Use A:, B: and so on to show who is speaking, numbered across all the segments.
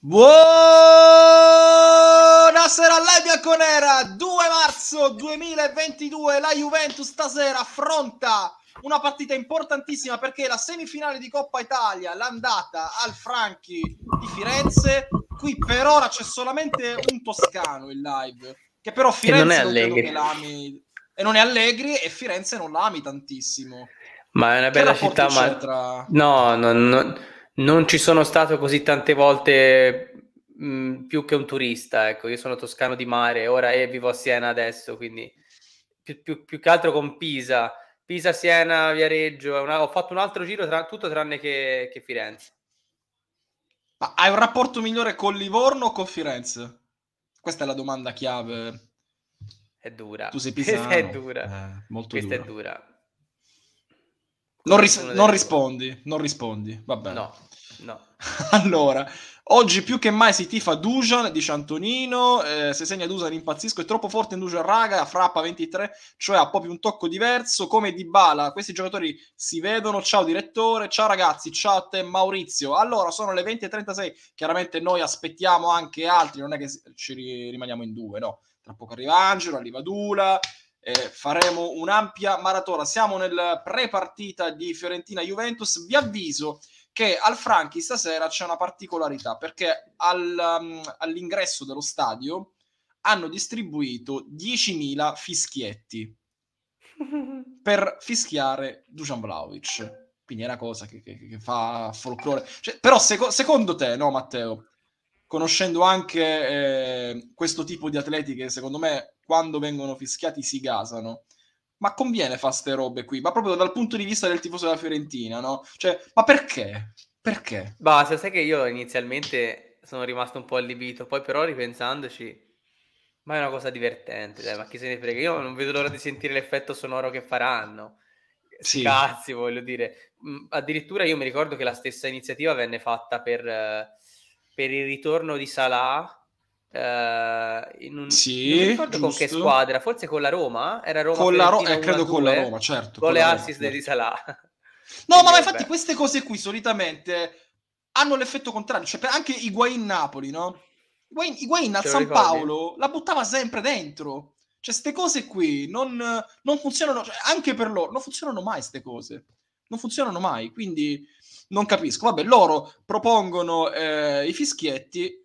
A: Buonasera alla bianconera. 2 marzo 2022 la Juventus stasera affronta una partita importantissima perché la semifinale di Coppa Italia, l'andata al Franchi di Firenze. Qui per ora c'è solamente un toscano in live, che però Firenze non credo che l'ami, e non è Allegri, e Firenze non l'ami tantissimo.
B: Ma è una bella città, ma
A: tra...
B: no, non ci sono stato così tante volte più che un turista, ecco. Io sono toscano di mare ora e vivo a Siena adesso, quindi più che altro con Pisa, Siena, Viareggio. Ho fatto un altro giro tutto tranne che Firenze.
A: Ma hai un rapporto migliore con Livorno o con Firenze? Questa è la domanda chiave.
B: È dura.
A: Tu sei
B: Questa è
A: pisano?
B: dura.
A: Molto
B: Questa
A: dura.
B: è dura.
A: Non rispondi, va bene.
B: No.
A: Allora, oggi più che mai si tifa Dusan, dice Antonino, se segna Dusan impazzisco, è troppo forte in Dusan raga, frappa 23, cioè ha proprio un tocco diverso, come Dybala, questi giocatori si vedono, ciao direttore, ciao ragazzi, ciao a te Maurizio. Allora, sono le 20:36, chiaramente noi aspettiamo anche altri, non è che ci rimaniamo in due, no, tra poco arriva Angelo, arriva Dula, faremo un'ampia maratona. Siamo nel pre-partita di Fiorentina-Juventus. Vi avviso che al Franchi stasera c'è una particolarità, perché all'ingresso dello stadio hanno distribuito 10.000 fischietti per fischiare Dusan Vlahovic. Quindi è una cosa che fa folklore. Cioè, però secondo te, no Matteo, conoscendo anche questo tipo di atleti che secondo me quando vengono fischiati si gasano, ma conviene fare ste robe qui? Ma proprio dal punto di vista del tifoso della Fiorentina, no? Cioè, ma perché? Perché?
B: Basta, sai che io inizialmente sono rimasto un po' allibito, poi però ripensandoci, ma è una cosa divertente, dai, ma chi se ne frega, io non vedo l'ora di sentire l'effetto sonoro che faranno. Sti
A: Sì.
B: cazzi, voglio dire. Addirittura io mi ricordo che la stessa iniziativa venne fatta per il ritorno di Salah, non mi
A: Sì,
B: ricordo con che
A: giusto.
B: squadra, forse con la Roma? Era
A: Con la
B: Roma-Fiorentina
A: credo con la Roma,
B: 1-2?
A: certo, con
B: Gol
A: la
B: e
A: Roma,
B: assist di
A: certo.
B: Salah.
A: No,
B: Quindi
A: ma infatti
B: vabbè.
A: queste cose qui solitamente hanno l'effetto contrario. Cioè, anche Higuain Napoli, no? Higuain al
B: Ce lo
A: San
B: ricordi?
A: Paolo la buttava sempre dentro. Cioè, ste cose qui non funzionano, cioè, anche per loro, non funzionano mai ste cose. Non funzionano mai, quindi non capisco. Vabbè, loro propongono i fischietti,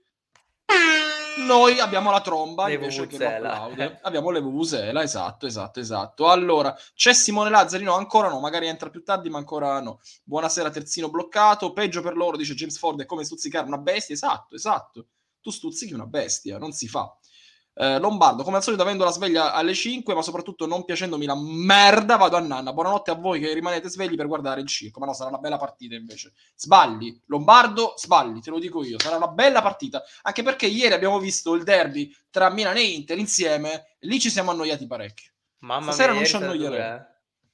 A: noi abbiamo la tromba
B: Le
A: invece che lo
B: Vuvuzela.
A: applaude. Abbiamo le vuvuzela, esatto. Allora, c'è Simone Lazzari? No, ancora no, magari entra più tardi, ma ancora no. Buonasera, terzino bloccato. Peggio per loro, dice James Ford, è come stuzzicare una bestia. Esatto. Tu stuzzichi una bestia, non si fa. Lombardo, come al solito avendo la sveglia alle 5, ma soprattutto non piacendomi la merda, vado a nanna. Buonanotte a voi che rimanete svegli per guardare il circo. Ma no, sarà una bella partita invece. Sbagli, Lombardo, sbagli, te lo dico io. Sarà una bella partita. Anche perché ieri abbiamo visto il derby tra Milan e Inter insieme. Lì ci siamo annoiati parecchio.
B: Mamma mia,
A: Stasera non
B: ieri è
A: ci
B: stata
A: annoieremo.
B: dura, eh.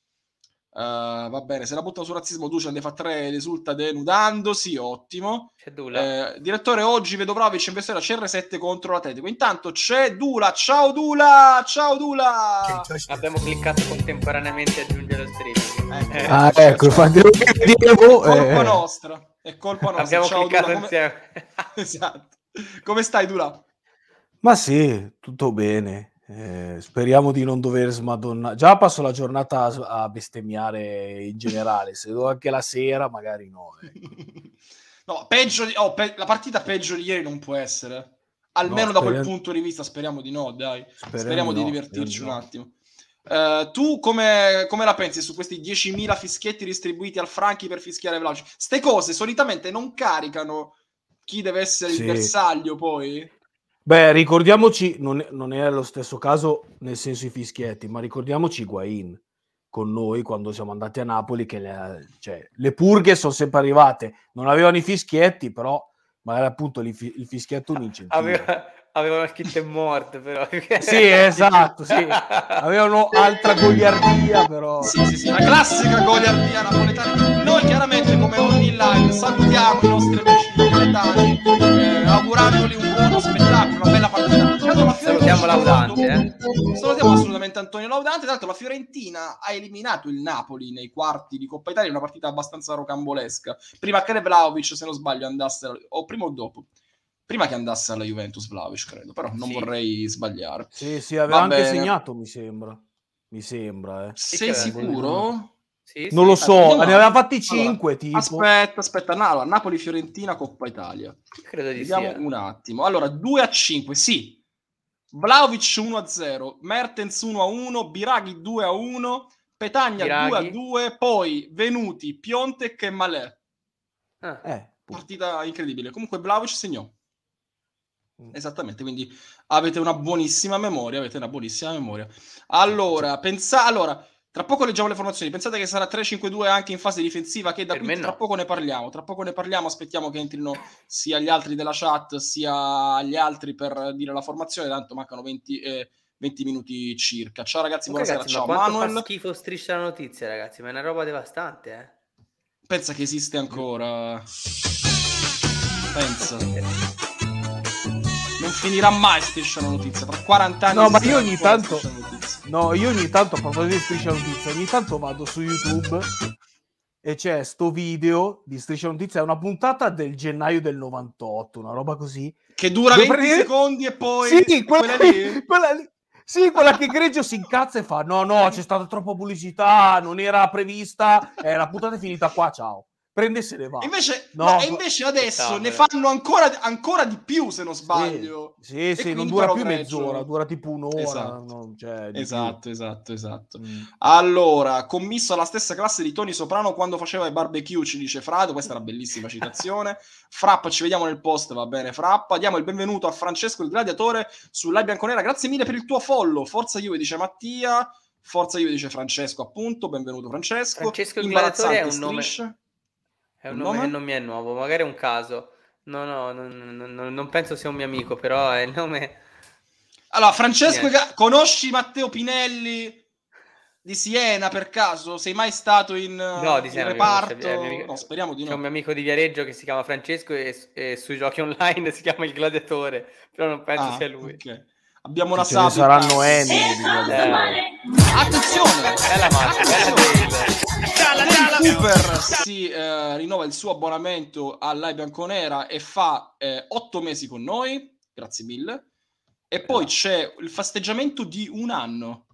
A: Va bene, se la buttano sul razzismo, Dusan ne fa 3, risulta denudandosi, ottimo.
B: C'è Dula.
A: Direttore, oggi vedo Vlahovic in vestire CR7 contro l'Atletico. Intanto c'è Dula, ciao Dula!
B: Abbiamo cliccato contemporaneamente aggiungere lo streaming.
A: Ecco,
C: infatti lo vedevo.
A: È colpa nostra, è colpa nostra.
B: Abbiamo
A: Ciao
B: cliccato
A: Dula,
B: insieme.
A: Esatto. Come stai Dula?
C: Ma sì, tutto bene. Speriamo di non dover smadonnare. Già passo la giornata a bestemmiare in generale, se do anche la sera magari no. Ecco.
A: No, peggio la partita peggio di ieri non può essere.
C: No,
A: Almeno da quel punto di vista speriamo di no, dai. Speriamo di
C: speriamo
A: divertirci
C: di
A: un
C: no.
A: attimo. Tu come la pensi su questi 10.000 fischietti distribuiti al Franchi per fischiare veloci? Ste cose solitamente non caricano chi deve essere il
C: Sì.
A: bersaglio poi?
C: Beh, ricordiamoci, non è lo stesso caso nel senso i fischietti, ma ricordiamoci Higuain con noi quando siamo andati a Napoli, che le purghe sono sempre arrivate, non avevano i fischietti, però magari appunto il fischietto un incentivo.
B: Avevano scritto in morte, però.
C: Sì, esatto, sì. Avevano altra goliardia, però.
A: Sì, la classica goliardia napoletana. Noi chiaramente come ogni live salutiamo i nostri amici napoletani, augurandoli un buono spettacolo, una bella partita.
B: Salutiamo Laudante,
A: Salutiamo assolutamente Antonio Laudante. Tra l'altro la Fiorentina ha eliminato il Napoli nei quarti di Coppa Italia, una partita abbastanza rocambolesca. Prima che Vlahovic, se non sbaglio, andasse, o prima o dopo. prima che andasse alla Juventus Vlahovic, credo, però non vorrei sbagliare.
C: Sì, aveva anche segnato, mi sembra.
A: Sei sicuro?
B: Sì,
C: non lo so, ne aveva fatti 5
A: allora,
C: tipo.
A: Aspetta, no, Napoli-Fiorentina, Coppa Italia.
B: Credo di
A: Vediamo
B: sia.
A: un attimo. Allora, 2-5, sì. Vlahovic 1-0, Mertens 1-1, Biraghi 2-1, Petagna 2-2, poi Venuti, Piontek e Malè. Partita incredibile. Comunque Vlahovic segnò. Esattamente, quindi avete una buonissima memoria. Allora, tra poco leggiamo le formazioni. Pensate che sarà 3-5-2 anche in fase difensiva? Che da qui tra poco ne parliamo. Aspettiamo che entrino sia gli altri della chat sia gli altri per dire la formazione. Tanto mancano 20 minuti circa. Ciao ragazzi, buonasera.
B: Ragazzi,
A: ciao
B: ma quanto
A: Manuel.
B: Fa schifo Striscia la Notizia, ragazzi, ma è una roba devastante,
A: Pensa che esiste ancora. Pensa. Non finirà mai Striscia la Notizia. Tra 40 anni.
C: No, ma io ogni tanto. No, io ogni tanto, a proposito di Striscia la Notizia, ogni tanto vado su YouTube e c'è sto video di Striscia la Notizia. È una puntata del gennaio del 98, una roba così.
A: Che dura 20 secondi e poi.
C: Sì, quella lì. Sì, quella che Greggio si incazza e fa: No, c'è stata troppa pubblicità, non era prevista, la puntata è finita qua, ciao. Prende e se ne va.
A: Invece adesso ne fanno ancora di più, se non sbaglio.
C: Sì, non dura più mezz'ora, dura tipo un'ora.
A: Esatto. Esatto. Allora, commisso alla stessa classe di Tony Soprano quando faceva i barbecue, ci dice Frado. Questa è una bellissima citazione. Frappa, ci vediamo nel post, va bene Frappa. Diamo il benvenuto a Francesco il Gladiatore su Live Bianconera. Grazie mille per il tuo follow. Forza Juve, dice Mattia. Forza Juve, dice Francesco, appunto. Benvenuto Francesco.
B: Francesco il Gladiatore è un nome... È un nome che non mi è nuovo, magari è un caso. No, non penso sia un mio amico, però è il nome...
A: Allora, Francesco, conosci Matteo Pinelli di Siena per caso? Sei mai stato in reparto? No, speriamo di no.
B: C'è un mio amico di Viareggio che si chiama Francesco e sui giochi online si chiama il Gladiatore, però non penso sia lui.
A: Okay. Abbiamo una
C: sub. Saranno N.
A: Attenzione!
B: Bella
A: Cooper si rinnova il suo abbonamento a Live Bianconera e fa 8 mesi con noi. Grazie mille. E poi c'è il festeggiamento di un anno.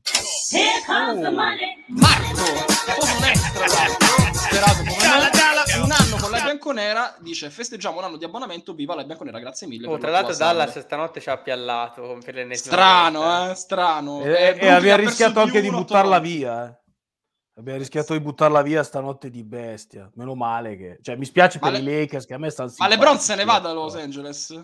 A: Marco, foto un extra, sperato come me. Un anno con la Bianconera, dice festeggiamo un anno di abbonamento, viva la Bianconera, grazie mille.
B: Tra l'altro Dallas stanotte ci ha appiallato per l'ennesima
A: strano.
C: E aveva rischiato anche di buttarla via. Abbiamo rischiato di buttarla via stanotte di bestia. Meno male che... Cioè, mi spiace per i Lakers che a me stanno simpatici.
A: Ma LeBron se ne va da Los Angeles?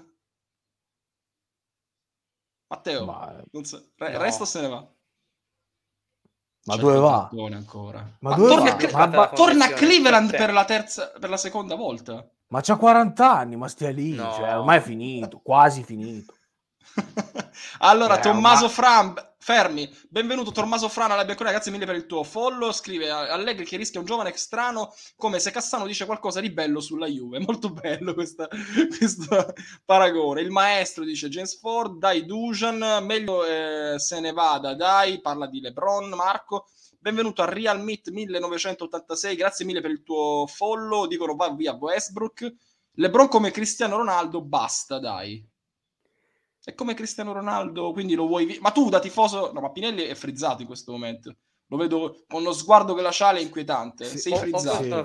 A: Matteo, resto se ne va.
C: Ma dove va?
A: Ancora.
C: Ma dove va?
A: Torna a Cleveland per la seconda volta.
C: Ma c'ha 40 anni, ma stia lì, cioè, ormai è finito, quasi finito.
A: Allora, Tommaso fermi. Benvenuto Tommaso Frana alla Bianconera, grazie mille per il tuo follow. Scrive Allegri che rischia un giovane strano, come se Cassano dice qualcosa di bello sulla Juve. Molto bello questo paragone. Il maestro dice James Ford, dai Dujan, meglio se ne vada, dai, parla di LeBron. Marco, benvenuto a Real Meat 1986, grazie mille per il tuo follow. Dicono va via Westbrook. LeBron come Cristiano Ronaldo, basta, dai. È come Cristiano Ronaldo, quindi lo vuoi... Ma tu da tifoso... No, ma Pinelli è frizzato in questo momento. Lo vedo con lo sguardo che la sciale è inquietante. Sei frizzato.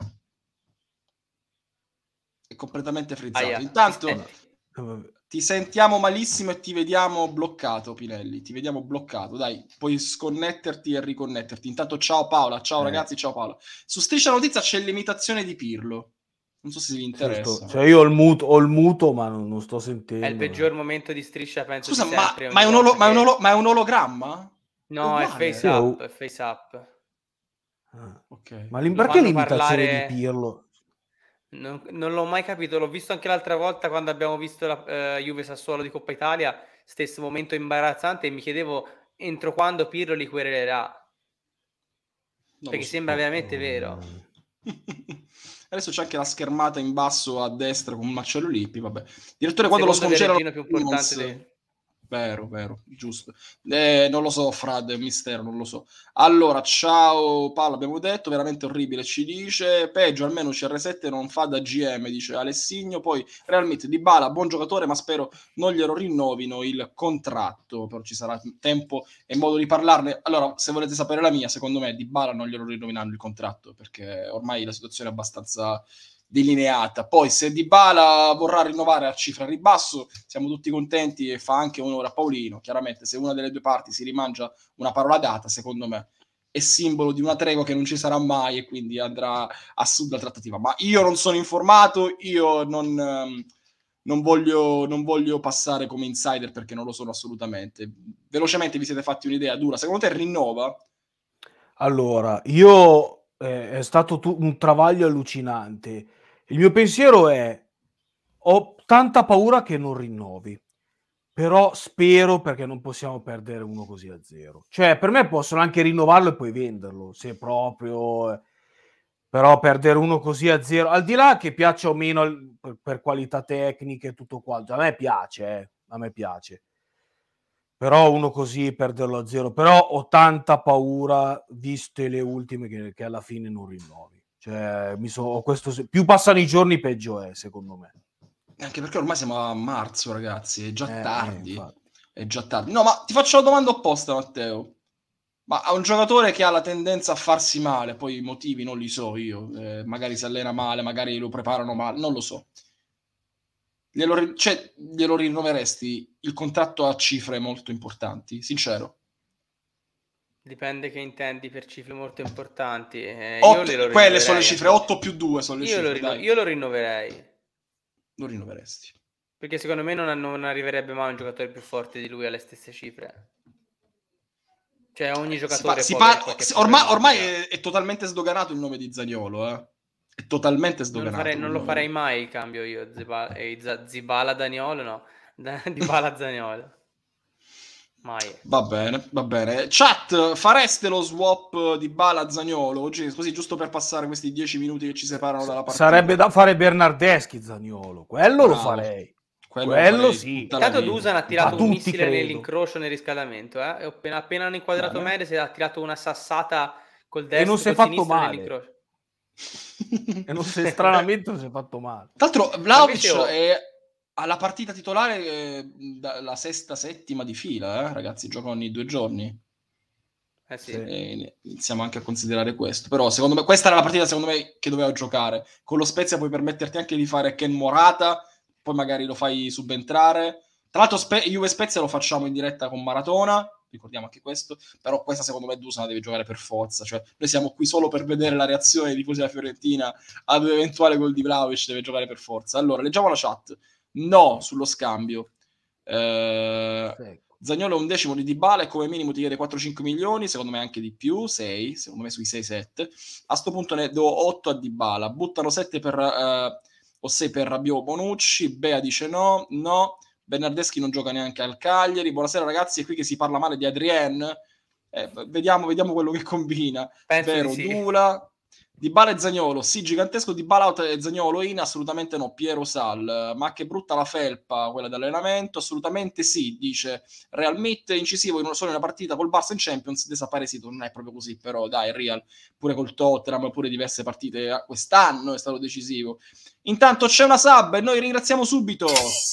A: È completamente frizzato. Intanto ti sentiamo malissimo e ti vediamo bloccato, Pinelli. Ti vediamo bloccato. Dai, puoi sconnetterti e riconnetterti. Intanto ciao Paola. Ciao ragazzi, ciao Paola. Su Striscia Notizia c'è l'imitazione di Pirlo. Non so se vi interessa.
C: Cioè io ho il muto, ma non sto sentendo.
B: È il peggior momento di Striscia, penso.
A: Scusa, ma è un ologramma?
B: No, è face up. È face up.
A: Okay.
C: Ma perché l'imitazione di Pirlo?
B: Non l'ho mai capito. L'ho visto anche l'altra volta quando abbiamo visto la Juve Sassuolo di Coppa Italia. Stesso momento imbarazzante e mi chiedevo entro quando Pirlo li querelerà. Perché sembra veramente vero.
A: Adesso c'è anche la schermata in basso a destra con Marcello Lippi, vabbè. Direttore, quando lo scongelano Vero, giusto. Non lo so, Frad, è un mistero, non lo so. Allora, ciao Paolo, abbiamo detto, veramente orribile, ci dice, peggio, almeno CR7 non fa da GM, dice Alessigno, poi realmente Dybala, buon giocatore, ma spero non glielo rinnovino il contratto, però ci sarà tempo e modo di parlarne. Allora, se volete sapere la mia, secondo me Dybala non glielo rinnoveranno il contratto, perché ormai la situazione è abbastanza delineata. Poi se Dybala vorrà rinnovare a cifra ribasso, siamo tutti contenti e fa anche onore a Paolino. Chiaramente se una delle due parti si rimangia una parola data, secondo me è simbolo di una tregua che non ci sarà mai e quindi andrà a sud la trattativa. Ma io non sono informato, io non voglio passare come insider perché non lo sono assolutamente. Velocemente vi siete fatti un'idea dura. Secondo te rinnova?
C: Allora, io è stato un travaglio allucinante. Il mio pensiero è: ho tanta paura che non rinnovi, però spero, perché non possiamo perdere uno così a zero. Cioè, per me possono anche rinnovarlo e poi venderlo, se proprio... Però perdere uno così a zero, al di là che piaccia o meno per qualità tecniche e tutto quanto, a me piace. Però uno così perderlo a zero, però ho tanta paura, viste le ultime, che alla fine non rinnovi. Cioè, più passano i giorni peggio è, secondo me.
A: Anche perché ormai siamo a marzo, ragazzi, è già tardi.
C: Infatti.
A: È già tardi. No, ma ti faccio la domanda opposta, Matteo. Ma a un giocatore che ha la tendenza a farsi male, poi i motivi non li so io, magari si allena male, magari lo preparano male, non lo so. Glielo rinnoveresti il contratto a cifre molto importanti? Sincero.
B: Dipende che intendi per cifre molto importanti.
A: Quelle sono le cifre, 8 più 2 sono le cifre, dai.
B: Io lo rinnoverei.
A: Lo rinnoveresti?
B: Perché secondo me non arriverebbe mai un giocatore più forte di lui alle stesse cifre. Cioè ogni giocatore
A: ormai è totalmente sdoganato il nome di Zaniolo, È totalmente sdoganato.
B: Non lo farei mai il cambio io, Dybala Zaniolo, no. Dybala Zaniolo. Mai.
A: Va bene. Chat, fareste lo swap di Dybala Zaniolo oggi, così giusto per passare questi 10 minuti che ci separano dalla partita?
C: Sarebbe da fare Bernardeschi Zaniolo, quello lo farei. Quello sì.
B: Intanto Dusan ha tirato un missile nell'incrocio nel riscaldamento, e appena hanno inquadrato Mendes ha tirato una sassata col destro
C: e non si è fatto male.
B: E
C: non si è stranamente non si è fatto male.
A: Tra l'altro Vlahovic è alla partita titolare la settima di fila, ragazzi, gioca ogni 2 giorni.
B: Sì.
A: Iniziamo anche a considerare questo, però secondo me questa era la partita secondo me che doveva giocare. Con lo Spezia puoi permetterti anche di fare Ken Morata, poi magari lo fai subentrare. Tra l'altro Juve Spezia lo facciamo in diretta con Maratona, ricordiamo anche questo, però questa secondo me Dusan deve giocare per forza, cioè noi siamo qui solo per vedere la reazione dei tifosi della Fiorentina ad un eventuale gol di Vlahovic, deve giocare per forza. Allora, leggiamo la chat. No, sullo scambio. Zaniolo è un decimo di Dybala e come minimo ti chiede 4-5 milioni, secondo me anche di più, 6, secondo me sui 6-7. A sto punto ne do 8 a Dybala, buttano 7 o 6 per Rabiot Bonucci, Bea dice no, Bernardeschi non gioca neanche al Cagliari. Buonasera ragazzi, è qui che si parla male di Adrien. Vediamo quello che combina. Vero, sì. Dula, Dybala e Zaniolo, sì, gigantesco Dybala out e Zaniolo in, assolutamente no. Piero Sal, ma che brutta la felpa quella dell'allenamento, assolutamente sì, dice Real Meet, incisivo solo in una partita col Barça in Champions, desaparecito, non è proprio così, però dai, Real, pure col Tottenham, pure diverse partite quest'anno è stato decisivo. Intanto c'è una sub e noi ringraziamo subito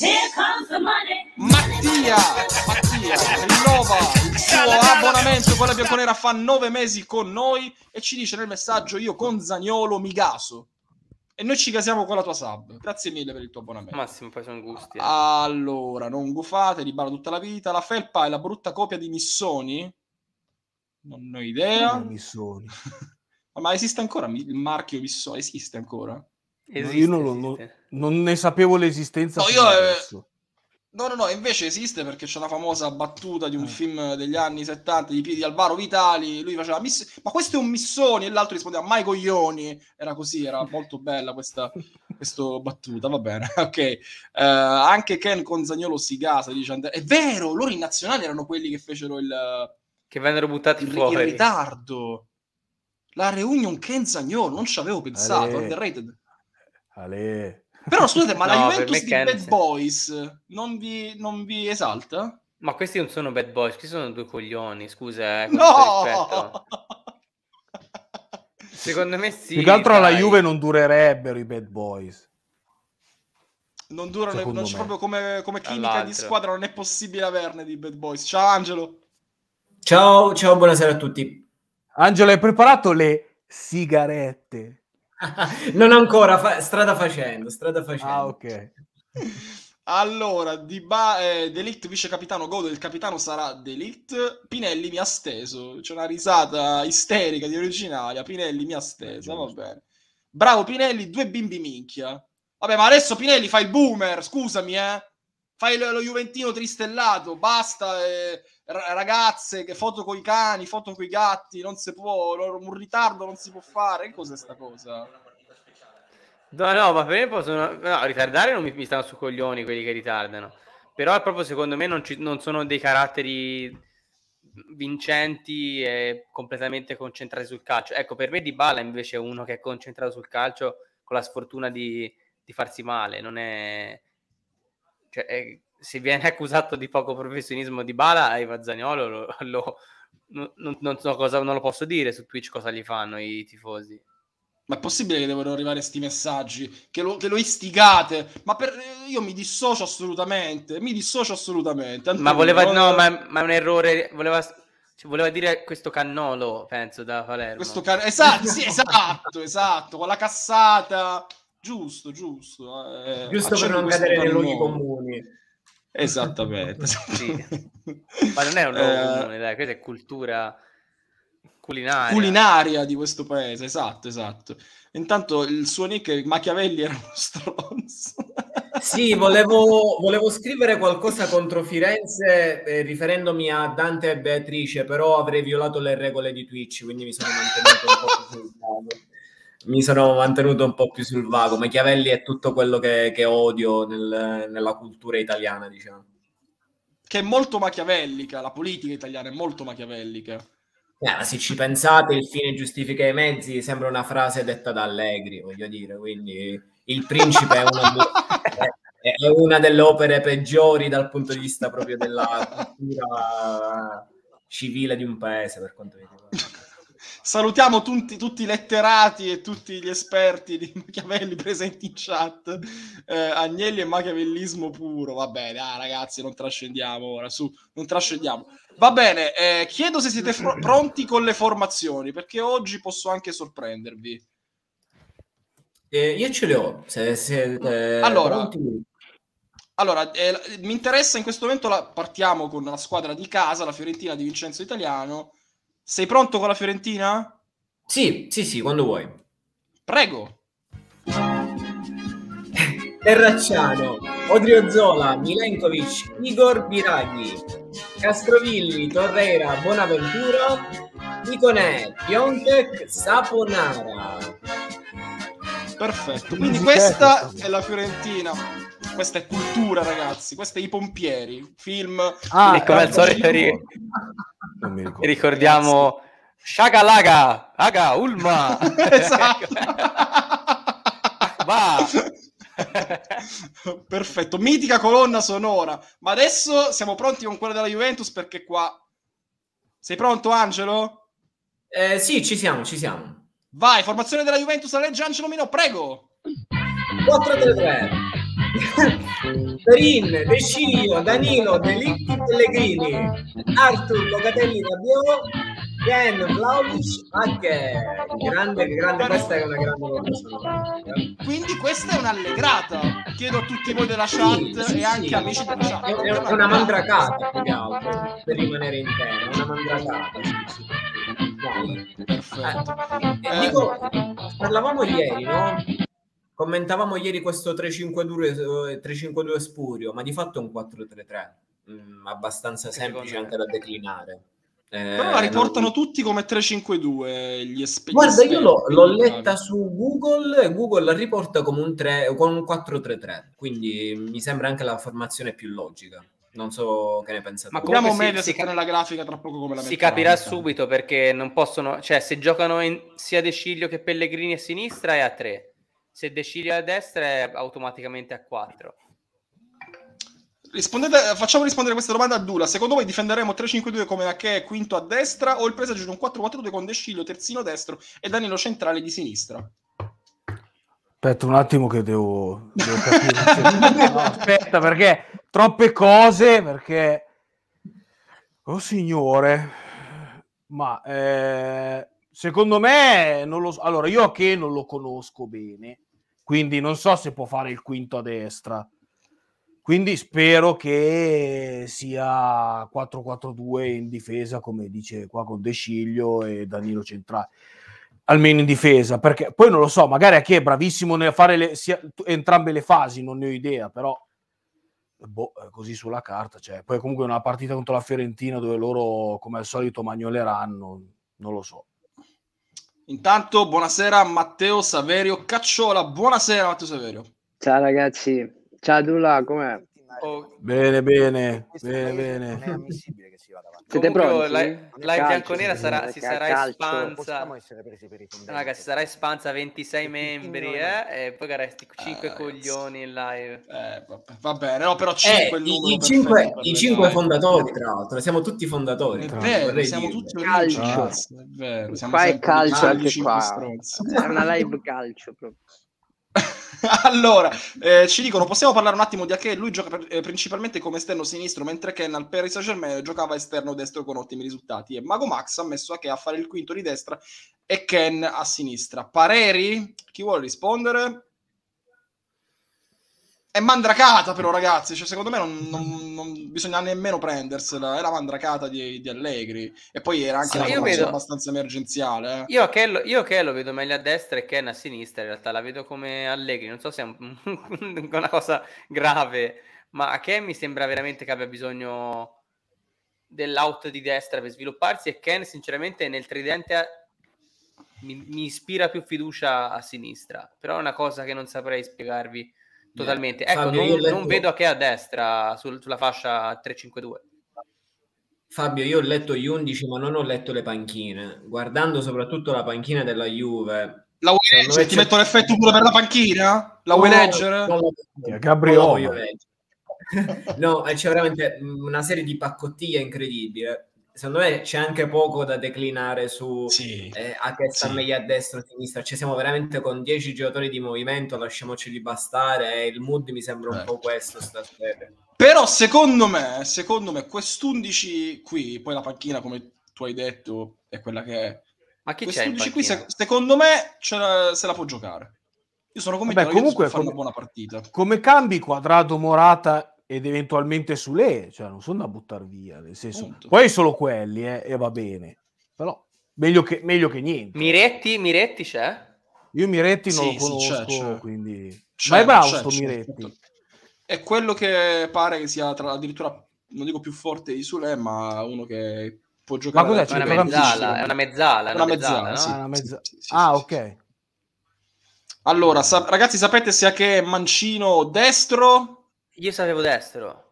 A: Mattia rinnova il suo abbonamento con la Bianconera, fa 9 mesi con noi e ci dice nel messaggio: io con Zaniolo mi gaso, e noi ci gasiamo con la tua sub. Grazie mille per il tuo abbonamento.
B: Massimo, poi sono gusti.
A: Allora, non gufate, Dybala tutta la vita. La felpa è la brutta copia di Missoni? Non ho idea.
C: Missoni.
A: Ma esiste ancora il marchio Missoni? Esiste ancora?
C: Esiste, io non ne sapevo l'esistenza.
A: No, invece esiste, perché c'è una famosa battuta di un film degli anni 70 di Alvaro Vitali, lui faceva ma questo è un Missoni, e l'altro rispondeva mai coglioni, era così, era molto bella questa battuta, va bene, ok. Anche Ken con Zaniolo si gasa, dice Andrea. È vero, loro in nazionale erano quelli che fecero
B: che vennero buttati fuori
A: in ritardo, la reunion Ken Zaniolo, non ci avevo pensato. Underrated. Però scusate, ma la Juventus di Bad Boys non vi esalta?
B: Ma questi non sono bad boys, questi sono due coglioni, scusa, con
A: No!
B: tutto rispetto. Secondo me sì,
C: Più che altro alla
B: dai.
C: Juve non durerebbero i bad boys.
A: Non durano,
C: Secondo
A: non c'è
C: me.
A: proprio come chimica di
B: Dall'altro.
A: squadra, non è possibile averne di bad boys. Ciao Angelo.
D: Ciao, buonasera a tutti.
C: Angelo, hai preparato le sigarette?
D: Non ancora, strada facendo.
C: Ah, ok.
A: Allora, De Ligt vice capitano, Godo, il capitano sarà De Ligt. Pinelli mi ha steso. C'è una risata isterica di originalia. Pinelli mi ha steso, va bene. Bravo Pinelli, 2 bimbi minchia. Vabbè, ma adesso Pinelli fa il boomer, scusami, Fai lo juventino tristellato, basta, ragazze, che foto coi cani, foto coi gatti, non si può, un ritardo non si può fare. Che cos'è sta cosa?
B: No, ma per me possono... No, ritardare non mi stanno su coglioni quelli che ritardano. Però è proprio, secondo me, non sono dei caratteri vincenti e completamente concentrati sul calcio. Ecco, per me Dybala invece è uno che è concentrato sul calcio con la sfortuna di farsi male. Non è... Cioè, se viene accusato di poco professionismo Dybala, Eva Zaniolo non so cosa, non lo posso dire su Twitch cosa gli fanno i tifosi.
A: Ma è possibile che devono arrivare sti messaggi? Che lo istigate? Ma io mi dissocio assolutamente. Antonino,
B: Ma voleva, no, ma è un errore. Voleva dire questo cannolo, penso, da Palermo.
A: Esatto, sì, esatto. Con la cassata. Giusto.
D: Giusto per non cadere nei luoghi comuni.
A: Esattamente.
B: Sì. Ma non è un luogo comune, dai, questa è cultura culinaria
A: di questo paese, esatto. Intanto il suo nick Machiavelli era uno stronzo.
D: Sì, volevo scrivere qualcosa contro Firenze riferendomi a Dante e Beatrice, però avrei violato le regole di Twitch, quindi mi sono mantenuto un po' più sul vago. Machiavelli è tutto quello che odio nella cultura italiana, diciamo.
A: Che è molto machiavellica, la politica italiana è molto machiavellica.
D: Se ci pensate, il fine giustifica i mezzi, sembra una frase detta da Allegri, voglio dire, quindi il principe è una delle opere peggiori dal punto di vista proprio della cultura civile di un paese, per quanto mi riguarda.
A: Salutiamo tutti i letterati e tutti gli esperti di Machiavelli presenti in chat. Agnelli e machiavellismo puro. Va bene, ragazzi, non trascendiamo ora, non trascendiamo. Va bene, chiedo se siete pronti con le formazioni, perché oggi posso anche sorprendervi.
D: Io ce le ho.
A: Allora, mi interessa in questo momento, partiamo con la squadra di casa, la Fiorentina di Vincenzo Italiano. Sei pronto con la Fiorentina?
D: Sì, quando vuoi.
A: Prego.
D: Terracciano, Odriozola, Milenkovic, Igor Biraghi, Castrovilli, Torreira, Bonaventura, Iconè, Piontek, Saponara.
A: Perfetto, quindi questa è la Fiorentina. Questa è cultura, ragazzi. Questa è I Pompieri, film.
B: E come al solito ricordiamo Shagalaga, Aga, Ulma.
A: Esatto.
B: Va.
A: Perfetto, mitica colonna sonora. Ma adesso siamo pronti con quella della Juventus, perché qua... Sei pronto, Angelo?
D: Sì, ci siamo.
A: Vai, formazione della Juventus, la legge Angelo Mino, prego.
D: 4-3-3. Perin, De Sciglio, Danilo, De Ligt, Pellegrini, Arthur, Locatelli, Rabiot, Ken, Vlahovic, Hacke. Grande, questa è una grande cosa.
A: Quindi questa è un'allegrata. Chiedo a tutti voi della chat e anche amici della chat.
D: È una mandracata, più che altro, per rimanere in tema. Una mandracata.
A: Perfetto.
D: Parlavamo ieri, no? Commentavamo ieri questo 3-5-2 spurio, ma di fatto è un 4-3-3, abbastanza semplice anche da declinare.
A: Però la riportano tutti come 3-5-2 gli esperti.
D: Guarda, io l'ho letta su Google e Google la riporta come un 4-3-3, quindi mi sembra anche la formazione più logica. Non so che ne pensate.
A: Ma abbiamo Mediaset nella grafica tra poco come la
B: si capirà subito, perché non possono, cioè se giocano sia De Sciglio che Pellegrini a sinistra è a 3. Se De Sciglio a destra è automaticamente a 4.
A: Facciamo rispondere questa domanda a Dula. Secondo voi difenderemo 3-5-2 come Ake quinto a destra o il presagio di un 4-4-2 con De Sciglio terzino destro e Danilo centrale di sinistra?
C: Aspetta un attimo che devo capire. No, aspetta, perché troppe cose, perché... Oh signore, ma secondo me non lo so. Allora, io Ake non lo conosco bene, quindi non so se può fare il quinto a destra. Quindi spero che sia 4-4-2 in difesa, come dice qua, con De Sciglio e Danilo centrale. Almeno in difesa, perché poi non lo so, magari Ake è bravissimo nel fare entrambe le fasi, non ne ho idea, però così sulla carta, cioè, poi comunque una partita contro la Fiorentina dove loro come al solito magnoleranno, non lo so.
A: Intanto buonasera Matteo Saverio Cacciola, buonasera Matteo Saverio.
E: Ciao ragazzi, ciao Dula, com'è?
C: Bene.
F: Non è ammissibile che si vada avanti.
E: Siete pronti?
B: La bianconera si sarà espansa.
F: Possiamo essere presi per i fondamenti.
B: Raga, si sarà espansa 26 membri, e poi resti 5 coglioni in live.
A: Va bene, no, però 5
D: i 5 fondatori, tra l'altro, siamo tutti fondatori.
A: È vero, siamo tutti
E: calcio.
A: È vero,
E: Qua è calcio anche qua.
A: Stronzi.
E: È una live calcio proprio.
A: Allora, ci dicono, possiamo parlare un attimo di Ake? Lui gioca principalmente come esterno sinistro, mentre Ken al Paris Saint-Germain giocava esterno destro con ottimi risultati. E Mago Max ha messo Ake a fare il quinto di destra e Ken a sinistra. Pareri? Chi vuole rispondere? È mandracata però, ragazzi, cioè, secondo me non bisogna nemmeno prendersela, è la mandracata di Allegri e poi era anche una formazione abbastanza emergenziale.
B: Io che lo vedo meglio a destra e Ken a sinistra, in realtà la vedo come Allegri, non so se è una cosa grave, ma a Ken mi sembra veramente che abbia bisogno dell'out di destra per svilupparsi e Ken sinceramente nel tridente mi ispira più fiducia a sinistra, però è una cosa che non saprei spiegarvi totalmente. Ecco, Fabio, non vedo che a destra sulla fascia 3-5-2.
D: Fabio, io ho letto gli 11 ma non ho letto le panchine. Guardando soprattutto la panchina della Juve,
A: la vuoi leggere? Ti metto l'effetto pure per la panchina? La vuoi leggere?
C: Gabriele.
D: No, c'è veramente una serie di paccottiglie incredibile. Secondo me c'è anche poco da declinare su a che sta meglio a destra o a sinistra. Ci siamo veramente con 10 giocatori di movimento, lasciamoceli bastare. Il mood mi sembra un po' questo stasera.
A: Però secondo me quest'11 qui, poi la panchina come tu hai detto è quella che è.
B: Ma chi c'è in panchina?
A: Qui secondo me se la può giocare. Io sono convinto che comunque fare una buona partita.
C: Come cambi Quadrado, Morata ed eventualmente Sule, cioè non sono da buttare via, nel senso, poi solo quelli e va bene, però meglio che niente.
B: Miretti c'è?
C: Io Miretti non lo conosco, quindi ma è bravo sto Miretti.
A: È quello che pare che sia addirittura, non dico più forte di Sule, ma uno che può giocare.
C: Ma cos'è?
B: È una mezzala, no?
C: Ok.
A: Allora, ragazzi, sapete se Ake è mancino o destro?
B: Io sapevo destro.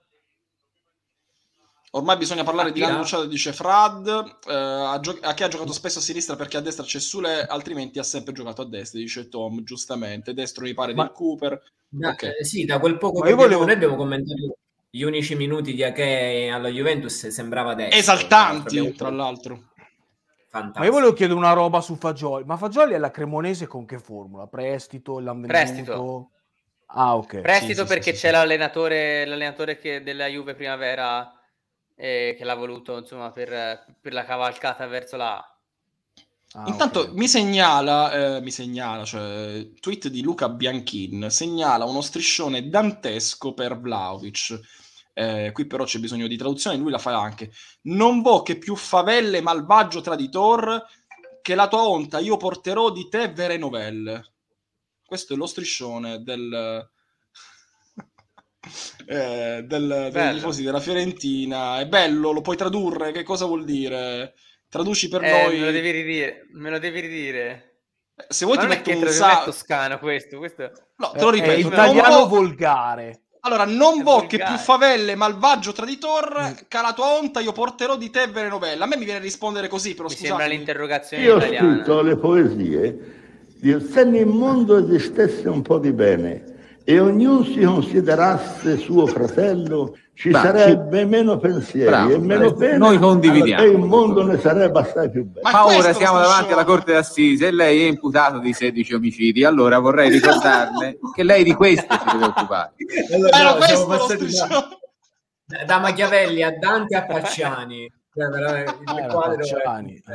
A: Ormai bisogna parlare di Landucciato, dice Frad. Ake ha giocato spesso a sinistra perché a destra c'è Sule, altrimenti ha sempre giocato a destra, dice Tom, giustamente. Destro mi pare del Cooper.
D: Sì, da quel poco che noi abbiamo commentato gli unici minuti di Ake alla Juventus sembrava destro.
A: Esaltanti, tra l'altro.
D: Fantastico.
C: Ma io volevo chiedere una roba su Fagioli. Ma Fagioli è la Cremonese con che formula? Prestito?
B: Prestito.
C: Ah, ok.
B: Prestito perché c'è l'allenatore della Juve Primavera che l'ha voluto, insomma, per la cavalcata verso la A.
A: Intanto mi segnala, cioè tweet di Luca Bianchin, segnala uno striscione dantesco per Vlahovic. Qui però c'è bisogno di traduzione, lui la fa anche. Non vo' che più favelle malvagio traditor, che la tua onta io porterò di te vere novelle. Questo è lo striscione dei tifosi della Fiorentina. È bello, lo puoi tradurre? Che cosa vuol dire? Traduci per noi.
B: Me lo devi ridire.
A: Se vuoi ti metto un
B: toscano questo.
A: No, te lo ripeto.
C: È italiano volgare.
A: Allora, non vo' che più favelle malvagio traditor, che la tua onta io porterò di te vere novelle. A me mi viene a rispondere così, però
B: mi sembra l'interrogazione
G: io
B: italiana.
G: Io ho scritto le poesie se nel mondo esistesse un po' di bene e ognuno si considerasse suo fratello, ci
H: Bravo,
G: sarebbe meno pensieri
H: Bravo,
G: e meno pene,
H: noi condividiamo.
G: e il mondo ne sarebbe assai più bello.
H: Ma ora siamo davanti alla Corte d'Assise e lei è imputato di 16 omicidi. Allora vorrei ricordarle che lei di questo si deve occupare.
D: Allora, no, siamo passati da Machiavelli a Dante a Pacciani.
C: Pacciani.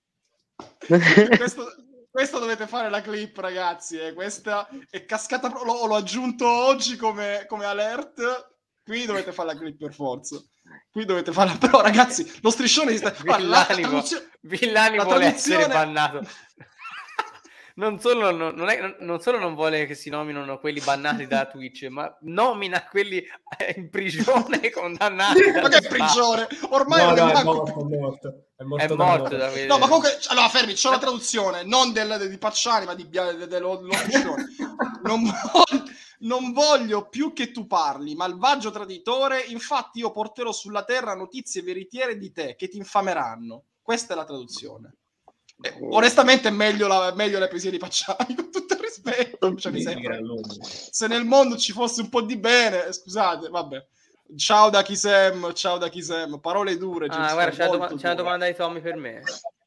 A: Questo dovete fare la clip, ragazzi. Questa è cascata, l'ho aggiunto oggi come alert. Qui dovete fare la clip per forza. Qui dovete farla. Però, ragazzi, lo striscione si sta...
B: Villani vuole essere bannato. Non solo non vuole che si nominano quelli bannati da Twitch, ma nomina quelli in prigione condannati.
A: Ma che prigione? Ormai
D: è morto.
A: No, ma comunque, allora fermi, c'è una traduzione, non di Pacciani, ma dello striscione. Non voglio più che tu parli, malvagio traditore, infatti io porterò sulla terra notizie veritiere di te che ti infameranno. Questa è la traduzione. Onestamente è meglio le poesie di Pacciani, con tutto il rispetto. Cioè, se nel mondo ci fosse un po' di bene, scusate, vabbè. Ciao da Kisem, parole dure.
B: Guarda, c'è una domanda di Tommy per me.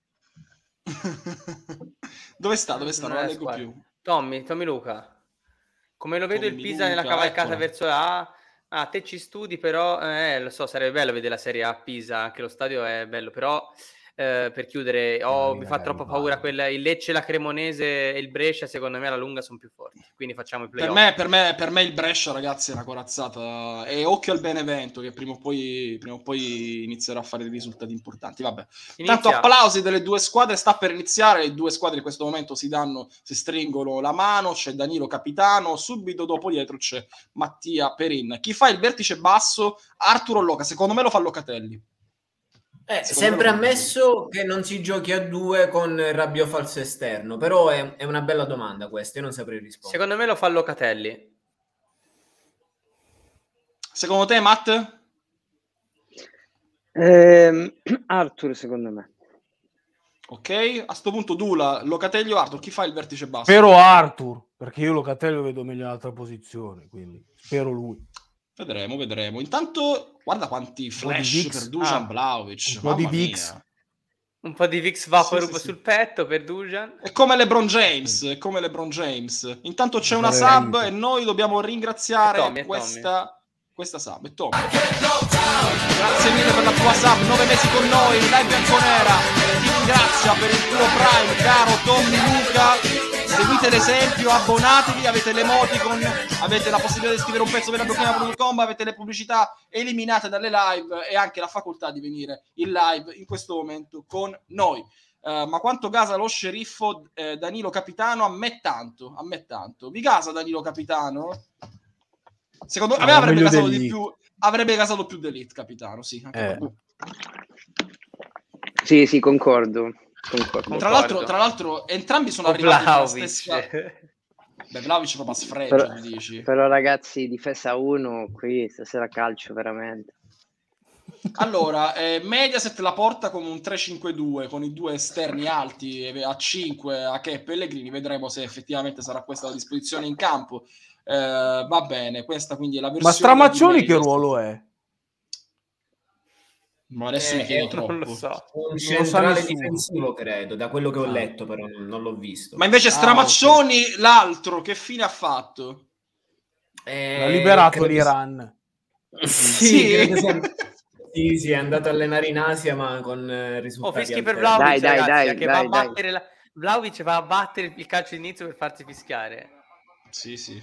A: Dove sta? Non la leggo più.
B: Tommy Luca. Come lo vedo il Pisa nella cavalcata verso la A? Te ci studi, però lo so, sarebbe bello vedere la Serie A a Pisa, anche lo stadio è bello, però per chiudere, mi fa troppa paura il Lecce, la Cremonese e il Brescia, secondo me alla lunga sono più forti, quindi facciamo i playoff.
A: Per me il Brescia, ragazzi, è una corazzata, e occhio al Benevento che prima o poi inizierà a fare dei risultati importanti. Vabbè, tanto applausi delle due squadre, sta per iniziare, le due squadre in questo momento si stringono la mano, c'è Danilo capitano, subito dopo dietro c'è Mattia Perin. Chi fa il vertice basso? Arturo Loca, secondo me lo fa Locatelli.
D: Sempre ammesso che non si giochi a due con Rabiot falso esterno, però è una bella domanda questa, io non saprei rispondere.
B: Secondo me lo fa Locatelli.
A: Secondo te, Matt?
E: Arthur, secondo me.
A: Ok, a sto punto Dula, Locatelli o Arthur? Chi fa il vertice basso?
C: Spero Arthur, perché io Locatelli lo vedo meglio in altra posizione, quindi spero lui.
A: Vedremo. Intanto, guarda quanti flash per Dusan Vlahovic.
C: Un po' di Vix.
B: Un po' di Vix Vaporub sul petto per Dusan.
A: È come LeBron James. Intanto c'è una sub e noi dobbiamo ringraziare questa sub. È Tommy. Grazie mille per la tua sub. 9 mesi con noi, live bianconera. Ti ringrazia per il tuo prime, caro Tommy Luca. Seguite l'esempio, abbonatevi, avete l'emoticon, avete la possibilità di scrivere un pezzo per la avete le pubblicità eliminate dalle live e anche la facoltà di venire in live in questo momento con noi. Ma quanto gasa lo sceriffo Danilo Capitano? A me tanto. Vi gasa Danilo Capitano? Secondo me avrebbe gasato di più. Avrebbe gasato più D'Elite Capitano, sì.
E: Sì, concordo.
A: Tra l'altro entrambi sono arrivati alla stessa... Vlahovic proprio a sfregio, mi dici.
E: Però ragazzi, difesa 1 qui stasera calcio veramente.
A: Allora, Mediaset la porta con un 3-5-2 con i due esterni alti a 5 a Che e Pellegrini. Vedremo se effettivamente sarà questa la disposizione in campo. Va bene, questa quindi è la versione.
C: Ma Stramaccioni che ruolo è?
A: Ma adesso mi chiedo troppo.
B: Non lo so.
D: Un centrale difensivo, credo, da quello che ho letto, però non l'ho visto.
A: Ma invece Stramaccioni, okay. L'altro, che fine ha fatto?
C: Ha liberato l'Iran.
D: Sì, è andato a allenare in Asia, ma con risultati
B: fischi per Vlahovic, ragazzi, che va a battere Vlahovic va a battere il calcio d'inizio per farsi fischiare.
A: Sì.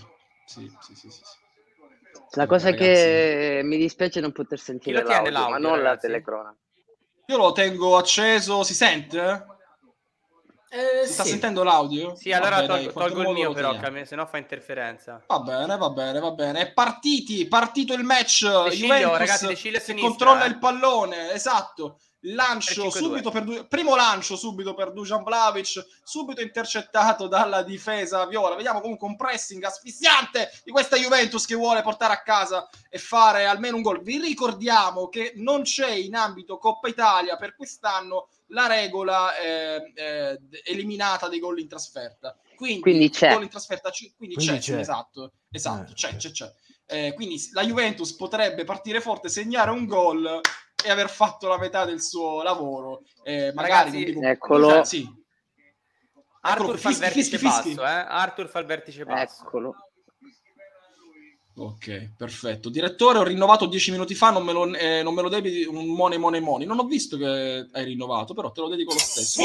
E: La cosa che mi dispiace è non poter sentire l'audio, ma non la telecronaca.
A: Io lo tengo acceso, si sente? Si sta sentendo l'audio?
B: Sì, allora tolgo il mio però, se no fa interferenza.
A: Va bene. È partito il match.
B: De Ciglio, ragazzi, De Ciglio a sinistra,
A: controlla il pallone, esatto. lancio subito primo lancio subito per Dusan Vlahovic, subito intercettato dalla difesa viola. Vediamo comunque un pressing asfissiante di questa Juventus che vuole portare a casa e fare almeno un gol. Vi ricordiamo che non c'è in ambito Coppa Italia per quest'anno la regola eliminata dei gol in trasferta. Quindi c'è. Gol in trasferta, quindi c'è. Esatto, c'è. Quindi la Juventus potrebbe partire forte, segnare un gol e aver fatto la metà del suo lavoro. Magari
E: ragazzi, eccolo.
A: Sì.
B: Arthur fa il vertice basso, Arthur fa il vertice basso.
E: Eccolo.
A: Ok, perfetto. Direttore, ho rinnovato 10 minuti fa, non me lo devi un money. Non ho visto che hai rinnovato, però te lo dedico lo stesso.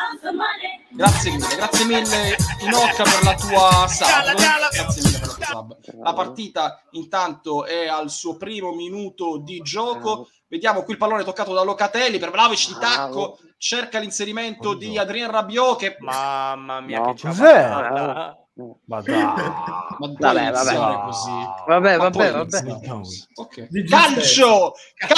A: Grazie mille Inocca per la tua sub. Grazie mille per la tua sub. La partita intanto è al suo primo minuto di gioco. Vediamo qui il pallone toccato da Locatelli per Vlahovic di tacco, cerca l'inserimento di Adrien Rabiot che...
B: Mamma mia,
C: no,
B: che c'ha
C: cos'è? Ma dai.
E: Vabbè.
A: Okay. Calcio!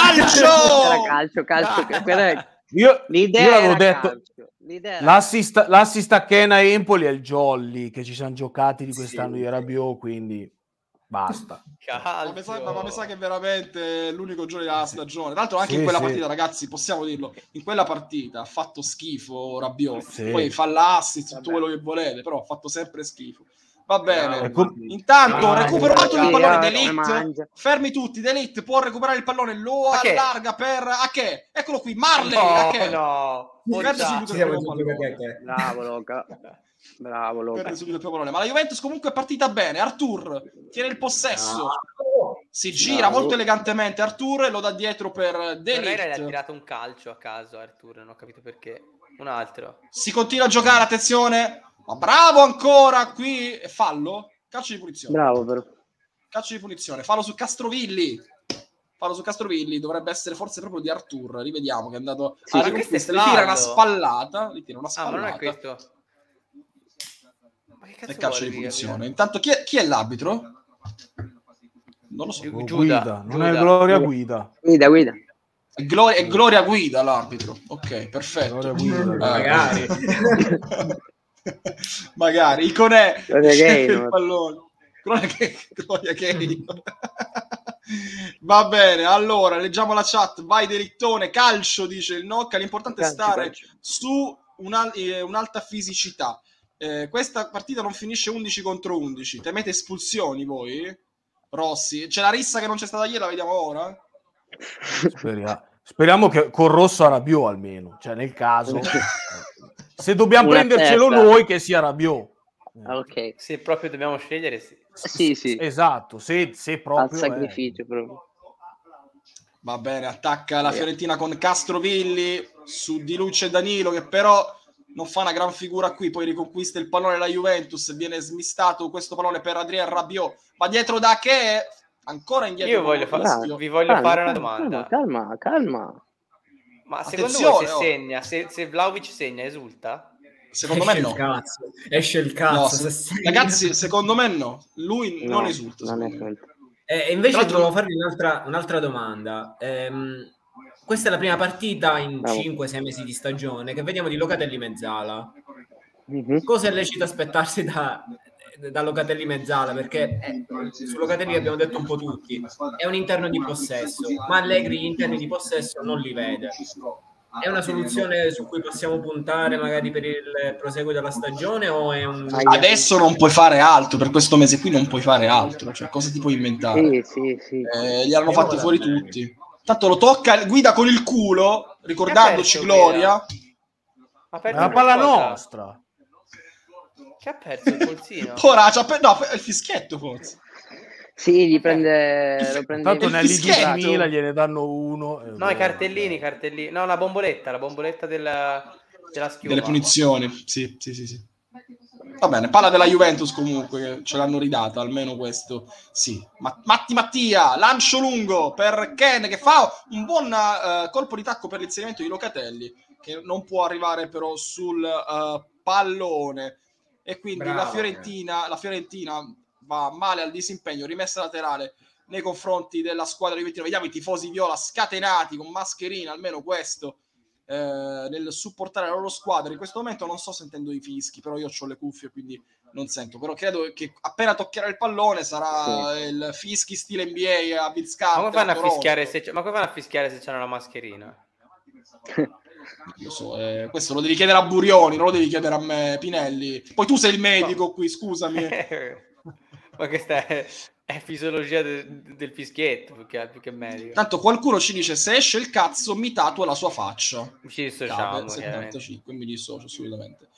C: Io l'avevo detto. L'assist a Kena e Empoli è il Jolly che ci siamo giocati di quest'anno di Rabiot, quindi basta.
A: Ma mi sa che è veramente l'unico giorno della stagione. Tra l'altro anche in quella partita, ragazzi, possiamo dirlo, in quella partita ha fatto schifo Rabiot. Poi fa l'assist, tutto quello che volete, però ha fatto sempre schifo. Va bene. Intanto recupero l'altro il pallone D'Elite. Fermi tutti, D'Elite può recuperare il pallone, lo allarga per Ake. Eccolo qui, Marley. Ake. Perde subito il primo pallone.
E: Bravo Luca.
A: Perde subito il primo pallone. Ma la Juventus comunque è partita bene. Arthur tiene il possesso. Si gira molto elegantemente Arthur e lo dà dietro per D'Elite.
B: Lei ha tirato un calcio a caso Arthur, non ho capito perché. Un altro.
A: Si continua a giocare, attenzione. Ma bravo ancora qui. Fallo? Calcio di punizione.
E: Bravo però.
A: Calcio di punizione. Fallo su Castrovilli. Dovrebbe essere forse proprio di Arthur. Rivediamo che è andato a riconquista. Gli tira una spallata.
B: Ma non è questo.
A: Ma che cazzo è calcio di punizione? Intanto chi è l'arbitro? Non lo so.
C: Guida. Non è Gloria Guida.
E: Guida.
A: È Gloria Guida l'arbitro. Ok, perfetto.
C: Magari.
A: Magari Iconè
E: il
A: pallone. Gloria Gay. Va bene, allora leggiamo la chat. Vai Delittone, calcio dice il Nocca. L'importante è stare su un'alta fisicità. Questa partita non finisce 11 contro 11. Temete espulsioni voi? Rossi, c'è la rissa che non c'è stata ieri, la vediamo ora?
C: Speriamo che con rosso a Rabiot almeno, cioè nel caso se dobbiamo prendercelo noi che sia Rabiot.
E: Ok.
B: Se proprio dobbiamo scegliere,
E: sì.
C: Esatto, se proprio
E: al sacrificio proprio.
A: Va bene, attacca la Fiorentina con Castrovilli su Di Luce e Danilo che però non fa una gran figura qui, poi riconquista il pallone la Juventus, viene smistato questo pallone per Adrien Rabiot, va dietro da che ancora indietro.
B: Io vi voglio fare una domanda.
E: Calma.
B: Ma secondo voi se Vlahovic segna esulta?
A: Secondo me no.
D: Esce il cazzo.
A: No, ragazzi, secondo me no. Lui non esulta.
D: Invece volevo farvi un'altra domanda. Questa è la prima partita in 5-6 mesi di stagione che vediamo di Locatelli Mezzala. Cosa è lecito aspettarsi da Locatelli Mezzala? Perché su Locatelli abbiamo detto un po' tutti, è un interno di possesso, ma Allegri gli interni di possesso non li vede. È una soluzione su cui possiamo puntare magari per il proseguo della stagione o è un...
A: Adesso non puoi fare altro, per questo mese qui non puoi fare altro, cioè cosa ti puoi inventare?
E: Sì.
A: Li hanno fatti fuori tutti. Tanto lo tocca, guida con il culo, ricordandoci Gloria.
C: La palla nostra.
B: Che ha perso il polsino?
A: Ora no, è il fischietto forse.
E: Sì, lo prende.
C: Tanto nel 10.000 gliene danno uno.
B: No, i cartellini. No, la bomboletta della schiuma.
A: Delle punizioni, sì. Va bene, palla della Juventus comunque, ce l'hanno ridata, almeno questo sì. Mattia, lancio lungo per Ken che fa un buon colpo di tacco per l'inserimento di Locatelli, che non può arrivare però sul pallone. E quindi la Fiorentina va male al disimpegno, rimessa laterale nei confronti della squadra juventina. Vediamo i tifosi viola scatenati con mascherina, almeno questo nel supportare la loro squadra. In questo momento non sto sentendo i fischi, però io ho le cuffie quindi non sento, però credo che appena toccherà il pallone sarà il fischi stile NBA a Vince Carter.
B: Ma come fanno a fischiare se c'hanno la mascherina?
A: Lo so, questo lo devi chiedere a Burioni, non lo devi chiedere a me, Pinelli. Poi tu sei il medico qui, scusami.
B: Ma questa è fisiologia del fischietto più che medico.
A: Tanto qualcuno ci dice: se esce il cazzo mi tatua la sua faccia.
B: Ci dissociamo.
A: 75, mi dissocio assolutamente.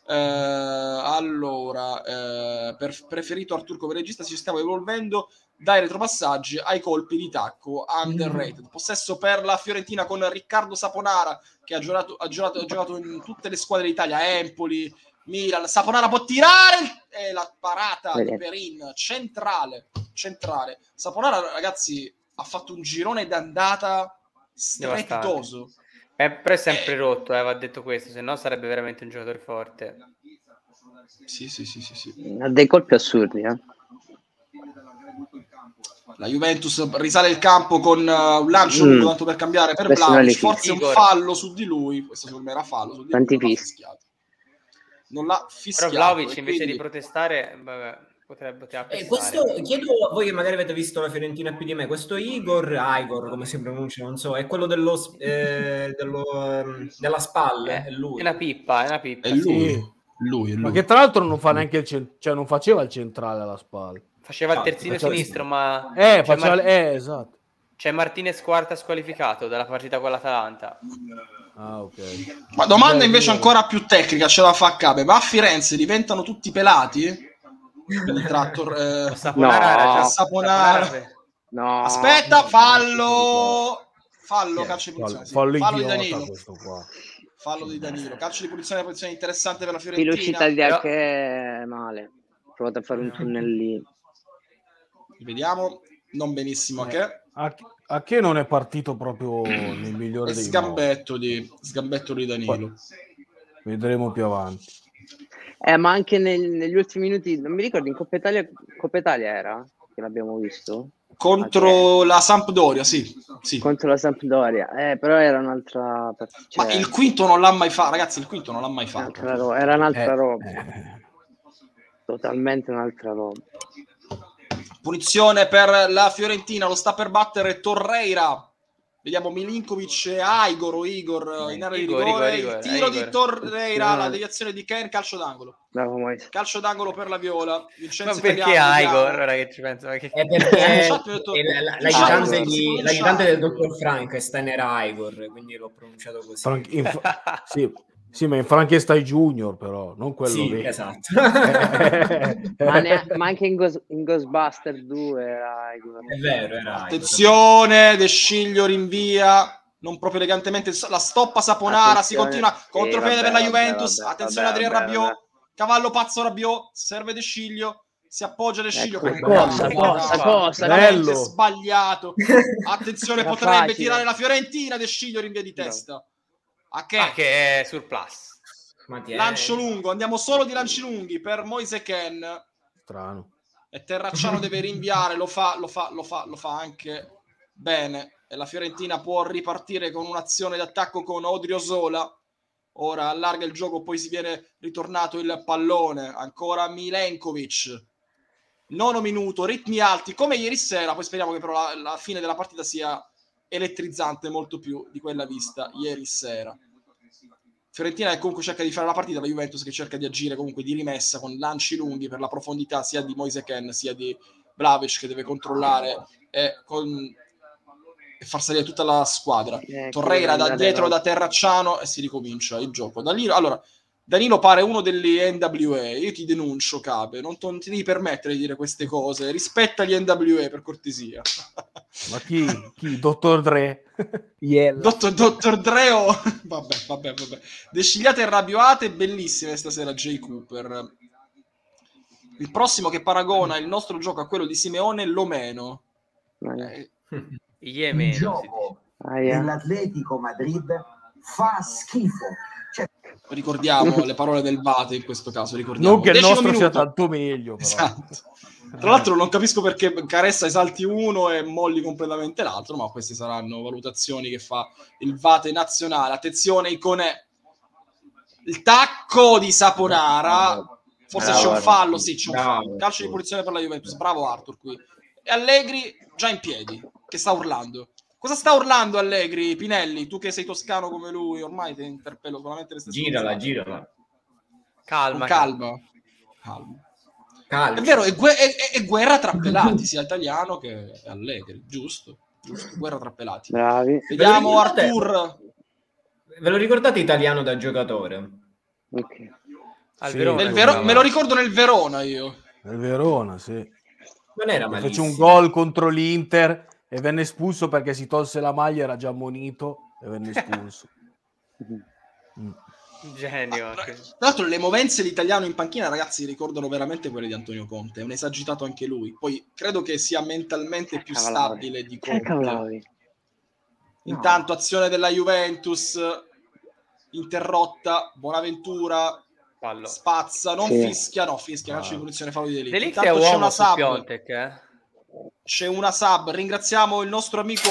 A: Allora, preferito Artur come regista, si stava evolvendo dai retropassaggi ai colpi di tacco, underrated. Possesso per la Fiorentina con Riccardo Saponara, che ha giocato in tutte le squadre d'Italia, Empoli, Milan. Saponara può tirare la parata di Perin, centrale. Saponara, ragazzi, ha fatto un girone d'andata strepitoso.
B: Però è sempre rotto, va detto questo, se no sarebbe veramente un giocatore forte.
A: Sì.
E: Ha dei colpi assurdi,
A: La Juventus risale il campo con un lancio lungo, tanto per cambiare per Vlahovic, forse un fallo su di lui. Questo secondo me era fallo su di lui, non l'ha fischiato.
B: Però Vlahovic invece di protestare poteva
D: questo, chiedo a voi che magari avete visto la Fiorentina più di me, questo Igor come si pronuncia, non so, è quello della spalla, è lui.
B: È una pippa.
A: È lui.
C: Ma che tra l'altro non fa neanche non faceva il centrale alla spalla.
B: Faceva il terzino sinistro, ma
C: esatto.
B: C'è Martinez quarta squalificato dalla partita con l'Atalanta.
C: Ah, ok.
A: Ma domanda invece ancora più tecnica, ce la fa Cabe, ma a Firenze diventano tutti pelati? Saponara.
E: No.
A: Aspetta, fallo, calcio di punizione.
C: Fallo
A: di Danilo.
C: Questo qua.
A: Fallo di Danilo. Calcio di punizione, posizione interessante per la Fiorentina.
E: Velocità di anche male. Ho provato a fare un tunnellino.
A: Vediamo, non benissimo
C: a che non è partito proprio nel migliore dei
A: sgambetto di Danilo.
C: Poi, vedremo più avanti.
E: Ma anche negli ultimi minuti, non mi ricordo, in Coppa Italia era che l'abbiamo visto
A: contro la Sampdoria, sì.
E: Contro la Sampdoria, però era un'altra
A: ma il quinto non l'ha mai fatto, ragazzi,
E: era un'altra roba. Totalmente un'altra roba.
A: Punizione per la Fiorentina, lo sta per battere Torreira. Vediamo Milinkovic e Igor in area di rigore. Il tiro di Torreira, la deviazione di Ken, calcio d'angolo. Calcio d'angolo per la Viola.
B: Ma perché Igor? Ora che ci penso,
D: è perché l'aiutante del dottor Frankenstein era Igor, quindi l'ho pronunciato così.
C: Sì, ma in Frankenstein Junior, però, non quello
D: sì,
C: lì.
D: Esatto.
E: ma anche in Ghostbuster 2 era Igor.
D: È vero, era
A: attenzione, De Sciglio rinvia, non proprio elegantemente, la stoppa Saponara, si continua, contropiede per la Juventus, attenzione Adrien Rabiot, cavallo pazzo Rabiot, serve De Sciglio, si appoggia De Sciglio,
E: cosa
A: bello, sbagliato, attenzione, potrebbe tirare la Fiorentina, De Sciglio rinvia di testa.
B: Che è surplus.
A: Lancio lungo, andiamo solo di lanci lunghi per Moise Ken.
C: Strano.
A: E Terracciano deve rinviare, lo fa anche bene. E la Fiorentina può ripartire con un'azione d'attacco con Odriozola. Ora allarga il gioco, poi si viene ritornato il pallone. Ancora Milenkovic. 9 minuto, ritmi alti come ieri sera. Poi speriamo che però la fine della partita sia elettrizzante molto più di quella vista ieri sera. Fiorentina che comunque cerca di fare la partita, la Juventus che cerca di agire comunque di rimessa con lanci lunghi per la profondità sia di Moise Ken sia di Vlahovic che deve controllare e far salire tutta la squadra. Torreira da dietro da Terracciano e si ricomincia il gioco. Danilo pare uno degli NWA, io ti denuncio, Cape, non ti devi permettere di dire queste cose, rispetta gli NWA per cortesia.
C: Ma chi? Dottor Dre?
A: Dottor Dre o... vabbè. Descigliate e rabbioate, bellissime stasera Jay Cooper. Il prossimo che paragona il nostro gioco a quello di Simeone lo meno.
F: Il gioco dell'Atletico Madrid fa schifo.
A: Ricordiamo le parole del Vate in questo caso,
C: non che il nostro sia tanto meglio, però.
A: Esatto. Tra l'altro non capisco perché Caressa esalti uno e molli completamente l'altro, ma queste saranno valutazioni che fa il Vate nazionale. Attenzione, Iconè, il tacco di Saponara, forse c'è un fallo, sì, c'è un fallo. Calcio di punizione per la Juventus, bravo Arthur qui. E Allegri già in piedi, che sta urlando. Cosa sta urlando Allegri? Pinelli, tu che sei toscano come lui, ormai ti interpello solamente le stesse cose.
D: Girala.
B: Calma.
A: È vero, è guerra tra pelati, sia italiano che Allegri, giusto, guerra tra pelati.
E: Bravi.
A: Vediamo Arthur.
D: Ve lo ricordate italiano da giocatore?
E: Okay.
B: Al
C: Sì,
B: Verona.
A: Me lo ricordo nel Verona io.
C: Nel Verona, sì.
D: Non era
C: Fece
D: malissimo.
C: un gol contro l'Inter e venne espulso perché si tolse la maglia, era già ammonito e venne espulso.
B: Genio.
A: Tra l'altro le movenze dell'italiano in panchina, ragazzi, ricordano veramente quelle di Antonio Conte. È un esagitato anche lui. Poi credo che sia mentalmente più stabile di Conte. Intanto azione della Juventus interrotta, Bonaventura
B: Fallo.
A: spazza, non fischia, calcio di punizione, fallo di De Ligt.
B: De Ligt
A: Intanto
B: è
A: c'è
B: uomo
A: una
B: su
A: sub.
B: Piontek,
A: C'è una sub, ringraziamo il nostro amico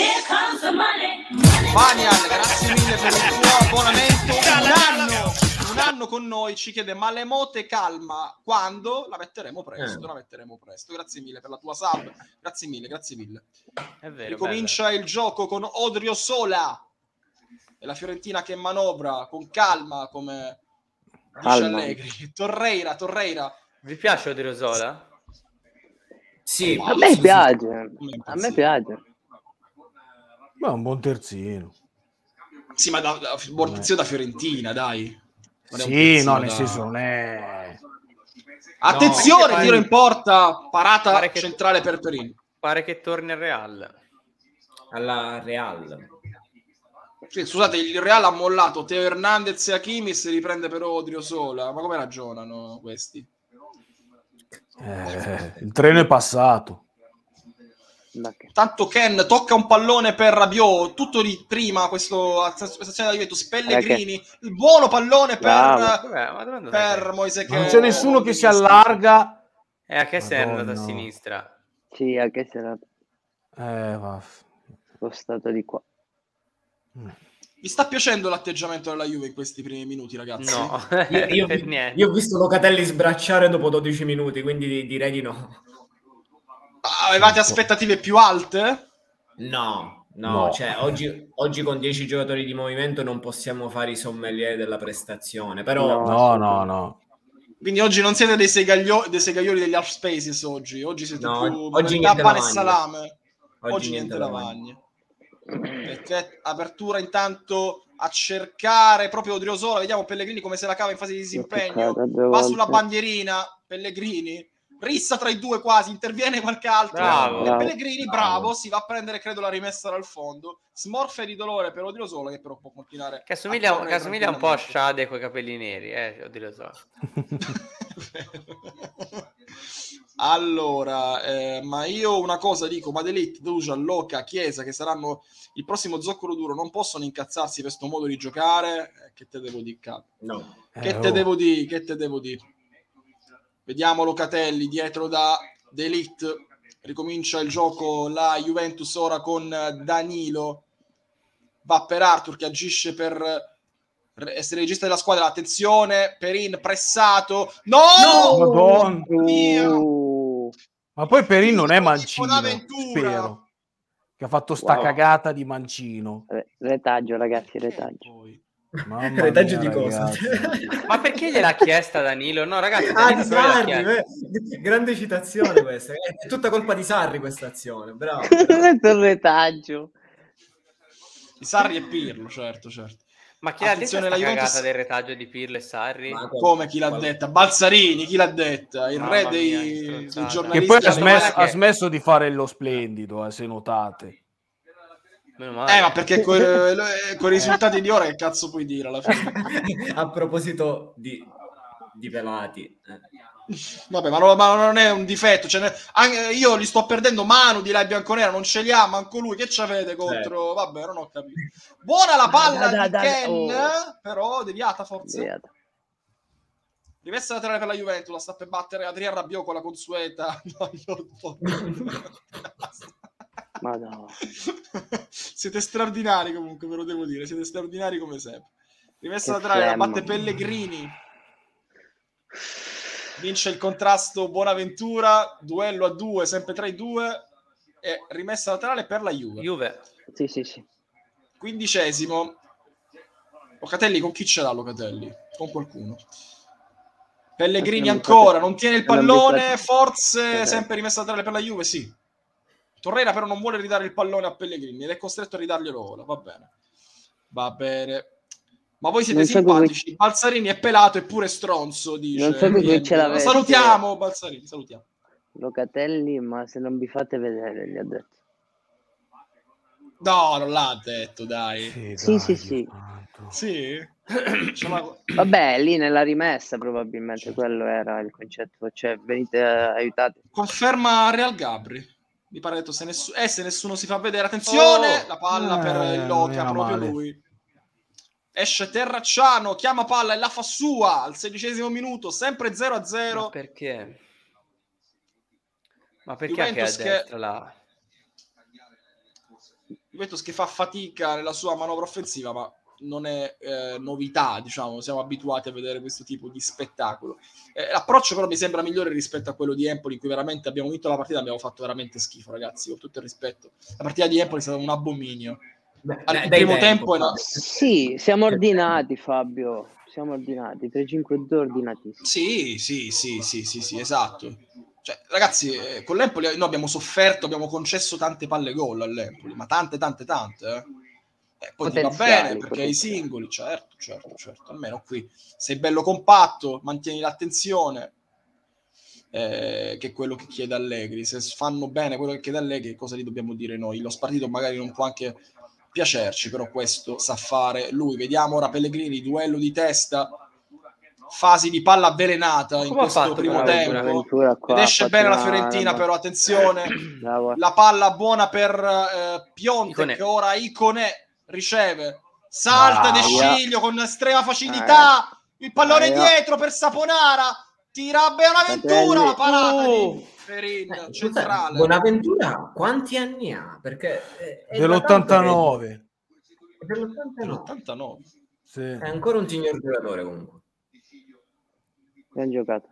A: Vanian, grazie mille per il tuo abbonamento. Un anno con noi, ci chiede Malemote calma, quando? La metteremo presto, grazie mille per la tua sub, grazie mille.
B: È vero,
A: Ricomincia il gioco con Odriozola e la Fiorentina che manovra con calma, come dice Allegri. Torreira.
B: Vi piace Odriozola?
D: Sì,
E: a me piace. A me piace.
C: Ma è un buon terzino.
A: Sì, ma buon terzino da Fiorentina, dai.
C: Sì, no, nel senso non è...
A: Attenzione, tiro in porta, parata
B: pare che
A: centrale per Perin.
B: Pare che torni al Real.
D: Alla Real.
A: Sì, scusate, il Real ha mollato Teo Hernandez e Hakimi e si riprende per Odriozola. Ma come ragionano questi?
C: Il treno è passato.
A: Tanto Ken tocca un pallone per Rabiot, tutto di prima questa azione della Juventus. Pellegrini, il buono pallone per Moise.
C: Non c'è nessuno che si allarga.
B: A che sei andato a sinistra?
E: Sì, a che sei andato?
C: Va.
E: Spostato di qua.
A: Vi sta piacendo l'atteggiamento della Juve in questi primi minuti, ragazzi?
B: No,
D: io ho visto Locatelli sbracciare dopo 12 minuti, quindi direi di no.
A: Avevate aspettative più alte?
D: No. Cioè oggi con 10 giocatori di movimento non possiamo fare i sommelier della prestazione, però
C: no.
A: Quindi oggi non siete dei segaglioli degli half spaces oggi siete più
D: oggi niente
A: pane e
D: lavagna.
A: salame. Oggi niente lavagna. Apertura intanto a cercare proprio Odriozola, vediamo Pellegrini come se la cava in fase di disimpegno, va sulla bandierina Pellegrini, rissa tra i due quasi, interviene qualche altro.
B: Bravo.
A: Pellegrini bravo, si va a prendere credo la rimessa dal fondo, smorfia di dolore per Odriozola che però può continuare
B: che assomiglia un po' a Shade con i capelli neri, Odriozola.
A: Allora, ma io una cosa dico, ma De Ligt, Dujan, Loca, Chiesa, che saranno il prossimo zoccolo duro, non possono incazzarsi per questo modo di giocare. Che te devo dire, capo?
D: no.
A: Che te devo dire? Vediamo Locatelli dietro da De Ligt. Ricomincia il gioco la Juventus ora con Danilo. Va per Arthur che agisce per essere regista della squadra. Attenzione, Perin pressato. No!
C: Madonna.
A: Mio!
C: Ma poi Perin non è mancino,
A: Bonaventura.
C: spero. Che ha fatto sta cagata di mancino.
E: Retaggio, ragazzi, retaggio.
D: Retaggio di cosa?
B: Ma perché gliel'ha chiesta Danilo? No, ragazzi,
D: di Sarri, grande citazione questa. È tutta colpa di Sarri questa azione, bravo.
E: Il retaggio.
A: Di Sarri e Pirlo, certo.
B: Ma chi l'ha detta la
A: Juventus...
B: cagata del retaggio di Pirlo e Sarri?
A: Come chi l'ha detta? Balzarini, chi l'ha detta? Il re dei giornalisti.
C: Che poi ha smesso di fare lo splendido, se notate.
B: Meno male.
A: Ma perché con i risultati di ora che cazzo puoi dire alla fine?
D: A proposito di pelati.
A: Vabbè, ma non è un difetto. Io li sto perdendo Manu di là bianconera, non ce li ha manco lui. Che c'avete contro? Vabbè, non ho capito. Buona la palla di Ken, però deviata forse. Rimessa laterale per la Juventus, la sta per battere Adrian Rabiot con la consueta.
E: Ma no.
A: Siete straordinari comunque, ve lo devo dire, siete straordinari come sempre. Rimessa
E: Che
A: laterale, la
E: flemma.
A: batte Pellegrini. Vince il contrasto Bonaventura, duello a 2, sempre 3-2 e rimessa laterale per la Juve.
E: Sì.
A: 15esimo. Locatelli con chi ce l'ha Locatelli? Con qualcuno. Pellegrini ancora, non tiene il pallone, forse sempre rimessa laterale per la Juve, sì. Torreira però non vuole ridare il pallone a Pellegrini ed è costretto a ridarglielo ora, va bene. Ma voi siete simpatici, Balzarini è pelato eppure stronzo, dice.
E: Non so che ce l'avete.
A: Salutiamo Balzarini, salutiamo.
E: Locatelli, ma se non vi fate vedere, gli ha detto.
A: No, non l'ha detto, dai.
E: Sì.
A: Sì?
E: Vabbè, lì nella rimessa probabilmente quello era il concetto, cioè venite aiutati.
A: Conferma Real Gabri. Mi pare detto se nessuno si fa vedere. Attenzione, la palla per il Loca, proprio
C: male.
A: lui. Esce Terracciano, chiama palla e la fa sua al 16esimo minuto, sempre 0-0.
B: Ma perché? Ma perché
A: Juventus
B: anche a destra là?
A: Juventus che fa fatica nella sua manovra offensiva, ma non è novità, diciamo, siamo abituati a vedere questo tipo di spettacolo. L'approccio però mi sembra migliore rispetto a quello di Empoli, in cui veramente abbiamo vinto la partita, abbiamo fatto veramente schifo, ragazzi, con tutto il rispetto. La partita di Empoli è stata un abominio. Il primo tempo era...
E: Sì, siamo ordinati, Fabio, siamo ordinati, 3-5-2 ordinatissimi.
A: Sì, esatto. Cioè, ragazzi, con l'Empoli noi abbiamo sofferto, abbiamo concesso tante palle gol all'Empoli, ma tante. Poi ti va bene perché i singoli, certo, almeno qui sei bello compatto, mantieni l'attenzione, che è quello che chiede Allegri. Se fanno bene quello che chiede Allegri, cosa gli dobbiamo dire noi? Lo spartito magari non può anche piacerci, però questo sa fare lui. Vediamo ora Pellegrini, duello di testa, fasi di palla avvelenata in questo primo tempo ed esce bene la Fiorentina, però attenzione, la palla buona per Piontek, che ora Iconè riceve, salta De Sciglio con estrema facilità, il pallone dietro per Saponara, tira Bonaventura, la parata di Perin, centrale.
D: Bonaventura quanti anni ha? Perché è
C: dell'89.
D: Dell'89.
C: Sì.
D: È ancora un signor giocatore comunque.
E: Ben giocato.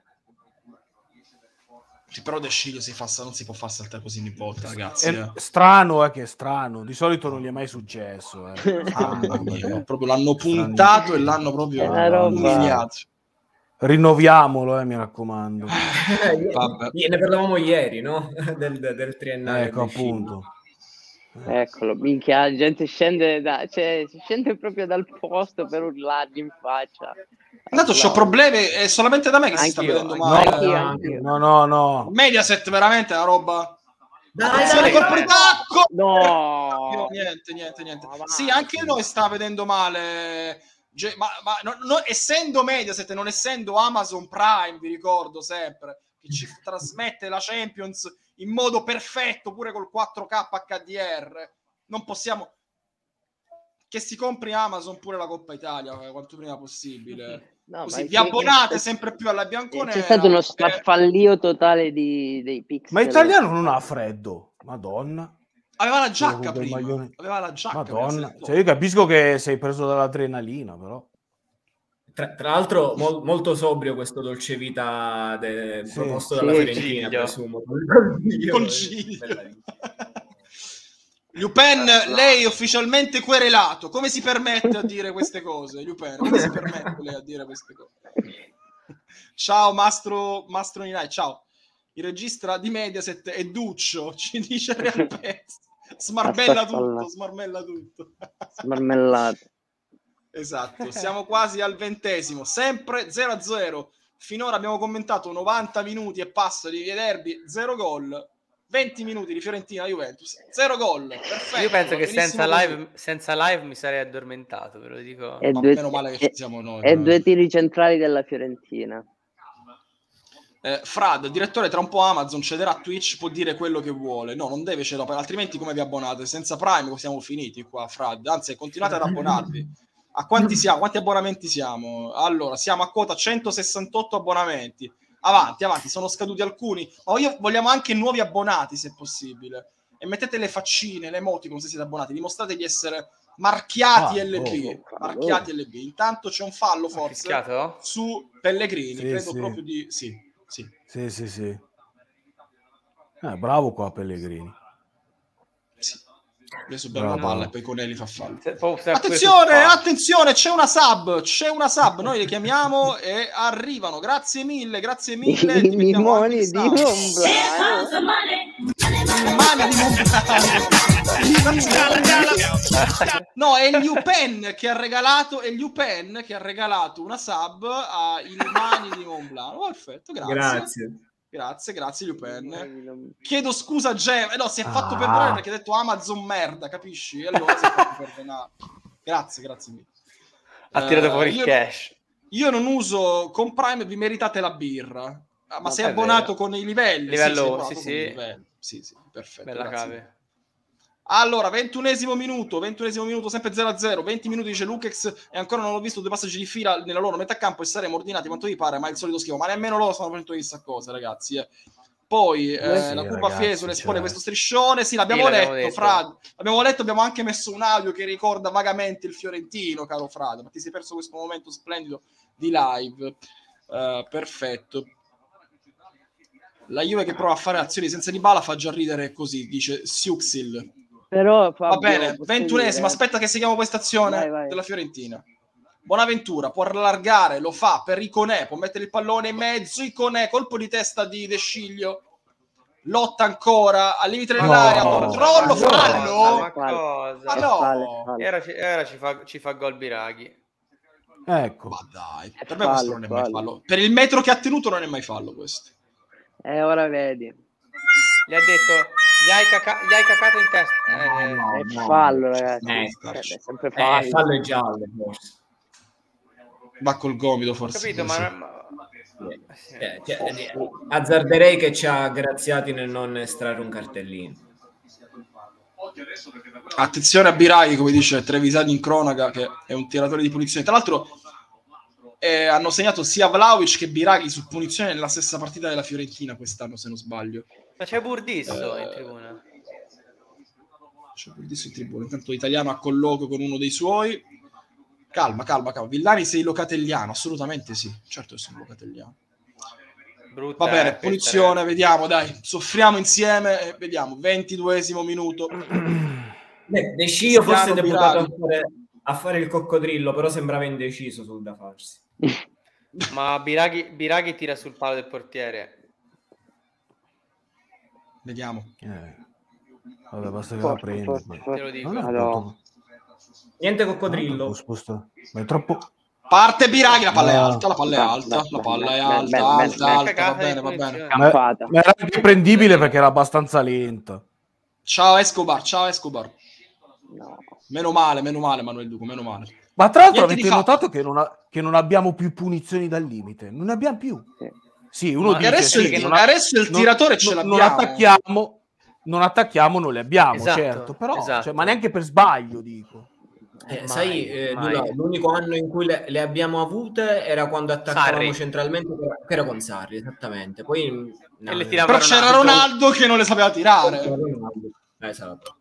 A: Sì, però De Sciglio non si può far saltare così ogni volta, ragazzi.
C: Strano, che è strano. Di solito non gli è mai successo.
A: Proprio l'hanno puntato e l'hanno proprio umiliato.
C: Rinnoviamolo, mi raccomando.
D: Ne parlavamo ieri, no? del triennale.
C: Ecco, appunto.
E: Eccolo, minchia, la gente scende scende proprio dal posto per urlargli in faccia.
A: Intanto c'ho problemi, è solamente da me che si sta vedendo male.
E: Anch'io.
A: No. Mediaset veramente è una roba.
D: Dai,
E: no.
A: Niente. Sì, anche noi sta vedendo male. Ma essendo Mediaset, non essendo Amazon Prime, vi ricordo sempre che ci trasmette la Champions in modo perfetto, pure col 4K HDR, non possiamo che si compri Amazon pure la Coppa Italia quanto prima possibile.
E: No,
A: così vi abbonate sempre più alla bianconera.
E: C'è stato uno sfarfallio totale dei pixel.
C: Ma Italiano non ha freddo, madonna.
A: Aveva la giacca prima. Aveva la giacca.
C: Madonna. Cioè, io capisco che sei preso dall'adrenalina, però.
D: Tra l'altro molto sobrio questo dolce vita proposto dalla Fiorentina, presumo.
A: Col Giglio. Lupin, lei è ufficialmente querelato. Come si permette a dire queste cose, Lupin? Come si permette lei a dire queste cose? Ciao, Mastro Ninai, ciao. Il regista di Mediaset è Duccio, ci dice Real Pezzo. Smarmella tutto.
E: Smarmellato.
A: Esatto, siamo quasi al 20°, sempre 0-0. Finora abbiamo commentato 90 minuti e passa di derby, 0 gol. 20 minuti di Fiorentina Juventus, 0 gol. Perfetto.
B: Io penso che senza live mi sarei addormentato, ve lo dico.
A: Ma meno male che ci siamo noi.
E: E 2 tiri centrali della Fiorentina.
A: Frad, direttore, tra un po' Amazon cederà a Twitch, può dire quello che vuole. No, non deve cedere, altrimenti come vi abbonate? Senza Prime siamo finiti qua, Frad. Anzi, continuate ad abbonarvi. A quanti siamo? Quanti abbonamenti siamo? Allora, siamo a quota 168 abbonamenti. Avanti, sono scaduti alcuni. Ma vogliamo anche nuovi abbonati, se possibile. E mettete le faccine, le emoticon se siete abbonati. Dimostrate di essere marchiati LB. Marchiati LB. Intanto c'è un fallo, forse, su Pellegrini. Credo proprio di... Sì.
C: Bravo qua Pellegrini.
A: Sì. Adesso per la palla e poi Conelli fa fallo. Attenzione, c'è una sub, noi le chiamiamo e arrivano. Grazie mille.
E: I mimoni di Monblano.
A: No, è Liu Pen che ha regalato una sub ai mani di Monblano. Perfetto, Grazie Liu Pen. Chiedo scusa a Gem. No, si è fatto perdonare perché ha detto Amazon merda, capisci? E allora si è fatto perdonare. Grazie mille.
B: Ha tirato fuori il cash.
A: Io non uso con Prime, vi meritate la birra. Ma sei abbonato con i livelli? Sì, perfetto.
B: Bella cave.
A: Allora, 21esimo minuto, sempre 0-0, 20 minuti dice Lukex e ancora non ho visto 2 passaggi di fila nella loro metà campo e saremo ordinati quanto vi pare, ma è il solito schifo, ma nemmeno loro stanno facendo questa cosa, ragazzi. Poi la curva Fiesole espone questo striscione, l'abbiamo letto, Frad, abbiamo anche messo un audio che ricorda vagamente il fiorentino, caro Frad, ma ti sei perso questo momento splendido di live. Perfetto. La Juve che prova a fare azioni senza Dybala fa già ridere così, dice Siuxil.
E: Però, Fabio,
A: va bene, 21esimo, aspetta che seguiamo questa azione della Fiorentina. Bonaventura può allargare, lo fa per Iconè, può mettere il pallone in mezzo, Iconè, colpo di testa di De Sciglio, lotta ancora al limite dell'area, controllo, fallo.
B: Ma no, era ci fa gol Biraghi.
C: Ecco.
A: Ma dai, per me questo non è mai fallo. Per il metro che ha tenuto non è mai fallo questo.
E: Ora vedi.
B: Gli ha detto gli hai cacato in testa.
E: È fallo, ragazzi. È sempre fallo.
D: Fallo è giallo, forse.
A: Va col gomito, forse.
B: Capito,
D: azzarderei che ci ha graziati nel non estrarre un cartellino.
A: Attenzione a Biraghi, come dice Trevisani in cronaca, che è un tiratore di punizione. Tra l'altro hanno segnato sia Vlahovic che Biraghi su punizione nella stessa partita della Fiorentina quest'anno, se non sbaglio.
B: Ma c'è Burdisso in tribuna.
A: Intanto l'italiano a colloquio con uno dei suoi. Calma. Villani sei locatelliano? Assolutamente sì. Certo che sono locatelliano.
B: Brutta,
A: va bene, punizione, vediamo, dai. Soffriamo insieme e vediamo. 22esimo minuto.
D: De Sciglio forse è deputato a fare il coccodrillo, però sembrava indeciso sul da farsi.
B: Ma Biraghi tira sul palo del portiere.
A: Vediamo.
C: Vabbè, basta che la prenda.
B: Te lo dico.
E: No.
D: Niente coccodrillo.
C: Ma è troppo...
A: Parte Biraghi, la palla è alta, la palla è alta, va bene.
C: Ma era anche prendibile perché era abbastanza lenta.
A: Ciao Escobar.
E: No.
A: Meno male, Manuel Duco, meno male.
C: Ma tra l'altro avete notato che non abbiamo più punizioni dal limite? Non ne abbiamo più. Sì, uno dice
A: adesso il tiratore ce l'abbiamo.
C: Non attacchiamo, non le abbiamo,
B: esatto,
C: certo, però
B: esatto.
C: Cioè, ma neanche per sbaglio, dico.
D: Sai, l'unico anno in cui le abbiamo avute era quando attaccavamo centralmente, che era con Sarri, esattamente. Poi
A: però c'era Ronaldo che non le sapeva tirare.
D: Esatto.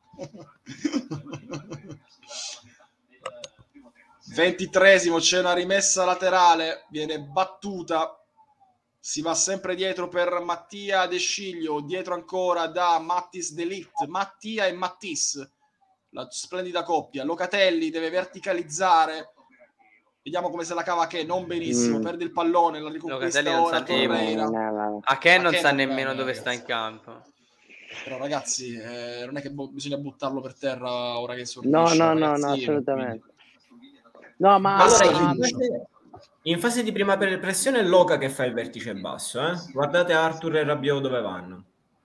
A: 23esimo, c'è una rimessa laterale, viene battuta, si va sempre dietro per Mattia De Sciglio, dietro ancora da Mattis De Ligt, Mattia e Mattis, la splendida coppia. Locatelli deve verticalizzare, vediamo come se la cava, che non benissimo, perde il pallone, la riconquista ora Torreira.
B: A che non sa nemmeno dove sta in campo.
A: Però ragazzi, non è che bisogna buttarlo per terra ora che sono
E: no, assolutamente. No, ma
D: allora, in fase di prima pressione è Loca che fa il vertice basso, Guardate Arthur e Rabiot dove vanno.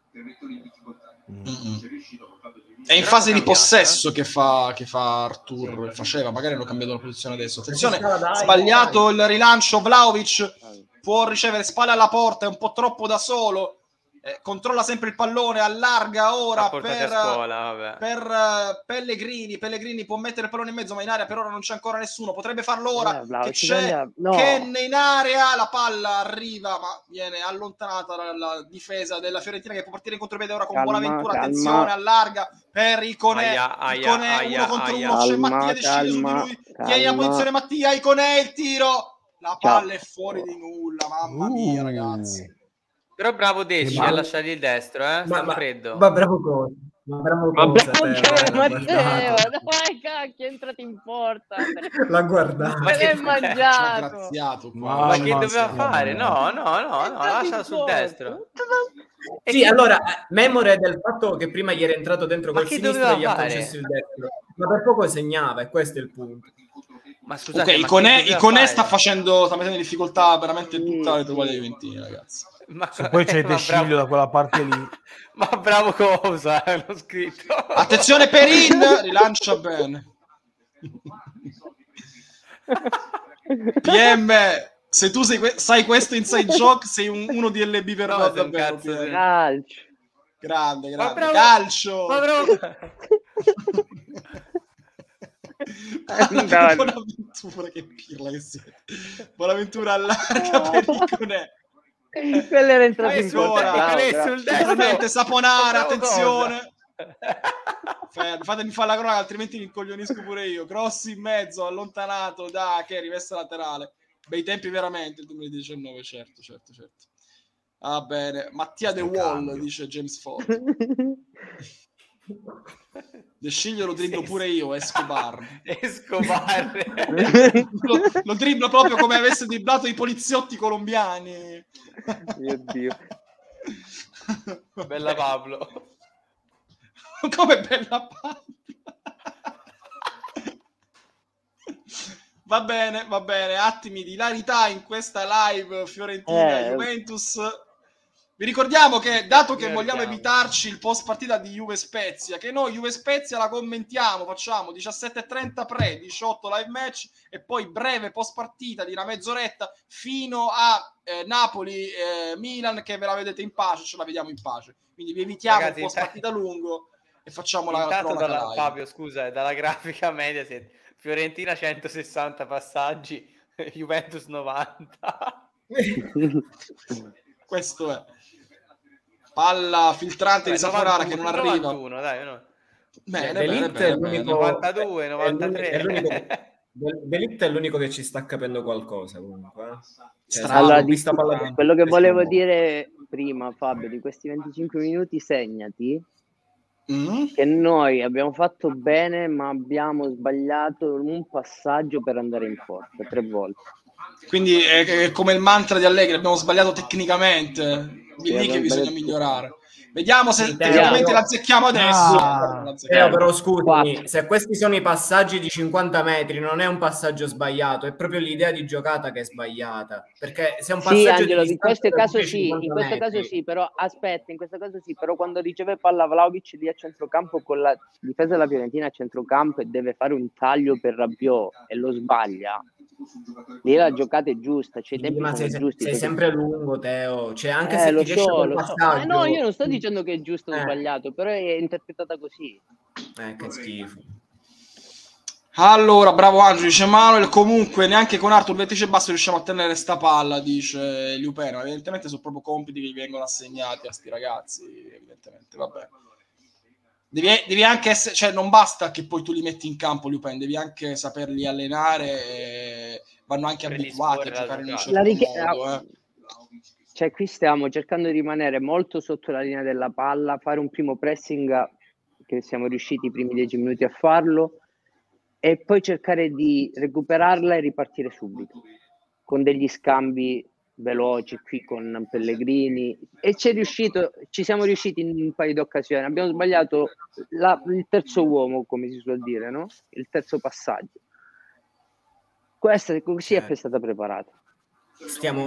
A: È in fase di possesso che fa Arthur, faceva, magari hanno cambiato la posizione adesso. Attenzione, sbagliato il rilancio, Vlahovic può ricevere spalle alla porta, è un po' troppo da solo. controlla sempre il pallone, allarga ora per Pellegrini può mettere il pallone in mezzo, ma in area per ora non c'è ancora nessuno, potrebbe farlo ora che c'è Ken in area, la palla arriva ma viene allontanata dalla difesa della Fiorentina, che può partire in contropiede ora con Bonaventura, attenzione, allarga per Iconè, uno contro uno, c'è Mattia decide su di lui, tieni la posizione Mattia, Iconè, il tiro, la palla è fuori di nulla, mamma mia ragazzi.
B: Però bravo Desci a lasciare il destro, sta freddo.
D: Ma bravo cosa? Ma bravo
E: Matteo, dai cacchio, è entrato in porta.
D: L'ha guardato.
E: Ma che è mangiato.
B: Ma che doveva fare? No, lasciala sul destro.
D: Sì, allora, memore del fatto che prima gli era entrato dentro col sinistro e gli ha concesso il destro. Ma per poco segnava, e questo è il punto.
B: Ma scusate,
A: Iconè sta mettendo in difficoltà veramente tutta la retroguardia dei Juventini, ragazzi.
C: Se poi c'è Desciglio da quella parte lì.
B: Ma bravo cosa, l'ho scritto.
A: Attenzione Perin, rilancia bene. PM, se tu sai questo inside joke, sei uno di LB per davvero.
E: Calcio.
A: Grande, calcio.
B: Ma bravo.
A: Bonaventura, che pirla che siete. Bonaventura allarga per Iconè.
E: Quello era entrato in
A: porta. Saponara, attenzione. Fatemi fare la cronaca, altrimenti mi incoglionisco pure io. Cross in mezzo, allontanato da che rimessa laterale. Bei tempi veramente il 2019, certo. Va bene. Mattia De Wall, dice James Ford. De Sciglio lo dribblo pure io, Escobar. Lo dribblo proprio come avesse dribblato i poliziotti colombiani.
E: Mio Dio.
B: Bella Pablo.
A: Come bella Pablo. Va bene, attimi di ilarità in questa live Fiorentina Juventus. Vi ricordiamo che, dato che vogliamo evitarci il post partita di Juve Spezia, che noi Juve Spezia la commentiamo, facciamo 17:30 pre, 18 live match e poi breve post partita di una mezz'oretta fino a Napoli Milan, che ve la vedete in pace, ce la vediamo in pace. Quindi vi evitiamo, ragazzi, il post partita lungo e facciamo la cronaca live.
B: Fabio, scusa, dalla grafica media Fiorentina 160 passaggi, Juventus 90.
A: Questo è. Palla filtrante di Saponara che non arriva.
B: 91, dai, no.
A: Bene.
B: 92, 93.
D: Delict è l'unico che ci sta capendo qualcosa comunque.
E: Allora, quello che volevo dire prima, Fabio, di questi 25 minuti, segnati che noi abbiamo fatto bene, ma abbiamo sbagliato un passaggio per andare in porta 3 volte.
A: Quindi è come il mantra di Allegri, abbiamo sbagliato tecnicamente. È lì che bisogna migliorare. Vediamo se effettivamente la azzecchiamo adesso.
D: Però scusami, se questi sono i passaggi di 50 metri, non è un passaggio sbagliato, è proprio l'idea di giocata che è sbagliata. Perché se è un passaggio
E: Angelo,
D: di
E: in questo caso
D: metri...
E: però aspetta, in questo caso sì, però quando riceve palla Vlahovic lì a centrocampo con la difesa della Fiorentina a centrocampo e deve fare un taglio per Rabiot e lo sbaglia, lì la giocata è giusta, cioè i tempi sono giusti.
D: Sei sempre lungo, Teo, cioè anche se ti riesce quel passaggio...
E: no, io non sto dicendo che è giusto o sbagliato, però è interpretata così.
D: Che schifo.
A: Allora, bravo Angelo, dice Manuel, comunque neanche con Arthur vertice basso riusciamo a tenere sta palla, dice Liupeno. Evidentemente sono proprio compiti che gli vengono assegnati a sti ragazzi, evidentemente, vabbè. Devi anche essere, cioè non basta che poi tu li metti in campo, Liupeno, devi anche saperli allenare e vanno anche abituati a giocare in un certo modo.
E: Cioè qui stiamo cercando di rimanere molto sotto la linea della palla, fare un primo pressing che siamo riusciti i primi 10 minuti a farlo e poi cercare di recuperarla e ripartire subito con degli scambi veloci qui con Pellegrini e ci siamo riusciti in un paio di occasioni. Abbiamo sbagliato il terzo uomo, come si suol dire, no? Il terzo passaggio. Questa così è stata preparata.
D: Stiamo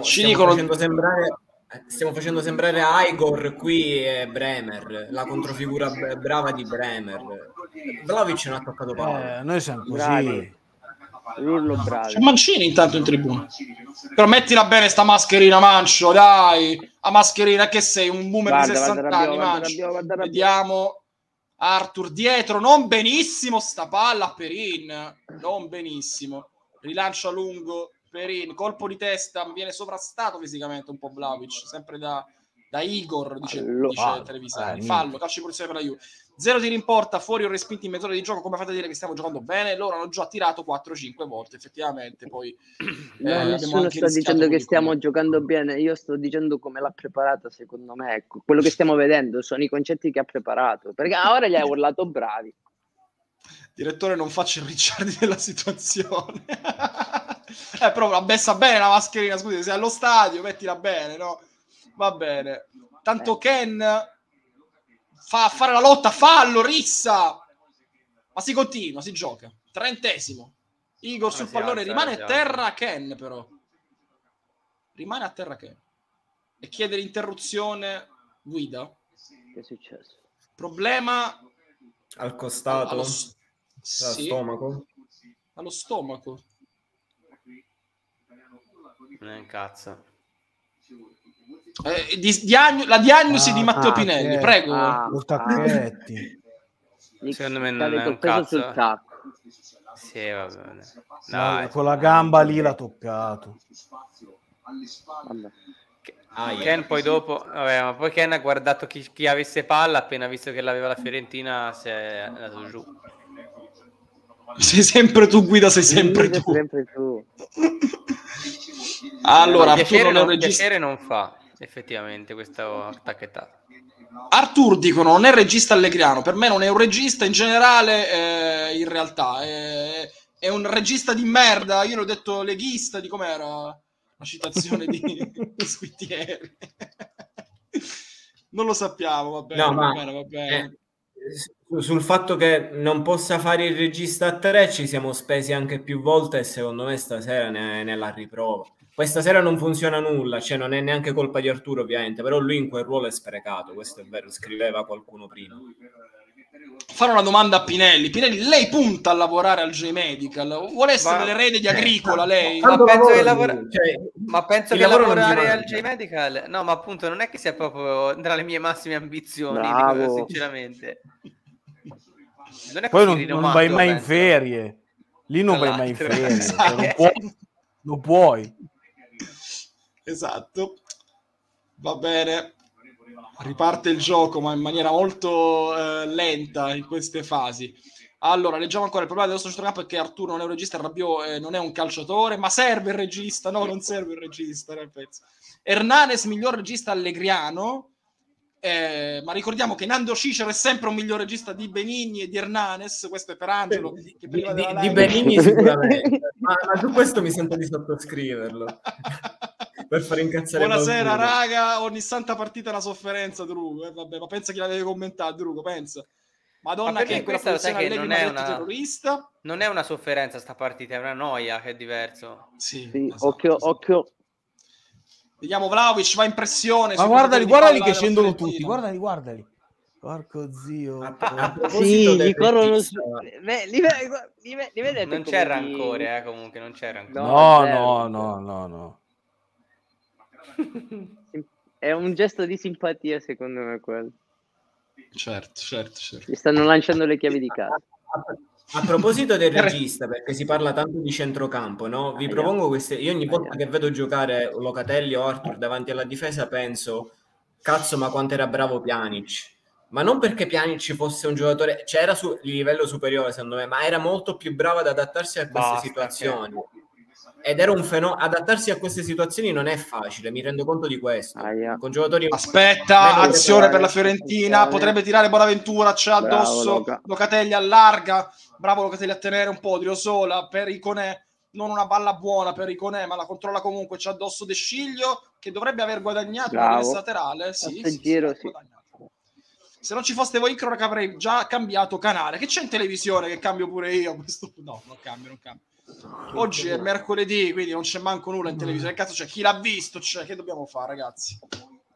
D: facendo sembrare Igor qui e Bremer, la controfigura brava di Bremer. Vlahovic non ha toccato palla.
C: Noi siamo così.
E: Rullo bravi.
A: C'è Mancini intanto in tribuna. Però mettila bene sta mascherina, Mancio, dai. A mascherina, che sei un boomer di 60 anni, Mancio. Vediamo Arthur dietro, non benissimo sta palla, Perin, non benissimo. Rilancio a lungo, Perin, colpo di testa, viene sovrastato fisicamente un po' Vlahovic, sempre da Igor, dice Televisani. Fallo, calcio di punizione per la Juve. 0 tiri in porta, fuori o respinti in mezz'ora di gioco. Come fate a dire che stiamo giocando bene? Loro hanno già tirato 4-5 volte, effettivamente. Poi
E: nessuno sta dicendo che stiamo giocando bene. Io sto dicendo come l'ha preparata, secondo me. Ecco, quello che stiamo vedendo sono i concetti che ha preparato. Perché ora gli hai urlato bravi.
A: Direttore, non faccia il Ricciardi della situazione. Però la bessa bene la mascherina, scusi, sei allo stadio, mettila bene, no? Va bene. Tanto Ken fa a fare la lotta, fallo, rissa. Ma si continua, si gioca. 30°. Igor sul pallone, rimane a terra Ken, però. Rimane a terra Ken. E chiede l'interruzione Guida.
E: Che è successo?
D: Problema al costato,
A: sì,
D: stomaco.
A: Allo stomaco.
B: Cazzo.
A: La diagnosi di Matteo Pinelli, prego.
B: Secondo me non è un cazzo.
E: Sul tacco.
B: Sì, va bene.
C: Dai, con la gamba lì l'ha toccato.
B: Ken poi dopo, vabbè, ma poi Ken ha guardato chi avesse palla, appena visto che l'aveva la Fiorentina si è andato giù.
A: Sei sempre tu, Guida, sei sempre tu. Allora,
B: piacere non fa effettivamente questo attacchettato.
A: Artur dicono non è regista allegriano, per me non è un regista in generale, in realtà è un regista di merda. Io l'ho detto leghista, di com'era la citazione di Squittieri. Non lo sappiamo, va bene,
D: no,
A: va bene, va bene.
D: Sul fatto che non possa fare il regista a 3 ci siamo spesi anche più volte e secondo me stasera ne è nella riprova. Questa sera non funziona nulla, cioè non è neanche colpa di Arturo ovviamente, però lui in quel ruolo è sprecato, questo è vero, scriveva qualcuno prima.
A: Fare una domanda a Pinelli. Pinelli, lei punta a lavorare al J-Medical? Vuole essere l'erede di Agricola, lei?
B: Ma penso che lavorare al J-Medical... No, ma appunto non è che sia proprio tra le mie massime ambizioni, dico, sinceramente.
C: Non è poi non vai mai in ferie. Lì non vai mai in ferie. Non puoi.
A: Esatto. Va bene. Riparte il gioco, ma in maniera molto lenta in queste fasi. Allora, leggiamo ancora. Il problema del nostro centrocampo è che Arturo non è un regista, Rabiot non è un calciatore, ma serve il regista. No, non serve il regista. Hernanes, miglior regista allegriano. Ma ricordiamo che Nando Cicero è sempre un miglior regista di Benigni e di Hernanes. Questo è per Angelo. Che
D: di Benigni sicuramente. ma su questo mi sento di sottoscriverlo. Per fare incazzare.
A: Buonasera raga, ogni santa partita è una sofferenza, Drugo, vabbè, ma pensa chi l'avevi commentato, Drugo, pensa. Madonna, che questa posizione non è una terrorista.
B: Non è una sofferenza sta partita, è una noia, che è diverso.
E: Sì, esatto, occhio.
A: Vediamo Vlahovic, va in pressione.
C: Ma guardali che scendono tutti, guardali. Porco zio.
E: Sì, gli corrono su. Li vedete?
B: Non c'è rancore, comunque, non c'è rancore.
C: No.
E: È un gesto di simpatia, secondo me, quello.
A: Certo.
E: Gli stanno lanciando le chiavi di casa.
D: A proposito del regista, perché si parla tanto di centrocampo, no? Vi propongo queste. Io ogni volta che vedo giocare Locatelli o Arthur davanti alla difesa penso, cazzo, ma quanto era bravo Pjanic. Ma non perché Pjanic fosse un giocatore, cioè era su livello superiore secondo me, ma era molto più bravo ad adattarsi a queste situazioni. Ed era un fenomeno. Adattarsi a queste situazioni non è facile, mi rendo conto di questo. Con giocatori.
A: Aspetta, azione per la Fiorentina, potrebbe tirare Bonaventura, c'è addosso. Locatelli allarga, bravo Locatelli a tenere un po' Driosola per Iconè, non una palla buona per Iconè, ma la controlla comunque, c'è addosso De Sciglio che dovrebbe aver guadagnato una rimessa laterale. Sì. Se non ci foste voi Incronac avrei già cambiato canale. Che c'è in televisione che cambio pure io? No, non cambio. Oggi è mercoledì, quindi non c'è manco nulla in televisione. Che cazzo c'è? Chi l'ha visto? Che dobbiamo fare, ragazzi?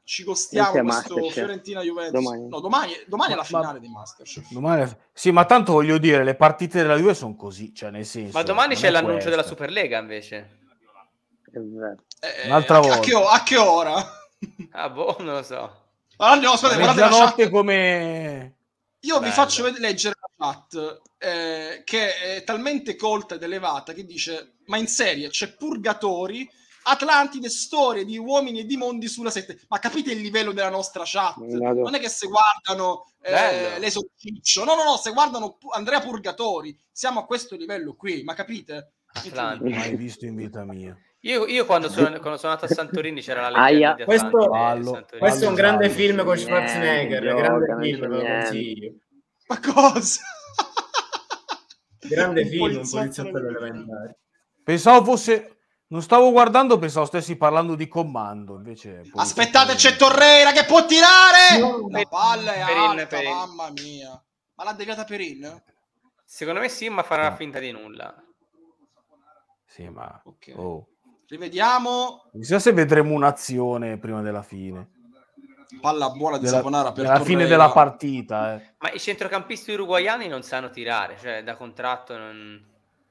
A: ci costiamo
E: Inizia
A: questo
E: Masterchef.
A: Fiorentina-Juventus. Domani è la finale di Masterchef.
C: Sì, ma tanto voglio dire, le partite della Juve sono così, cioè nel senso.
B: Ma domani
C: non
B: c'è
C: è
B: l'annuncio
C: questa.
B: della Superlega invece.
E: È vero.
C: Un'altra volta.
A: A che ora?
B: Ah, boh, non lo so.
A: Allora, andiamo, aspetta, guardate la
C: Mezzanotte
A: chat.
C: come...
A: Io vi
B: Bello.
A: faccio leggere la chat che è talmente colta ed elevata che dice: ma in serie c'è Purgatori, Atlantide, storie di uomini e di mondi sulla 7. Ma capite il livello della nostra chat? Non è che se guardano l'esorciccio, no, se guardano Andrea Purgatori, siamo a questo livello qui, ma capite?
B: Atlantide.
C: Mai visto in vita mia.
B: Io quando sono andato a Santorini c'era la leggenda di Atlantide.
D: Questo è un grande
C: Fallo.
D: film con Schwarzenegger, grande
E: non
D: film,
E: c'è
D: ve lo
E: niente.
D: consiglio.
A: Ma cosa?
D: Grande
A: Un
D: film, un
A: poliziotto
D: poliziotto elementare.
C: Pensavo fosse... Non stavo guardando, pensavo stessi parlando di Comando, invece...
A: Aspettate, c'è Torreira che può tirare!
B: No,
A: La palla è
B: Perin,
A: alta,
B: Perin.
A: mamma mia. Ma l'ha deviata Perin?
B: Secondo me sì, ma farà finta di nulla.
C: Sì, ma...
A: Ok.
C: Oh.
A: Rivediamo.
C: Chissà se vedremo un'azione prima della fine.
A: Palla buona di Saponara per
C: Alla
A: Torreira.
C: fine della partita,
B: Ma i centrocampisti uruguaiani non sanno tirare, cioè da contratto non...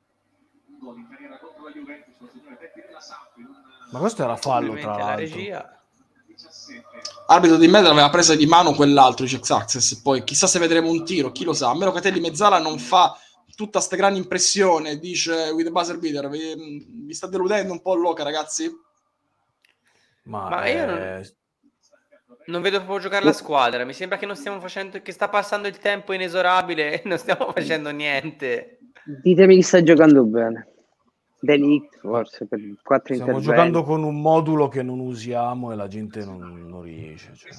C: Ma questo era fallo, tra
B: la
C: l'altro.
B: regia.
A: Arbitro di mezzo aveva presa di mano quell'altro, dice Xaxes. Poi chissà se vedremo un tiro, chi lo sa. A meno che Telli Mezzala non fa tutta sta grande impressione, dice with the buzzer beater. Vi sta deludendo un po' Loca, ragazzi?
B: Ma io non vedo proprio giocare la squadra. Mi sembra che non stiamo facendo, che sta passando il tempo inesorabile e non stiamo facendo niente.
E: Ditemi chi sta giocando bene. Delict forse per 4
C: Stiamo
E: interventi.
C: giocando con un modulo che non usiamo e la gente non riesce. Cioè.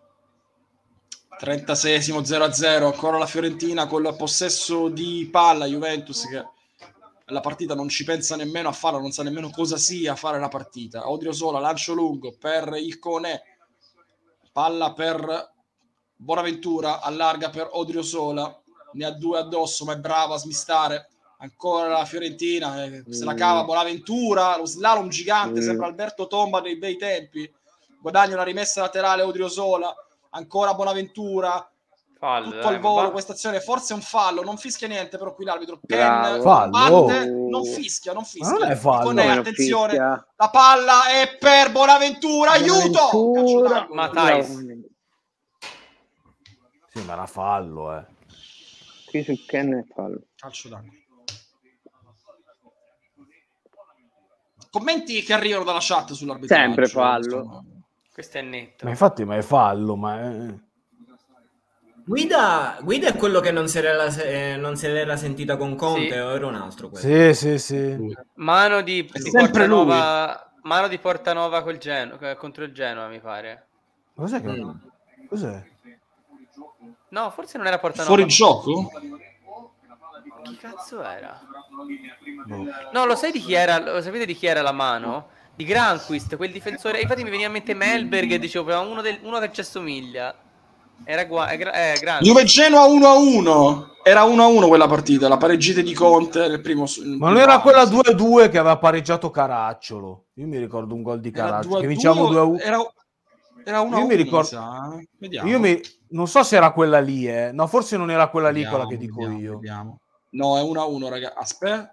A: 36esimo 0-0, ancora la Fiorentina con il possesso di palla. Juventus che la partita non ci pensa nemmeno a farla, non sa nemmeno cosa sia fare la partita. Odriozola, lancio lungo per il Conè, palla per Bonaventura, allarga per Odriozola, ne ha due addosso ma è bravo a smistare. Ancora la Fiorentina, se la cava Bonaventura, lo slalom gigante, sembra Alberto Tomba dei bei tempi. Guadagna una rimessa laterale Odriozola, ancora Bonaventura,
B: fallo,
A: tutto al volo questa azione, forse è un fallo, non fischia niente però qui l'arbitro Ken
C: fallo.
A: batte, non fischia.
C: Ma non è fallo.
A: Conè, attenzione, la palla è per Bonaventura, aiuto!
B: Ma Thais.
C: Sì, ma era fallo,
E: Qui su Ken è fallo.
A: Calcio d'angolo. Commenti che arrivano dalla chat sull'arbitraggio.
E: Sempre fallo.
B: Questo è netto.
C: Ma infatti, ma è fallo, ma...
D: Guida è quello che non se l'era sentita con Conte, sì. O era un altro quello?
C: Sì.
B: Mano di Portanova, mano di Portanova contro il Genoa, mi pare.
C: Cos'è che... Cos'è?
B: No, forse non era Portanova.
A: Fuori gioco?
B: Chi cazzo era? No, lo sai di chi era? Lo sapete di chi era la mano? Di Granquist, quel difensore. Infatti mi veniva in mente Melberg e dicevo uno che ci assomiglia. Era Granquist.
A: Juve Genoa 1-1. Era 1-1 quella partita, la pareggita di Conte nel primo.
C: Ma non era quella 2-2 che aveva pareggiato Caracciolo? Io mi ricordo un gol di Caracciolo. Che vinciamo 2-1.
A: Era 1-1.
C: Io mi ricordo.
A: Vediamo.
C: Non so se era quella lì, No, forse non era quella lì quella che dico io.
A: Vediamo. No, è 1-1, raga. Aspetta.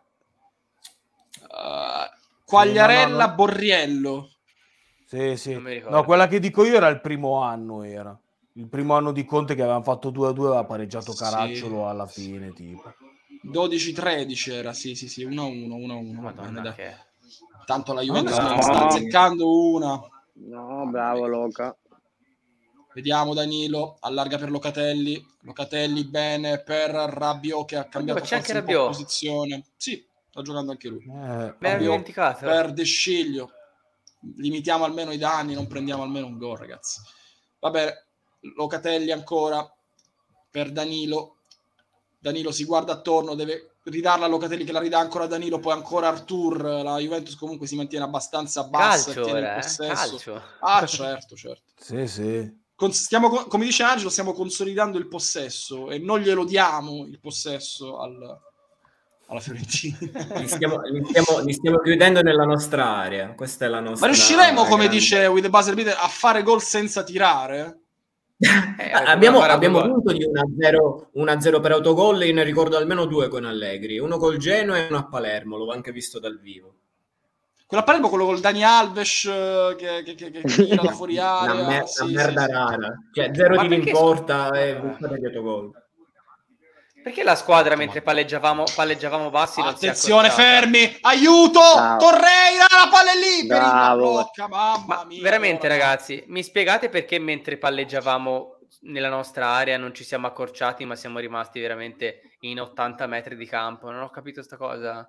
A: Quagliarella,
C: no.
A: Borriello.
C: Sì. No, quella che dico io era il primo anno, era. Il primo anno di Conte che avevano fatto 2-2, aveva pareggiato Caracciolo alla fine, tipo.
A: 12-13 era, sì, 1-1.
B: Madonna,
A: dai.
B: che...
A: Tanto la Juventus sta azzeccando una.
E: No, bravo Loca.
A: Vediamo Danilo, allarga per Locatelli bene per Rabiot che ha cambiato forse un po' posizione. Sì, sta giocando anche lui.
B: dimenticato.
A: Per De Sciglio. Limitiamo almeno i danni, non prendiamo almeno un gol, ragazzi. Vabbè, Locatelli ancora per Danilo. Danilo si guarda attorno, deve ridarla a Locatelli che la ridà ancora a Danilo, poi ancora Artur. La Juventus comunque si mantiene abbastanza bassa, tiene il possesso. Certo.
C: Sì.
A: Come dice Angelo, stiamo consolidando il possesso e non glielo diamo il possesso alla Fiorentina.
D: Li stiamo chiudendo nella nostra area. Questa è la nostra.
A: Ma riusciremo, come
D: grande...
A: dice With the Buzzer Beater, a fare gol senza tirare?
D: Abbiamo vinto di 1-0 per autogol. Io ne ricordo almeno 2 con Allegri, uno col Genoa e uno a Palermo. L'ho anche visto dal vivo.
A: Quello a Palermo, quello col Dani Alves che tira da fuori area.
D: Una merda rara. Cioè, 0 tiri in porta e buttare di autogol.
B: Perché la squadra, mentre palleggiavamo bassi, non si è
A: attenzione,
B: accorciata?
A: fermi, aiuto,
E: Bravo.
A: Torreira, la palla è libera,
E: Bravo.
A: blocca, mamma
B: Ma
A: mia.
B: veramente, ragazzi, mi spiegate perché mentre palleggiavamo nella nostra area non ci siamo accorciati, ma siamo rimasti veramente in 80 metri di campo? Non ho capito sta cosa.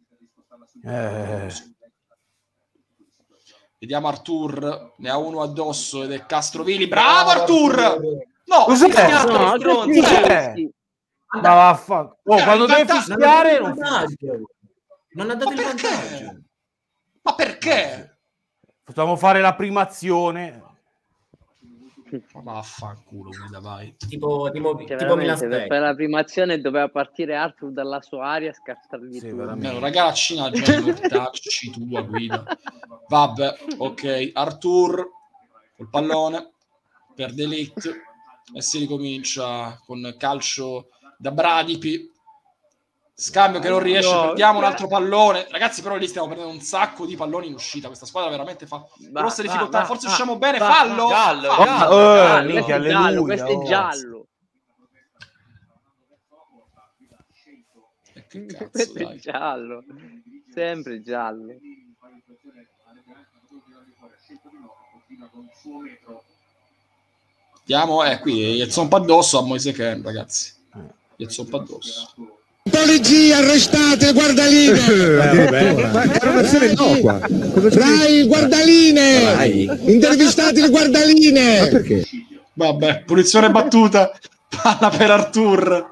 A: Vediamo Artur, ne ha uno addosso ed è Castrovili. Bravo Artur! No,
C: Cos'è?
B: No,
C: Cos'è? Ma vaffanculo. Quando devi fischiare
D: non ha dato il vantaggio.
A: Ma perché?
C: Facciamo fare la prima azione.
A: Ma vaffanculo, guida, vai.
D: Tipo
E: veramente, per la prima azione doveva partire Arthur dalla sua area e scartargli tutto.
A: Ragazzi, già mortacci tua guida. Vabbè, ok, Artur col pallone per De Ligt e si ricomincia con calcio da Bradipi. Scambio che non riesce, perdiamo un altro pallone. Ragazzi, però lì stiamo prendendo un sacco di palloni in uscita. Questa squadra veramente fa grosse difficoltà. Forse usciamo bene. Fallo.
E: Questo è giallo.
A: Che cazzo,
E: questo è giallo. Sempre giallo.
A: Andiamo, qui gli zompa addosso a Moise Ken, ragazzi. Gli zompa addosso.
I: Polizia, arrestate il guardaline.
G: Ma è un'azione innocua.
I: Dai, il guardaline. Intervistate il guardaline.
G: Ma perché?
A: Vabbè, punizione battuta. Palla per Artur.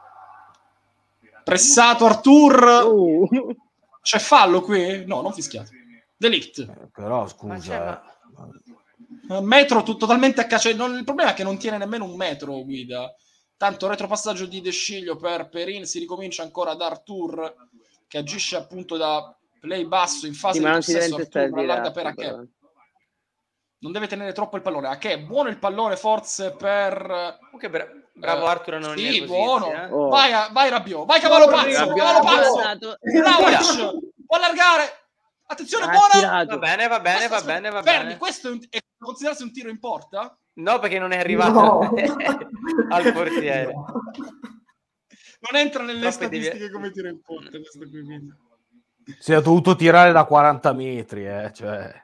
A: Pressato Artur. C'è fallo qui? No, non fischiato. De Ligt.
C: Però scusa.
A: Metro totalmente a caccia. Il problema è che non tiene nemmeno un metro, guida. Tanto retropassaggio di De Sciglio per Perin, si ricomincia ancora da Artur che agisce appunto da play basso in fase di possesso. Artur allarga per Ake. Non deve tenere troppo il pallone. Ake, buono il pallone forse per...
B: Bravo Artur a non
A: sì,
B: buono.
A: Vai Rabiot, vai Cavallo Pazzo, Cavallo Pazzo. Vlahovic, può allargare. Attenzione, buona.
B: Va bene.
A: Fermi, questo è considerarsi un tiro in porta?
B: No, perché non è arrivato al portiere.
A: Non entra nelle statistiche come tiro in porta. Questo qui.
C: Si è dovuto tirare da 40 metri, cioè.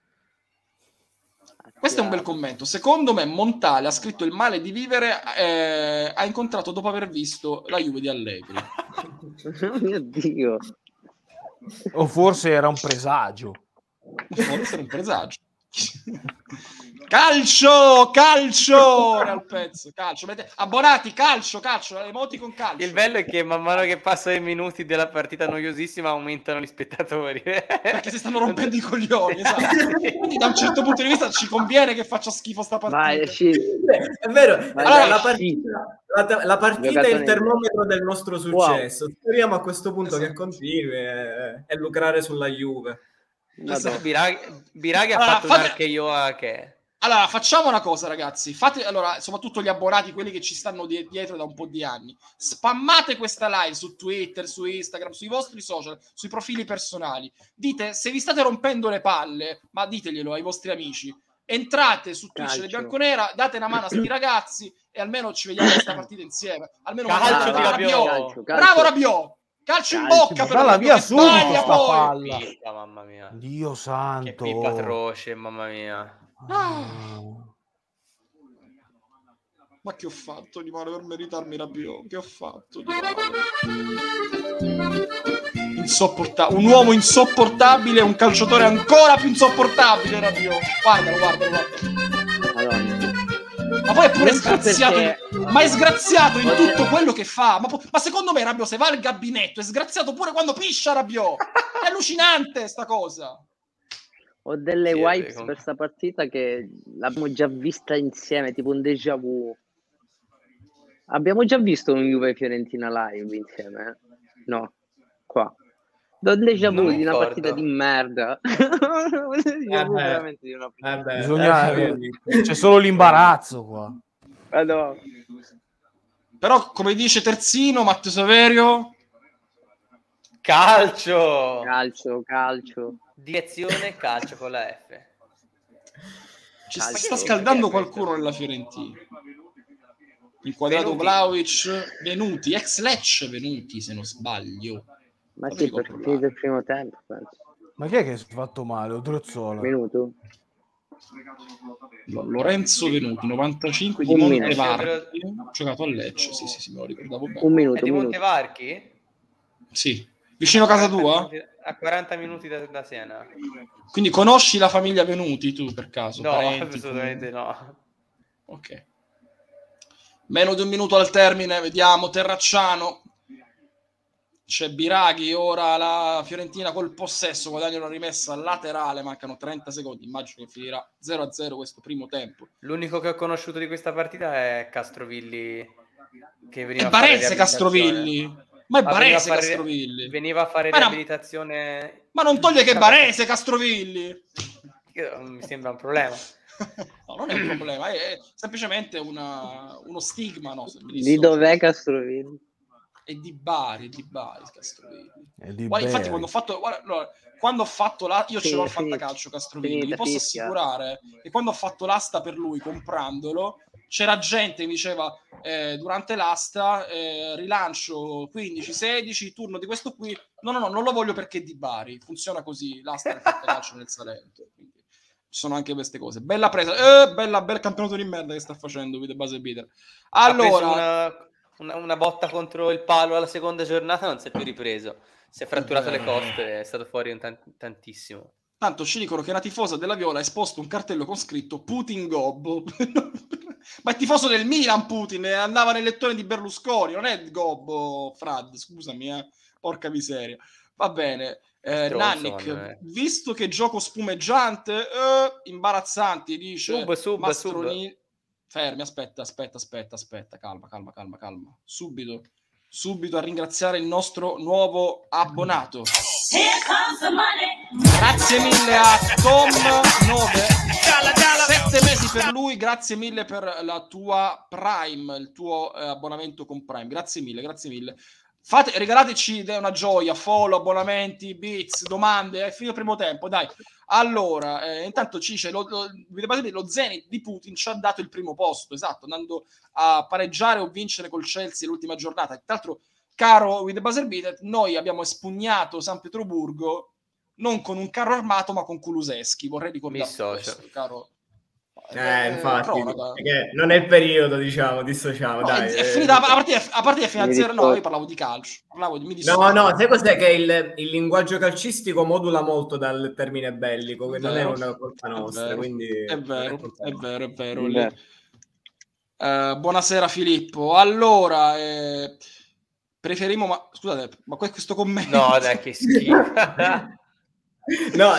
A: Questo è un bel commento. Secondo me Montale ha scritto il male di vivere, ha incontrato dopo aver visto la Juve di Allegri.
E: Oh mio Dio.
C: O forse era un presagio.
A: Forse era un presagio. calcio al pezzo, calcio. Abbonati, calcio, emoti con calcio.
B: Il bello è che man mano che passano i minuti della partita noiosissima aumentano gli spettatori
A: perché si stanno rompendo i coglioni, esatto. Quindi da un certo punto di vista ci conviene che faccia schifo sta partita.
D: È vero. Allora, la partita è il termometro del nostro successo. Speriamo a questo punto che continui e lucrare sulla Juve.
B: Esatto. Biraghi ha fatto un archeio a che...
A: Allora, facciamo una cosa, ragazzi. Soprattutto gli abbonati, quelli che ci stanno dietro da un po' di anni. Spammate questa live su Twitter, su Instagram, sui vostri social, sui profili personali. Dite, se vi state rompendo le palle, ma diteglielo ai vostri amici. Entrate su Twitch del Bianconera, date una mano a sti ragazzi e almeno ci vediamo questa partita insieme. Almeno bravo Rabiot! Calcio in bocca per
C: la via
A: subito
C: sta palla.
B: Mamma mia.
C: Dio santo.
B: Che pipa atroce, mamma mia.
A: Ma che ho fatto di male per meritarmi Rabiot? Che ho fatto di male? Insopportabile. Un uomo insopportabile, un calciatore ancora più insopportabile Rabiot. Guardalo. Ma poi è pure sgraziato, ma è sgraziato in tutto quello che fa. Ma secondo me Rabiot, se va al gabinetto, è sgraziato pure quando piscia Rabiot. È allucinante sta cosa.
E: Ho delle vibes per questa partita che l'abbiamo già vista insieme, tipo un déjà vu. Abbiamo già visto un Juve Fiorentina live insieme. No, qua. Don déjà vu
B: Non
E: di una
B: ricordo.
E: partita di merda. Déjà vu veramente di una partita.
C: Bisogna, c'è solo l'imbarazzo qua.
E: Madonna.
A: Però, come dice Terzino, Matteo Saverio,
B: Calcio!
E: Calcio.
B: Direzione calcio con la F.
A: si
E: Calcio.
A: sta scaldando qualcuno nella Fiorentina. Inquadrato
B: Venuti.
A: Vlahovic, Venuti, ex Lecce Venuti, se non sbaglio.
E: Ma
A: Fammi
E: sì, perché
A: controllare.
E: finito il primo tempo, penso.
C: Ma chi è che si è fatto male? Odrezzola.
E: Minuto?
A: Lorenzo Venuti, 95 di
E: Un minuto.
A: Montevarchi, giocato a Lecce, sì, me lo ricordavo bene.
E: Un minuto,
B: È di
E: un minuto.
B: Montevarchi?
A: Sì, vicino a casa tua?
B: A 40 minuti da Siena.
A: Quindi conosci la famiglia Venuti tu per caso?
B: No,
A: Parenti,
B: assolutamente no.
A: Ok. Meno di un minuto al termine, vediamo Terracciano. C'è Biraghi, ora la Fiorentina col possesso, guadagna una rimessa laterale, mancano 30 secondi, immagino che finirà 0-0 questo primo tempo.
B: L'unico che ho conosciuto di questa partita è Castrovilli, che veniva
A: È
B: a fare
A: Barese
B: riabilitazione.
A: Castrovilli, ma è Barese Castrovilli.
B: Veniva a fare
A: Ma no,
B: riabilitazione.
A: ma non toglie che è Barese Castrovilli.
B: Mi sembra un problema.
A: No, non è un problema, è semplicemente uno stigma. No,
E: Di dov'è Castrovilli?
A: È di Bari Castrovilli.
C: Di
A: Infatti quando ho fatto io ce l'ho al fantacalcio Castrovilli, vi posso
E: fischia.
A: assicurare che quando ho fatto l'asta per lui comprandolo, c'era gente che mi diceva durante l'asta rilancio 15-16, turno di questo qui, no, non lo voglio perché è di Bari, funziona così l'asta del fantacalcio nel Salento. Quindi ci sono anche queste cose. Bella presa, bel campionato di merda che sta facendo Vide Base Bitter. Allora,
B: ha preso una botta contro il palo alla seconda giornata, non si è più ripreso, si è fratturato le coste, è stato fuori tantissimo.
A: Tanto ci dicono che una tifosa della Viola ha esposto un cartello con scritto Putin Gobbo. Ma è tifoso del Milan Putin, andava nel lettone di Berlusconi, non è Gobbo Frad, scusami, porca miseria. Va bene. Nannick, visto che gioco spumeggiante, imbarazzanti, dice Mastroni. Fermi, aspetta, calma. Subito a ringraziare il nostro nuovo abbonato. Grazie mille a Tom9, 7 mesi per lui, grazie mille per la tua Prime, il tuo abbonamento con Prime, grazie mille. Regalateci una gioia, follow, abbonamenti, bits, domande, è finito il primo tempo, dai. Allora, intanto ci dice lo Zenit di Putin ci ha dato il primo posto, esatto, andando a pareggiare o vincere col Chelsea l'ultima giornata. Tra l'altro, caro With the Buzzer Beater, noi abbiamo espugnato San Pietroburgo non con un carro armato ma con Kulusevski, vorrei ricordare questo, caro.
D: Infatti, non è il periodo, diciamo, dissociamo.
A: No,
D: dai,
A: è finita la partita è fino a 0. No, io parlavo di calcio.
D: No, sai cos'è? Che il linguaggio calcistico modula molto dal termine bellico, quindi non è una colpa nostra. Quindi
A: è vero. Buonasera Filippo. Allora, preferiamo, ma scusate, ma questo commento.
B: No, dai, che schifo.
J: No,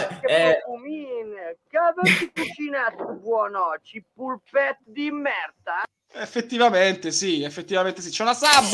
J: cavolo cucinato buono, pulpet di merda.
A: Effettivamente sì, c'è una sub.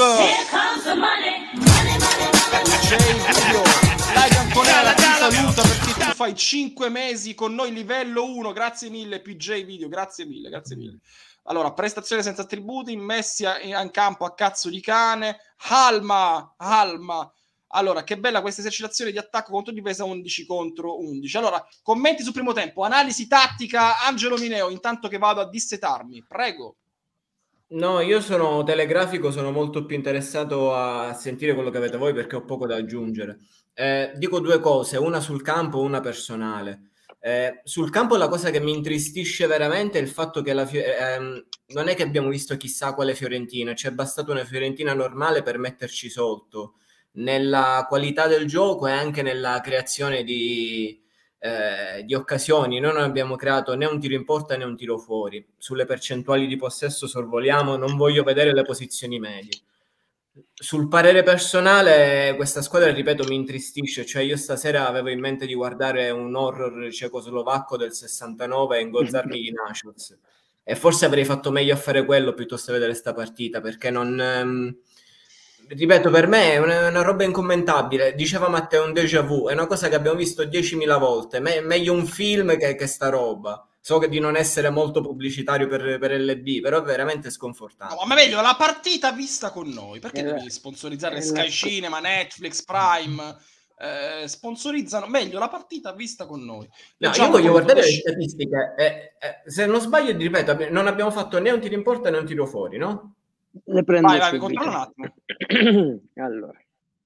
A: Like Antonella ti saluta perché tu fai 5 mesi con noi livello 1, grazie mille PJ Video, grazie mille. Allora, prestazione senza attributi, messi in campo a cazzo di cane, Alma. Allora, che bella questa esercitazione di attacco contro difesa 11 contro 11. Allora, commenti sul primo tempo, analisi tattica, Angelo Mineo, intanto che vado a dissetarmi, prego.
D: No, io sono telegrafico, sono molto più interessato a sentire quello che avete voi perché ho poco da aggiungere. Dico due cose, una sul campo, una personale. Sul campo la cosa che mi intristisce veramente è il fatto che non è che abbiamo visto chissà quale Fiorentina, ci è bastata una Fiorentina normale per metterci sotto nella qualità del gioco e anche nella creazione di occasioni. Noi non abbiamo creato né un tiro in porta né un tiro fuori. Sulle percentuali di possesso sorvoliamo, non voglio vedere le posizioni medie. Sul parere personale, questa squadra, ripeto, mi intristisce. Cioè, io stasera avevo in mente di guardare un horror cecoslovacco del 69 e ingozzarmi di nachos. E forse avrei fatto meglio a fare quello piuttosto che vedere sta partita, perché non... ripeto, per me è una roba incommentabile. Diceva Matteo, un déjà vu, è una cosa che abbiamo visto 10.000 volte. Meglio un film che sta roba. So che di non essere molto pubblicitario per LB, però è veramente sconfortante.
A: No, ma meglio la partita vista con noi. Perché devi sponsorizzare Sky Cinema, Netflix, Prime? Sponsorizzano meglio la partita vista con noi.
D: No, io voglio guardare le statistiche. Se non sbaglio, ripeto, non abbiamo fatto né un tiro in porta né un tiro fuori, no?
E: Le prendo
A: vai, controllo un attimo.
E: Allora.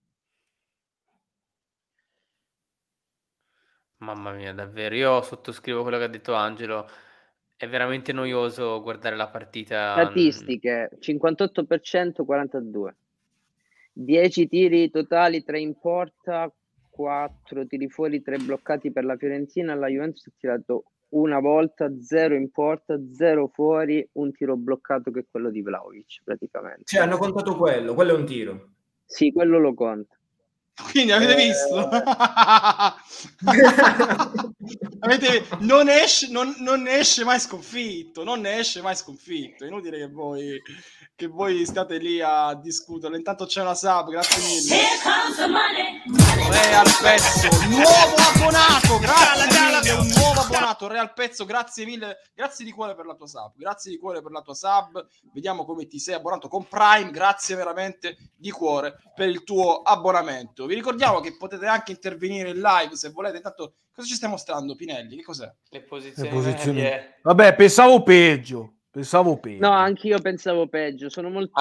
B: Mamma mia, davvero. Io sottoscrivo quello che ha detto Angelo. È veramente noioso guardare la partita.
E: Statistiche: 58%, 42. 10 tiri totali, 3 in porta, 4 tiri fuori, 3 bloccati per la Fiorentina. La Juventus ha tirato una volta, 0 in porta, 0 fuori, un tiro bloccato che è quello di Vlahovic praticamente.
D: Cioè hanno contato quello è un tiro.
E: Sì, quello lo conta.
A: Quindi avete visto? Non ne esce mai sconfitto, non ne esce mai sconfitto. È inutile che voi stiate lì a discutere. Intanto c'è una sub, grazie mille. Real Pezzo, nuovo abbonato, grazie mille, un nuovo abbonato. Real Pezzo, grazie mille, grazie di cuore per la tua sub, grazie di cuore per la tua sub. Vediamo come ti sei abbonato con Prime, grazie veramente di cuore per il tuo abbonamento. Vi ricordiamo che potete anche intervenire in live se volete. Intanto cosa ci stai mostrando, Pinelli? Che cos'è?
B: Le posizioni.
C: Vabbè, pensavo peggio.
E: No, anch'io pensavo peggio. Sono molto.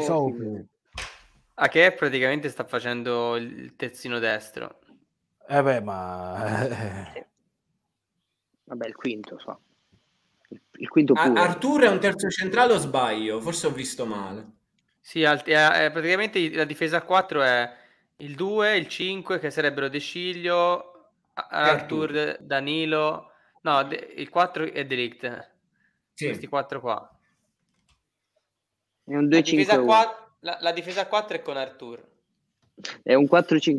B: A che praticamente sta facendo il terzino destro.
C: Vabbè,
E: il quinto, so. Il quinto pure.
D: Artur è un terzo centrale o sbaglio? Forse ho visto male.
B: Sì, praticamente la difesa a 4 è il 2, il 5 che sarebbero De Sciglio, Artur, Danilo, no, il 4 è De Ligt. Sì. Questi 4 qua.
E: È un 2-5-1.
B: La difesa a 4 è con Artur.
E: È un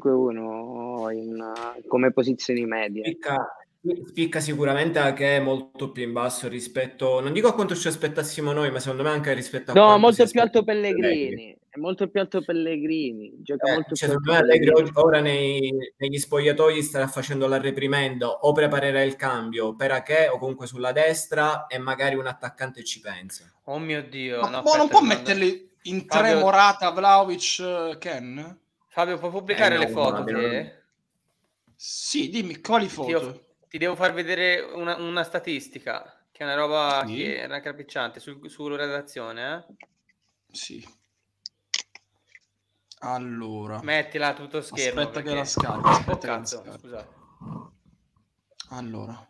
E: 4-5-1 come posizioni medie.
D: Spicca sicuramente che è molto più in basso rispetto, non dico a quanto ci aspettassimo noi, ma secondo me anche rispetto a
E: no, molto più alto Pellegrini. È molto più alto Pellegrini. Gioca molto più
D: secondo me Allegri ora negli spogliatoi starà facendo la reprimenda o preparerà il cambio per Ache o comunque sulla destra e magari un attaccante ci pensa.
B: Oh mio Dio,
A: ma non può metterli in tre Morata, Vlahovic, Ken?
B: Fabio, puoi pubblicare le foto?
A: Sì, dimmi quali foto.
B: Ti devo far vedere una statistica, che è una roba che è raccapricciante sulla redazione.
A: Sì. Allora.
B: Mettila tutto schermo.
A: Aspetta che la scarico.
B: Scusate.
A: Allora.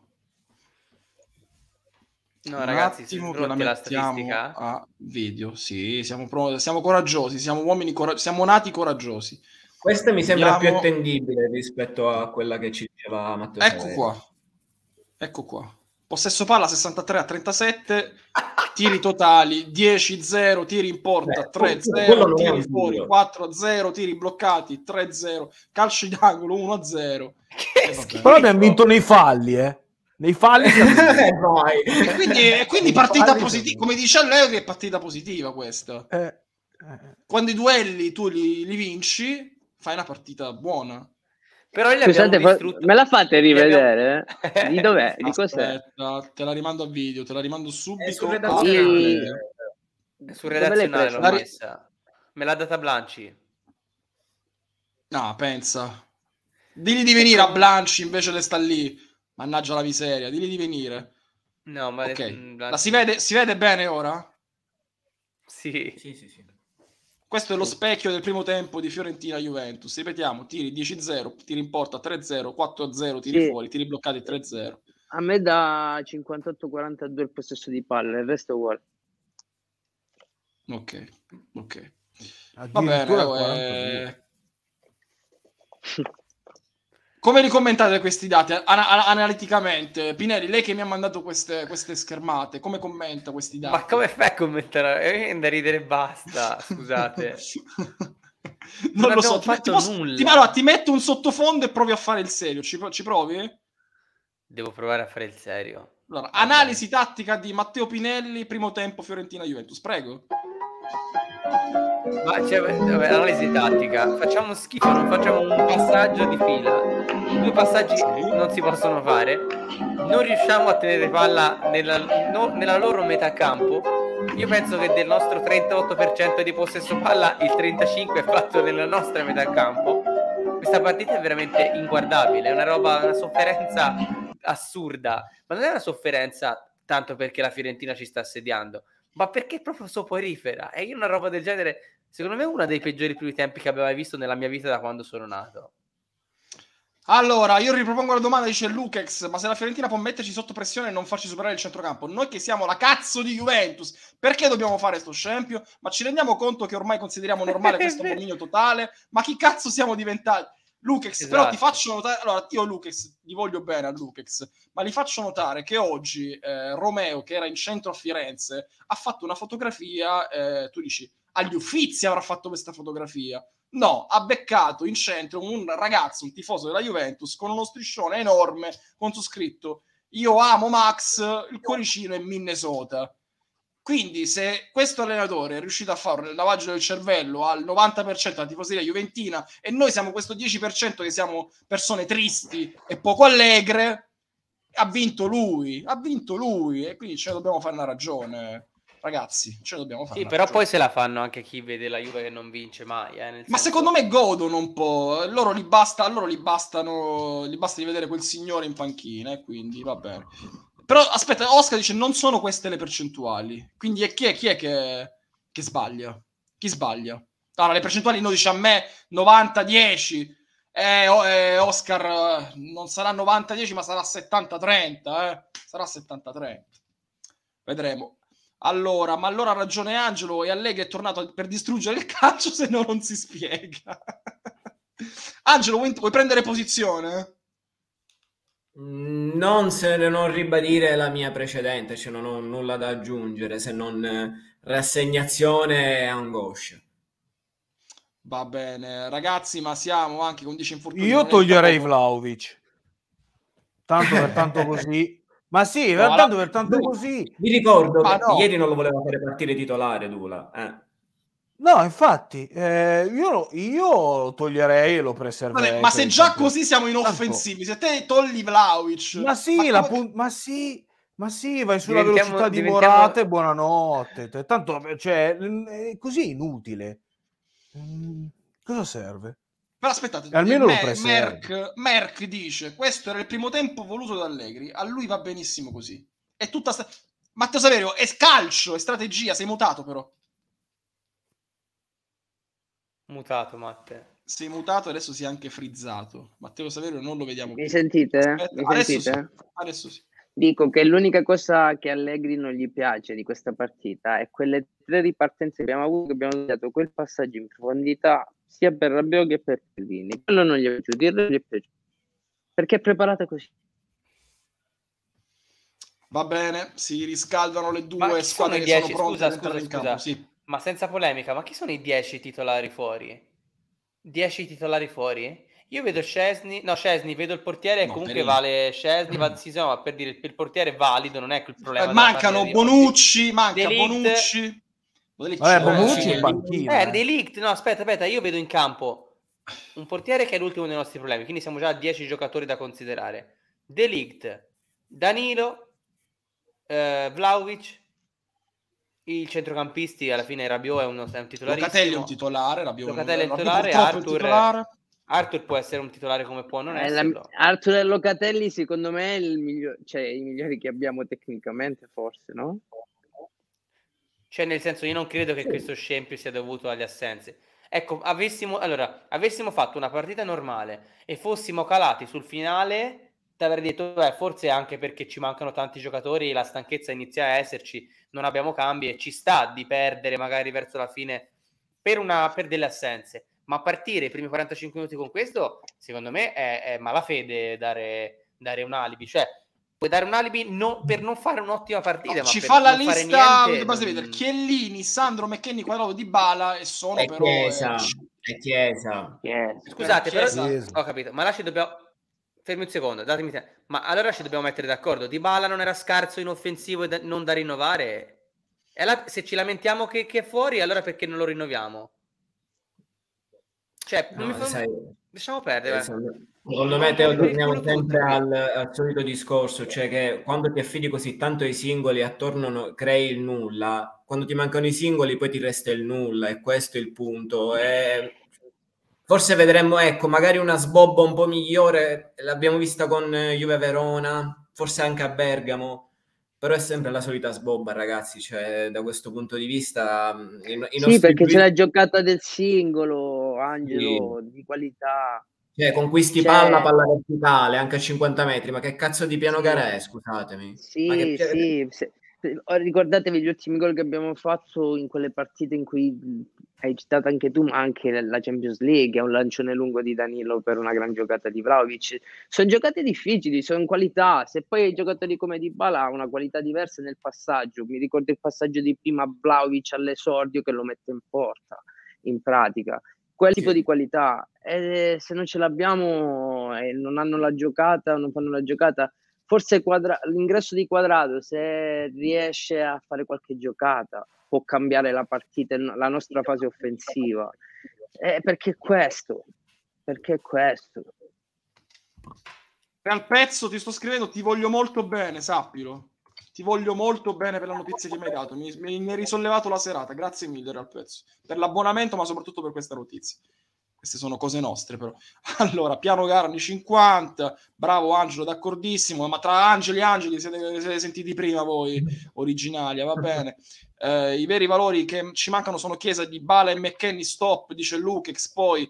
B: No, ragazzi, siamo pronti alla statistica?
A: A video, sì, siamo coraggiosi, siamo uomini siamo nati coraggiosi.
D: Questa mi sembra più attendibile rispetto a quella che ci diceva Matteo.
A: Ecco qua. Possesso palla 63-37, tiri totali 10-0, tiri in porta 3-0, tiri fuori 4-0, tiri bloccati 3-0, calci d'angolo 1-0.
C: Però abbiamo vinto nei falli, Nei falli
A: e quindi partita positiva, come dice Allegri, è partita positiva questa. Quando i duelli tu li vinci, fai una partita buona.
B: Però
E: scusate, me la fate rivedere? Di dov'è? Di cos'è?
A: Aspetta, te la rimando a video, te la rimando subito.
B: Sul redazionale l'ho messa. Me l'ha data Blanci.
A: No, pensa. Digli di venire a Blanci invece le sta lì. Mannaggia la miseria, digli di venire.
B: No, ma
A: la si vede bene ora?
B: Sì.
A: Questo è lo specchio del primo tempo di Fiorentina-Juventus. Ripetiamo, tiri 10-0, tiri in porta 3-0, 4-0, tiri fuori, tiri bloccati 3-0.
E: A me da 58-42 il possesso di palla, il resto è uguale.
A: Ok. Va bene. Come li commentate questi dati analiticamente? Pinelli, lei che mi ha mandato queste schermate, come commenta questi dati?
B: Ma come fai a commentare? Da ridere basta, scusate.
A: Non lo so, allora, ti metto un sottofondo e provi a fare il serio. Ci provi?
B: Devo provare a fare il serio.
A: Allora, analisi tattica di Matteo Pinelli, primo tempo Fiorentina-Juventus, prego.
B: Ma vabbè, analisi tattica, facciamo schifo, non facciamo un passaggio di fila, 2 passaggi non si possono fare, non riusciamo a tenere palla nella loro metà campo. Io penso che del nostro 38% di possesso palla il 35% è fatto nella nostra metà campo. Questa partita è veramente inguardabile, è una roba, una sofferenza assurda, ma non è una sofferenza tanto perché la Fiorentina ci sta assediando, ma perché è proprio soporifera. E io una roba del genere, secondo me, è una dei peggiori primi tempi che avevo mai visto nella mia vita da quando sono nato.
A: Allora, io ripropongo la domanda, dice Lukex, ma se la Fiorentina può metterci sotto pressione e non farci superare il centrocampo, noi che siamo la cazzo di Juventus, perché dobbiamo fare sto scempio? Ma ci rendiamo conto che ormai consideriamo normale questo dominio totale? Ma chi cazzo siamo diventati? Lukex,
B: Esatto.
A: Però ti faccio notare, allora io Lukex, gli voglio bene a Lukex, ma gli faccio notare che oggi Romeo, che era in centro a Firenze, ha fatto una fotografia, tu dici, agli Uffizi avrà fatto questa fotografia. No, ha beccato in centro un ragazzo, un tifoso della Juventus, con uno striscione enorme con su scritto "Io amo Max, il cuoricino è Minnesota". Quindi se questo allenatore è riuscito a fare il lavaggio del cervello al 90% della tifoseria juventina e noi siamo questo 10% che siamo persone tristi e poco allegre, ha vinto lui e quindi ce ne dobbiamo fare una ragione. Ragazzi, ce ne dobbiamo fare.
B: Sì, però poi se la fanno anche chi vede la Juve che non vince mai.
A: Ma secondo me godono un po'. Loro gli basta di vedere quel signore in panchina, e quindi va bene. Però aspetta, Oscar dice non sono queste le percentuali. Quindi chi è che sbaglia? Chi sbaglia? Allora, le percentuali no, dice a me 90-10. Oscar non sarà 90-10, ma sarà 70-30. Sarà 70-30. Vedremo. Allora, ma allora ha ragione Angelo e Allegri è tornato per distruggere il calcio, se no non si spiega. Angelo, vuoi prendere posizione?
D: Non ribadire la mia precedente, cioè non ho nulla da aggiungere se non rassegnazione e angoscia.
A: Va bene, ragazzi, ma siamo anche con 10 infortuni.
C: Io toglierei Vlahovic. Tanto per tanto così. Ma sì,
A: No,
C: tanto per tanto così.
D: Vi ricordo che
C: no.
D: ieri non lo voleva fare partire titolare Dula.
C: No, infatti, io toglierei e lo preserverei.
A: Vabbè, ma se già così siamo inoffensivi, se te togli Vlahovic...
C: Ma sì, ma sì, vai sulla velocità di Morata e buonanotte. Tanto, cioè, è così inutile. Cosa serve?
A: Però aspettate,
C: almeno lo preserve.
A: Merck dice, questo era il primo tempo voluto da Allegri, a lui va benissimo così. È tutta Matteo Saverio, è calcio, è strategia, sei mutato però.
B: Mutato, Matte.
A: Sei mutato e adesso si è anche frizzato. Matteo Saverio non lo vediamo più.
E: Mi sentite?
A: Adesso sì. Adesso sì.
E: Dico che l'unica cosa che Allegri non gli piace di questa partita è quelle 3 ripartenze che abbiamo avuto, che abbiamo dato quel passaggio in profondità sia per Rabiot che per Pellegrini. Quello non gli è piaciuto, non gli è piaciuto. Perché è preparata così.
A: Va bene, si riscaldano le due squadre che sono pronte ad entrare in campo. Sì.
B: Ma senza polemica, ma chi sono i 10 titolari fuori? 10 titolari fuori? Io vedo Szczesny, vedo il portiere, no, comunque vale Szczesny, ma per dire il portiere è valido, non è il problema.
A: Mancano Bonucci, Bonucci.
C: Bonucci in panchina.
B: De Ligt, no, aspetta, io vedo in campo un portiere che è l'ultimo dei nostri problemi, quindi siamo già a 10 giocatori da considerare. De Ligt, Danilo, Vlahovic, i centrocampisti alla fine Rabiot è un titolarissimo.
A: Locatelli è un titolare,
B: Locatelli è un titolare, Arthur può essere un titolare come può non esserlo.
E: Arthur e Locatelli secondo me è il migliore, cioè i migliori che abbiamo tecnicamente, forse, no?
B: Cioè nel senso, io non credo che questo scempio sia dovuto alle assenze. Ecco, avessimo fatto una partita normale e fossimo calati sul finale, ti avrei detto forse anche perché ci mancano tanti giocatori, la stanchezza inizia a esserci, non abbiamo cambi e ci sta di perdere magari verso la fine per delle assenze, ma partire i primi 45 minuti con questo secondo me è malafede dare un alibi, cioè puoi dare un alibi per non fare un'ottima partita, ma
A: ci
B: per
A: fa la
B: non fare
A: lista
B: niente,
A: basta vedere Chiellini, Sandro, McKennie, Quadrato, Dybala e sono
D: è
A: però
D: Chiesa.
B: Scusate, però ho capito, ma là ci dobbiamo fermi un secondo, datemi tempo. Ma allora ci dobbiamo mettere d'accordo. Dybala non era scarso in offensivo e non da rinnovare? E allora, se ci lamentiamo che è fuori, allora perché non lo rinnoviamo? Cioè, lasciamo perdere.
D: Secondo me, Teo, torniamo sempre al solito discorso, cioè che quando ti affidi così tanto ai singoli, attorno crei il nulla. Quando ti mancano i singoli, poi ti resta il nulla, e questo è il punto. Forse vedremmo, ecco, magari una sbobba un po' migliore, l'abbiamo vista con Juve Verona, forse anche a Bergamo, però è sempre la solita sbobba, ragazzi, cioè da questo punto di vista
E: sì, perché c'è la giocata del singolo, Angelo,
D: sì,
E: di qualità.
D: Cioè, conquisti palla verticale anche a 50 metri, ma che cazzo di piano gara è, scusatemi?
E: Sì, sì. Ricordatevi gli ultimi gol che abbiamo fatto in quelle partite in cui hai citato anche tu, ma anche la Champions League, è un lancione lungo di Danilo per una gran giocata di Vlahovic. Sono giocate difficili, sono qualità. Se poi i giocatori come Dybala ha una qualità diversa nel passaggio, mi ricordo il passaggio di prima Vlahovic all'esordio che lo mette in porta, in pratica. Quel tipo di qualità, se non ce l'abbiamo e non hanno la giocata, non fanno la giocata, forse l'ingresso di Quadrado, se riesce a fare qualche giocata, può cambiare la partita, la nostra fase offensiva. Perché questo?
A: Al pezzo ti sto scrivendo, ti voglio molto bene, sappilo. Ti voglio molto bene per la notizia che mi hai dato. Mi hai risollevato la serata. Grazie mille, al pezzo. Per l'abbonamento, ma soprattutto per questa notizia. Queste sono cose nostre, però. Allora, piano gara anni 50. Bravo Angelo, d'accordissimo. Ma tra angeli e angeli siete sentiti prima voi, originali. Va bene. I veri valori che ci mancano sono Chiesa, Dybala e McKennie. Stop, dice Lukex. Poi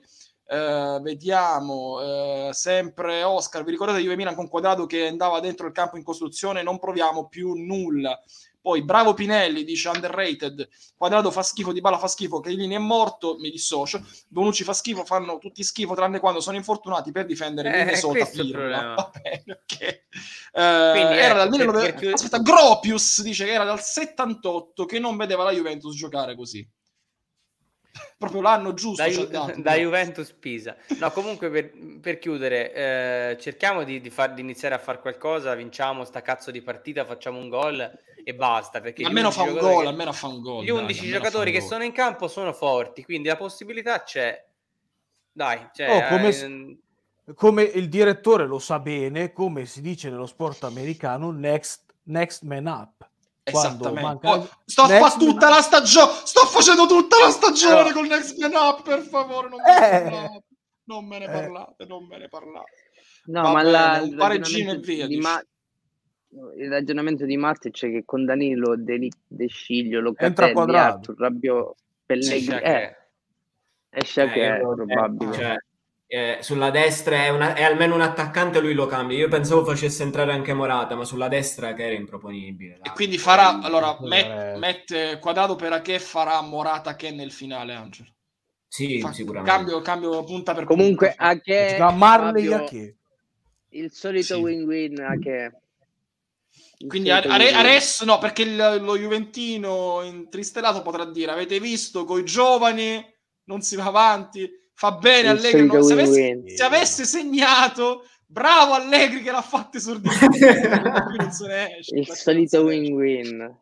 A: vediamo sempre Oscar, vi ricordate Juve Milan con Quadrado che andava dentro il campo in costruzione? Non proviamo più nulla. Poi bravo Pinelli, dice underrated, Quadrado fa schifo, Dybala fa schifo, Chiellini è morto, mi dissocio, Bonucci fa schifo, fanno tutti schifo tranne quando sono infortunati per difendere Minnesota. Va bene, okay. Era dal aspetta, Gropius dice che era dal 78 che non vedeva la Juventus giocare così. Proprio l'anno giusto
B: da Juventus Pisa. No, comunque per chiudere, cerchiamo di iniziare a fare qualcosa, vinciamo sta cazzo di partita, facciamo un gol e basta, perché
A: almeno fa un gol,
B: gli 11 giocatori che sono in campo sono forti, quindi la possibilità c'è. Dai,
C: come il direttore lo sa bene, come si dice nello sport americano, next man up.
A: Esattamente. Sto facendo tutta la stagione col Next Man Up, per favore, non me ne parlate.
E: No, ma il ragionamento di Marte c'è che con Danilo, De Sciglio, Locatelli, Arthur, Rabiot, Pellegrini esce che è probabile.
D: Sulla destra è almeno un attaccante, lui lo cambia. Io pensavo facesse entrare anche Morata, ma sulla destra che era improponibile.
A: E quindi farà, allora, mette Quadrado per che farà Morata che nel finale, Angelo?
D: Sì, sicuramente.
A: Cambio punta per
E: comunque
A: punta.
E: A che
C: Marley a che?
E: Il solito win-win a che?
A: Quindi adesso no, perché lo Juventino intristellato potrà dire: avete visto, coi giovani non si va avanti. Fa bene Allegri, se avesse segnato, bravo Allegri che l'ha fatto esordire.
E: Il solito win-win.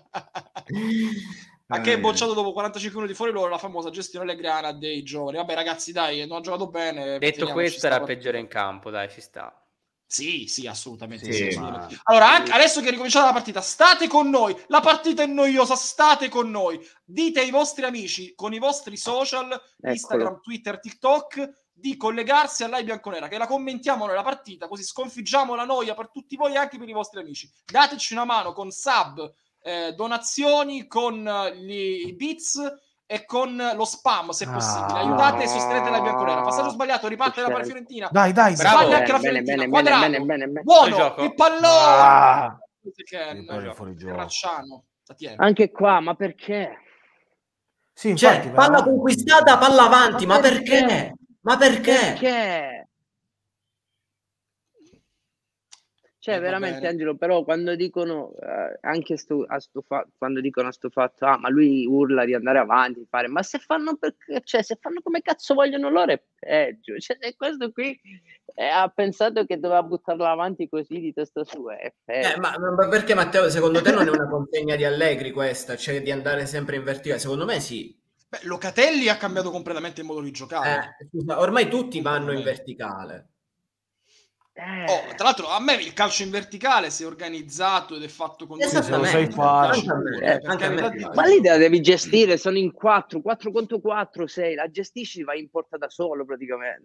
A: A che è bocciato dopo 45 minuti fuori loro la famosa gestione allegrana dei giovani. Vabbè ragazzi, dai, non ha giocato bene.
B: Detto questo era peggiore in campo, dai, ci sta.
A: Sì, assolutamente. Sì. Allora, anche adesso che è ricominciata la partita, state con noi. La partita è noiosa, state con noi. Dite ai vostri amici con i vostri social, Instagram, Twitter, TikTok, di collegarsi a Live Bianconera, che la commentiamo noi la partita, così sconfiggiamo la noia per tutti voi e anche per i vostri amici. Dateci una mano con sub, donazioni, con i bits e con lo spam, se possibile. Aiutate e sostenete la Bianconera. Passaggio sbagliato, riparte la Fiorentina.
C: Dai,
A: sbaglia anche la Fiorentina. Quadrado, buono, il pallone. Racciano.
E: Anche qua, ma perché?
D: Sì, infatti, palla conquistata, palla avanti, ma perché? Ma
E: perché? Cioè, veramente, Angelo, però quando dicono anche quando dicono a sto fatto, ma lui urla di andare avanti, ma se fanno se fanno come cazzo vogliono loro è peggio. Cioè, questo qui ha pensato che doveva buttarla avanti così di testa sua, è peggio.
D: Ma perché, Matteo, secondo te non è una consegna di Allegri questa, cioè di andare sempre in verticale? Secondo me sì.
A: Beh, Locatelli ha cambiato completamente il modo di giocare.
D: Scusa, ormai tutti vanno in verticale.
A: Tra l'altro a me il calcio in verticale, se è organizzato ed è fatto con
C: se lo sai fare.
E: Ma lì la devi gestire, sono in 4 contro 4, 6, la gestisci, vai in porta da solo praticamente.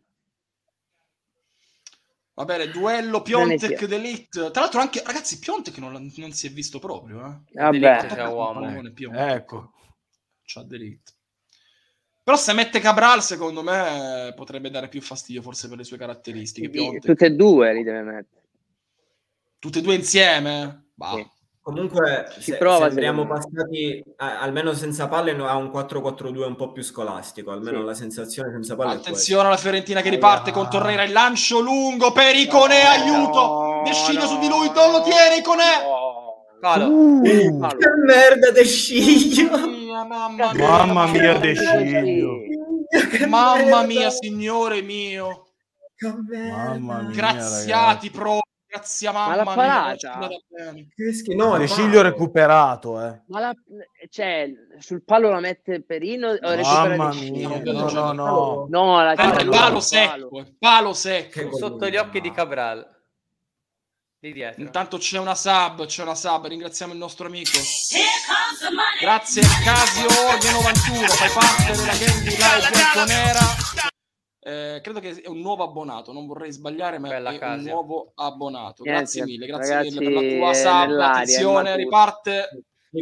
A: Va bene, duello Piontek d'Elite. Tra l'altro anche, ragazzi, Piontek non si è visto proprio.
E: Vabbè.
B: C'è uomo.
C: Ecco.
A: C'ha d'Elite. Però se mette Cabral, secondo me, potrebbe dare più fastidio, forse per le sue caratteristiche.
E: Tutte e due li deve mettere.
A: Tutte e due insieme?
E: Sì.
D: Comunque, se andiamo passati, almeno senza palle, a un 4-4-2 un po' più scolastico, almeno la sensazione senza palle.
A: Attenzione alla Fiorentina che riparte con Torreira, il lancio lungo per Iconè, aiuto! De Sciglio su di lui, non lo tiene Iconè!
D: Che merda De Sciglio!
C: Mamma mia De Sciglio!
A: Mamma mia, signore mio!
C: Mamma mia,
A: graziati pro, grazie mamma mia.
C: De Sciglio recuperato,
E: Ma cioè, sul palo la mette Perino o recupera De Sciglio? No, la
A: palo secco.
B: Sotto gli occhi di Cabral.
A: Intanto c'è una sub, ringraziamo il nostro amico. Grazie Casio Orge 91, fai parte della gang di Live.nera. Credo che è un nuovo abbonato, non vorrei sbagliare, ma è un nuovo abbonato. Grazie mille, ragazzi, per la tua sub. Attenzione, riparte.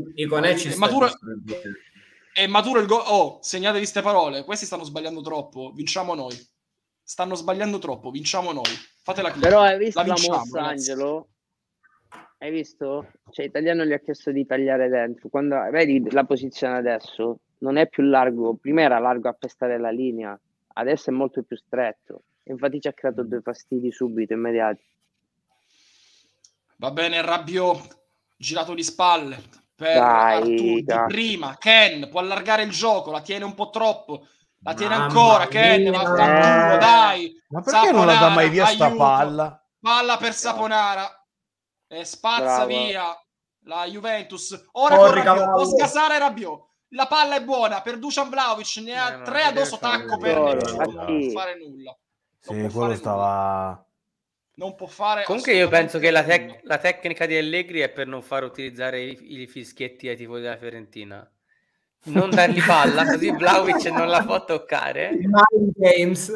A: È maturo il gol. Oh, segnatevi ste parole. Questi stanno sbagliando troppo. Vinciamo noi. Stanno sbagliando troppo. Vinciamo noi. Fatela chiudere.
E: Però hai visto la mossa, Angelo? Hai visto? Cioè, Italiano gli ha chiesto di tagliare dentro. Quando vedi la posizione adesso, non è più largo. Prima era largo a pestare la linea. Adesso è molto più stretto. Infatti ci ha creato due fastidi subito, immediati.
A: Va bene, Rabiot. Girato di spalle. Per Artur di prima. Ken può allargare il gioco. La tiene un po' troppo. La tiene ancora Ken, vaffanculo, dai.
C: Ma perché Saponara, non la dà mai via sta palla?
A: Palla per Saponara. Spazza via la Juventus. Ora con Rabiot, può sgasare Rabiot. La palla è buona per Dusan Vlahovic, ne ha 3 addosso, tacco per nessuno. Non può fare nulla.
C: Quello stava...
A: Non può fare.
B: Comunque io penso che la tecnica di Allegri è per non far utilizzare i fischietti ai tifosi della Fiorentina. Non dargli palla, così Vlahovic non la può toccare.
D: Mind games.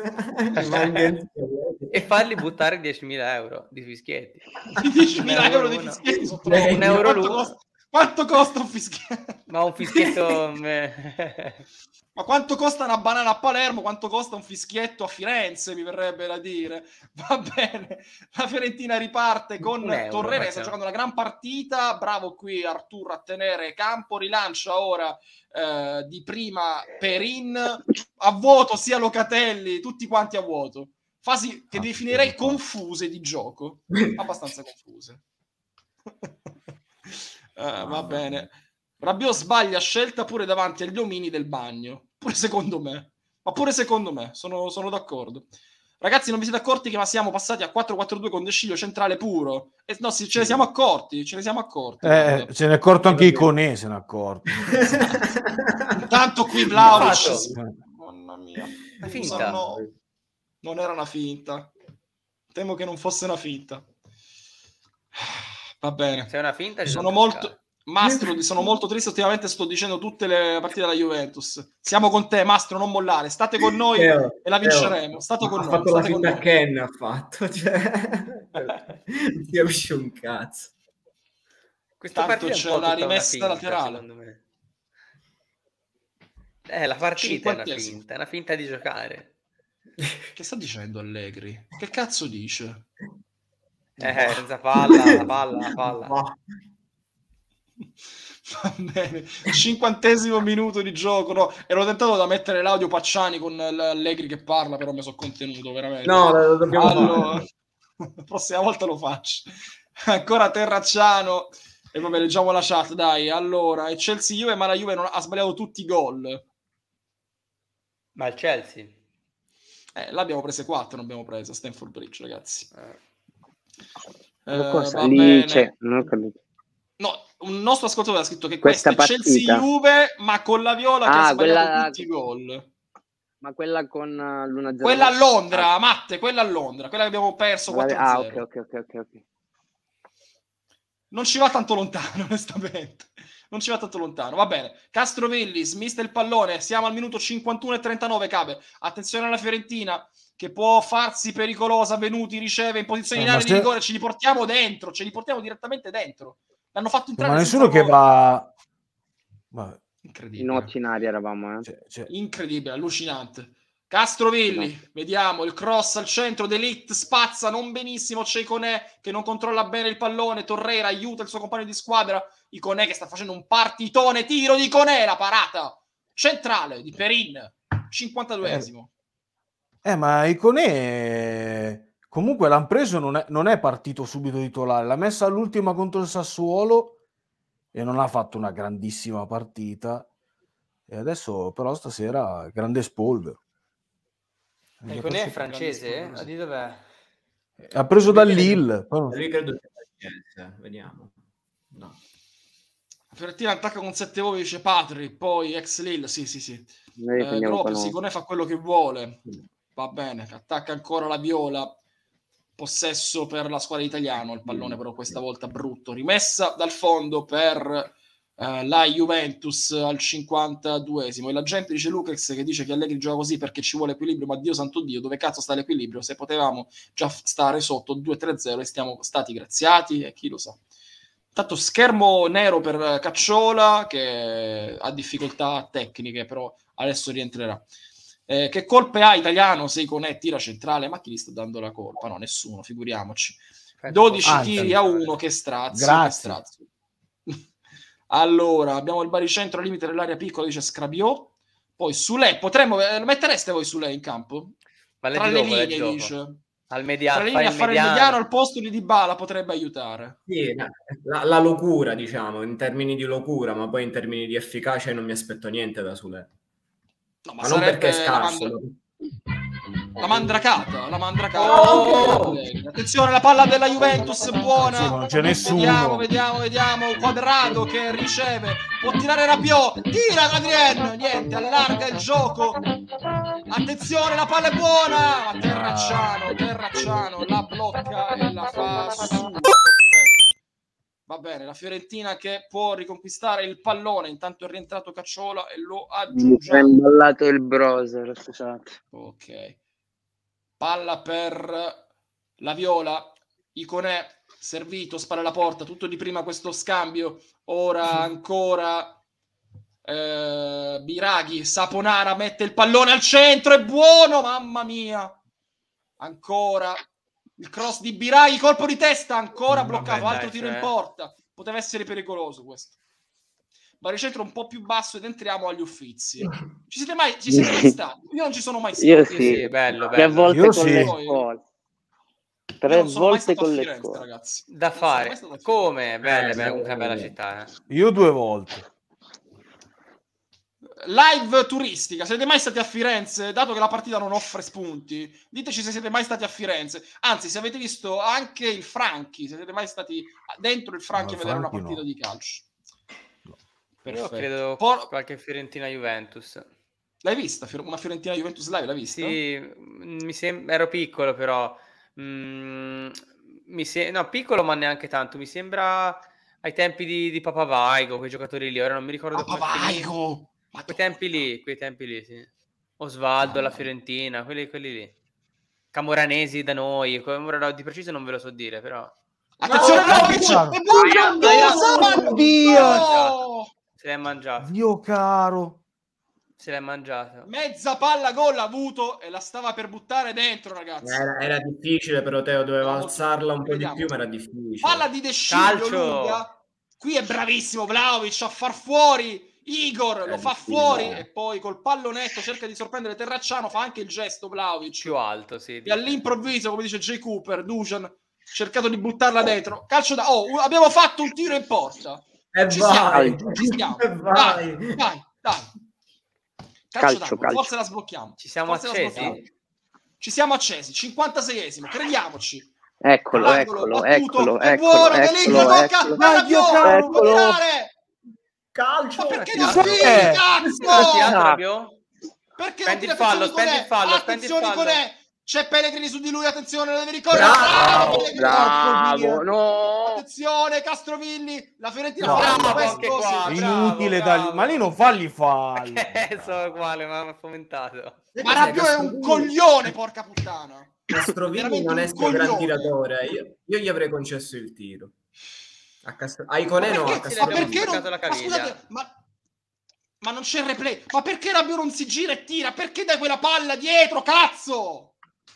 B: E farli buttare 10.000 euro di fischietti.
A: 10.000 euro di fischietti sono troppo.
B: Un euro l'uno.
A: Quanto costa un fischietto?
B: Ma un fischietto...
A: Ma quanto costa una banana a Palermo? Quanto costa un fischietto a Firenze? Mi verrebbe da dire. Va bene. La Fiorentina riparte con Torreira che sta giocando una gran partita. Bravo qui Artur a tenere campo. Rilancia ora di prima Perin. A vuoto sia Locatelli. Tutti quanti a vuoto. Fasi che definirei confuse di gioco. Abbastanza confuse. Va bene. Rabiot sbaglia scelta pure davanti agli omini del bagno. Pure secondo me. Ma pure secondo me. Sono d'accordo. Ragazzi, non vi siete accorti che siamo passati a 4-4-2 con De Sciglio centrale puro? No, ce ne siamo accorti. Ce ne è
C: accorto anche Iconè, se ne è accorto.
A: Intanto qui Vlahovic. Mamma mia.
B: Finta.
A: No. Non era una finta. Temo che non fosse una finta. Va bene.
B: Se è una finta,
A: sono molto... Mastro, sono molto triste, ultimamente sto dicendo tutte le partite della Juventus. Siamo con te, Mastro, non mollare. State con noi e la vinceremo. State con noi.
D: Ha fatto la finta Ken, ha fatto. Cioè... non ti capisce un cazzo.
A: Tanto c'è la rimessa laterale.
B: La partita è una finta di giocare.
A: Che sta dicendo Allegri? Che cazzo dice?
B: Senza palla, la palla.
A: Va bene, 50° minuto di gioco. No, ero tentato da mettere l'audio Pacciani con Allegri che parla, però mi sono contenuto veramente.
D: No, lo dobbiamo
A: fare. La prossima volta lo faccio. Ancora Terracciano. E vabbè, leggiamo la chat, dai. Allora, è Chelsea-Juve, ma la Juve ha sbagliato tutti i gol.
B: Ma il Chelsea?
A: L'abbiamo prese 4, non abbiamo preso a Stamford Bridge, ragazzi.
E: Cosa lì c'è? Non ho capito.
A: No, un nostro ascoltatore ha scritto che
E: Questa
A: questa è Chelsea-Juve, ma con la Viola che ha sbagliato tutti i gol.
E: Ma quella con l'1-0.
A: Quella a Londra, Matte, quella a Londra, quella che abbiamo perso 4-0.
E: Ok.
A: Non ci va tanto lontano, onestamente. Non ci va tanto lontano. Va bene. Castrovilli, smista il pallone. Siamo al minuto 51:39, Cabe. Attenzione alla Fiorentina, che può farsi pericolosa. Venuti, riceve in posizione in area di rigore. Ce li portiamo dentro. Ce li portiamo direttamente dentro. L'hanno fatto entrare.
C: Ma nessuno che va...
A: Incredibile.
E: Notti in aria eravamo,
A: Incredibile, allucinante. Castrovilli, vediamo il cross al centro, De Ligt spazza non benissimo, c'è Iconè che non controlla bene il pallone, Torreira aiuta il suo compagno di squadra, Iconè che sta facendo un partitone, tiro di Iconè, la parata centrale di Perin, 52esimo.
C: Ma Iconè comunque l'hanno preso, non è partito subito titolare, l'ha messa all'ultima contro il Sassuolo e non ha fatto una grandissima partita, e adesso però stasera grande spolvero.
B: Iconè è francese? Di dov'è?
C: Ha preso dal Lille.
D: Lui credo sia vediamo. No.
A: Fiorentina attacca con 7 uomini, dice Patri, poi ex Lille, sì. Proprio Iconè fa quello che vuole. Va bene, attacca ancora la Viola. Possesso per la squadra italiana, il pallone però questa volta brutto. Rimessa dal fondo per la Juventus al 52esimo. E la gente dice Lukacs che dice che Allegri gioca così perché ci vuole equilibrio, ma Dio santo Dio, dove cazzo sta l'equilibrio? Se potevamo già stare sotto 2-3-0 e stiamo stati graziati, e chi lo sa. Tanto schermo nero per Cacciola che ha difficoltà tecniche, però adesso rientrerà. Che colpe ha Italiano se Iconè tira centrale? Ma chi gli sta dando la colpa? No, nessuno, figuriamoci. 12 tiri a 1, che strazio. Allora, abbiamo il baricentro al limite dell'area piccola, dice Scrabiot. Poi Sule, potremmo mettereste voi Sule in campo? Tra le linee, dice.
B: Al mediano,
A: tra le linee a fare il mediano al posto di Dybala potrebbe aiutare.
D: Sì, la locura, diciamo, in termini di locura, ma poi in termini di efficacia non mi aspetto niente da Sule.
A: No,
D: ma non perché è scarso.
A: La mandracata. Oh! Attenzione, la palla della Juventus buona.
C: Sì, non c'è nessuno.
A: Vediamo. Quadrado che riceve, può tirare Rabiot, tira Adrien, niente, allarga il gioco. Attenzione, la palla è buona. Terracciano la blocca e la fa su. Va bene, la Fiorentina che può riconquistare il pallone. Intanto è rientrato Cacciola e lo aggiunge.
E: Mi è imballato il browser, scusate.
A: Ok. Palla per la Viola. Iconè servito, spara alla porta. Tutto di prima questo scambio. Ora ancora Biraghi. Saponara mette il pallone al centro. È buono, mamma mia. Ancora. Il cross di Biraghi, colpo di testa, ancora bloccato, altro tiro in porta. Poteva essere pericoloso questo. Baricentro un po' più basso ed entriamo agli Uffizi. Ci siete mai stati? Io non ci sono mai stato.
E: Io sì,
B: bello.
E: 3 volte
C: io
E: con
C: sì.
E: le scuole. 3 volte con le
A: Firenze,
E: scuole.
A: ragazzi.
B: Da fare. Come? Bella, una bella città.
C: Io 2 volte.
A: Live turistica, siete mai stati a Firenze? Dato che la partita non offre spunti, diteci se siete mai stati a Firenze. Anzi, se avete visto anche il Franchi, se siete mai stati dentro il Franchi a vedere una partita di calcio.
B: Io credo qualche Fiorentina-Juventus.
A: L'hai vista? Una Fiorentina-Juventus live, l'hai vista?
B: Sì, ero piccolo però. No, piccolo ma neanche tanto. Mi sembra ai tempi di Papavaigo, quei giocatori lì. Ora non mi ricordo
A: Papavaigo!
B: Quei tempi lì, sì. Osvaldo, la Fiorentina, quelli lì. Camoranesi da noi, di preciso non ve lo so dire, però.
A: Attenzione,
B: se l'è mangiato.
C: Dio caro.
B: Se l'è mangiato.
A: Mezza palla gol ha avuto e la stava per buttare dentro, ragazzi.
D: Era difficile, però Teo doveva alzarla un po' di più, ma era difficile.
A: Palla di De Sciglio lunga. Qui è bravissimo Vlahovic a far fuori Igor, lo fa fuori e poi col pallonetto cerca di sorprendere Terracciano, fa anche il gesto Vlahovic.
B: Più alto, sì.
A: E all'improvviso, come dice Jay Cooper, Dusan cercato di buttarla dentro. Calcio da... abbiamo fatto un tiro in porta.
D: Ci
A: stiamo. Dai. Calcio. Forse la sblocchiamo.
B: Ci siamo accesi.
A: 56esimo, crediamoci.
E: Eccolo.
A: È buono, De Ligt tocca, Rabiot, può tirare!
D: Calcio!
A: Ma perché non spingi, cazzo? Perché non
B: Spendi
A: tira
B: il fallo,
A: attenzione
B: spendi il fallo,
A: attenzione con
B: spendi il
A: E! C'è Pellegrini su di lui, attenzione, lo devi ricordare!
E: Bravo, no!
A: Attenzione, Castrovilli, la Fiorentina
C: No,
A: fa
B: bravo
A: questo,
B: anche qua,
A: sì.
C: Inutile
B: bravo.
C: ma lì non falli fallo.
B: So quale, ma mi ha fomentato.
A: Ma Rabiot è un coglione, porca puttana!
D: Castrovilli non è un gran tiratore, io gli avrei concesso il tiro. A Iconè no, a Castrovilli.
A: Ma non c'è il replay. Ma perché Rabiot non si gira e tira? Perché dai quella palla dietro, cazzo?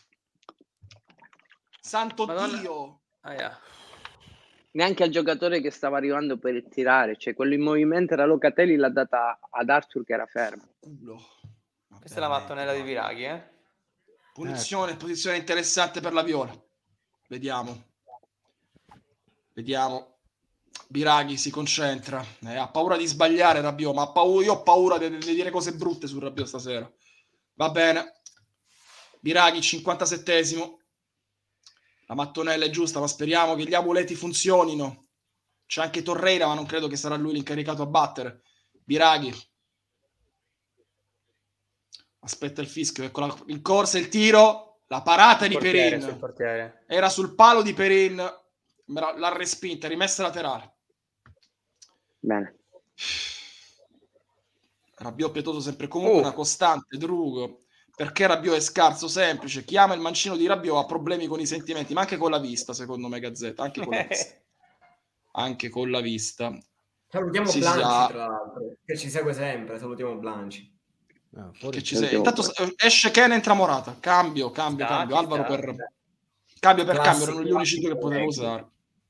A: Santo Dio.
E: Neanche al giocatore che stava arrivando per tirare, cioè quello in movimento era Locatelli, l'ha data ad Arthur che era fermo.
B: Questa è la mattonella di Biraghi,
A: Posizione interessante per la Viola. Vediamo. Biraghi si concentra, ha paura di sbagliare Rabiot, ma io ho paura di dire cose brutte su Rabiot stasera. Va bene. Biraghi 57esimo. La mattonella è giusta, ma speriamo che gli amuleti funzionino. C'è anche Torreira, ma non credo che sarà lui l'incaricato a battere. Biraghi. Aspetta il fischio, ecco in corsa il tiro, la parata di Perin. Era sul palo di Perin, l'ha respinta, rimessa laterale.
E: Bene.
A: Rabiot pietoso sempre comunque, una costante, Drugo. Perché Rabiot è scarso? Semplice, chiama il mancino di Rabiot, ha problemi con i sentimenti, ma anche con la vista, secondo me, Gazzetta, anche con la vista.
D: Salutiamo Blanci, tra l'altro, che ci segue sempre, salutiamo Blanci.
A: Intanto esce Ken, entra Morata, cambio Alvaro per cambio, erano gli unici due che potevo usare.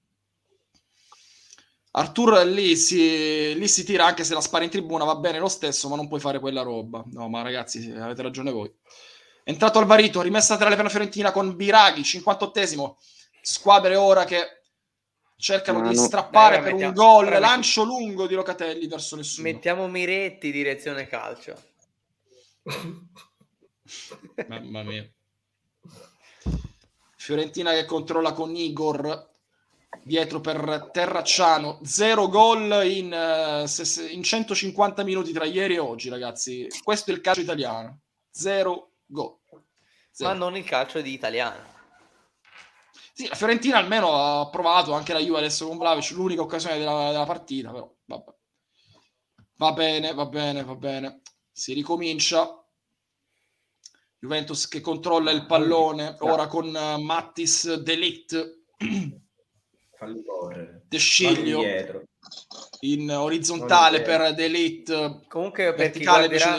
A: Artur lì si tira, anche se la spara in tribuna va bene lo stesso, ma non puoi fare quella roba. No, ma ragazzi, avete ragione voi. È entrato Alvarito, rimessa laterale per la Fiorentina con Biraghi, 58esimo. Squadre ora che cercano di strappare per un gol, lancio lungo di Locatelli verso nessuno.
B: Mettiamo Miretti direzione calcio.
A: Mamma mia. Fiorentina che controlla con Igor dietro per Terracciano, 0 gol in 150 minuti tra ieri e oggi, ragazzi. Questo è il calcio italiano, 0 gol.
B: Ma non il calcio di italiano.
A: Sì, la Fiorentina almeno ha provato, anche la Juve adesso con Vlahovic, l'unica occasione della partita, però vabbè. Va bene. Si ricomincia. Juventus che controlla il pallone ora con Mattis, De Ligt, De Sciglio in orizzontale per De Ligt,
B: comunque per chi
A: verticale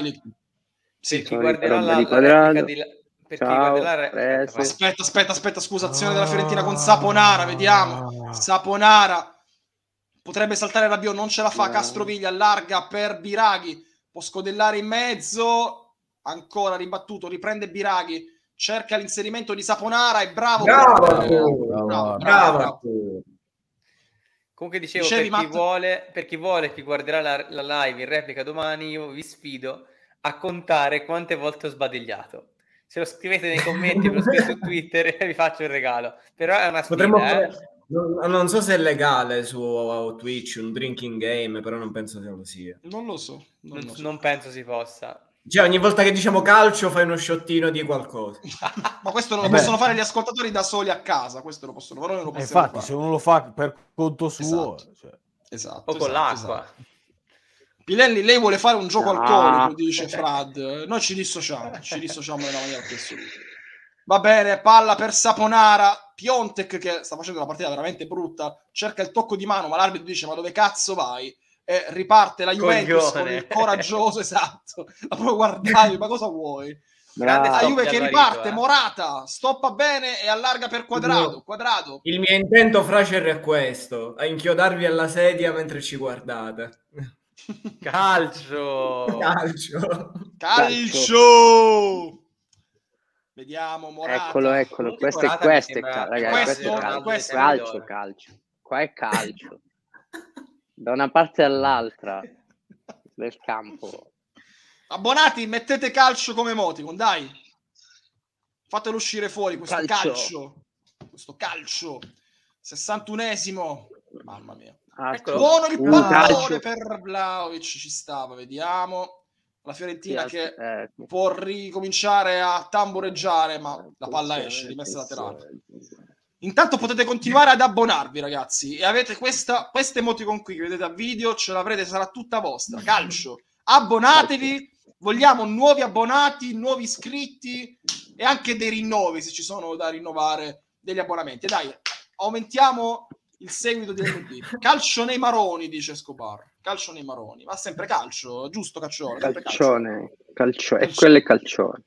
B: guarderà
A: aspetta, scusa, azione della Fiorentina con Saponara, vediamo. Saponara potrebbe saltare Rabiot, non ce la fa. Castroviglia allarga per Biraghi, può scodellare in mezzo, ancora ribattuto, riprende Biraghi, cerca l'inserimento di Saponara e bravo.
B: Comunque dicevo, per chi vuole, chi guarderà la live in replica domani, io vi sfido a contare quante volte ho sbadigliato. Se lo scrivete nei commenti, me lo scrivete su Twitter e vi faccio il regalo. Però è una sfida,
D: Non so se è legale su Twitch un drinking game, però non penso che lo sia.
A: Non lo so.
B: Non penso si possa.
D: Cioè, ogni volta che diciamo calcio fai uno shottino di qualcosa.
A: Ma questo non lo possono fare gli ascoltatori da soli a casa, questo lo possono fare,
C: infatti fare. Se uno lo fa per conto suo,
A: esatto,
B: o con l'acqua.
A: Pilelli, lei vuole fare un gioco alcolico, dice Frad. Noi ci dissociamo nella maniera più assoluta. Va bene, palla per Saponara, Piontek che sta facendo una partita veramente brutta, cerca il tocco di mano, ma l'arbitro dice: ma dove cazzo vai? E riparte la Juventus con il coraggioso, esatto. La proprio guardavi, ma cosa vuoi? La Juve che riparte, Morata stoppa bene e allarga per Quadrado.
D: Il mio intento, Fracer, è questo: a inchiodarvi alla sedia mentre ci guardate.
B: Calcio!
A: Vediamo Morata.
E: Eccolo. Questo è calcio. Qua è calcio. Da una parte all'altra del campo.
A: Abbonati, mettete calcio come emoticon, dai. Fatelo uscire fuori questo calcio. questo calcio. 61esimo. Mamma mia.
B: Eccolo.
A: Buono il
E: calcio.
A: pallone per Vlahovic, ci stava, vediamo. La Fiorentina che può ricominciare a tambureggiare, ma la palla esce, rimessa laterale. Intanto potete continuare ad abbonarvi, ragazzi, e avete questa emoticon qui che vedete a video, ce l'avrete, sarà tutta vostra. Calcio, abbonatevi, vogliamo nuovi abbonati, nuovi iscritti e anche dei rinnovi, se ci sono da rinnovare degli abbonamenti. Dai, aumentiamo il seguito di LB. Calcio nei maroni, dice Escobar. Calcio nei maroni, ma sempre calcio, giusto Caccione?
E: Calcione. E quello è calcione.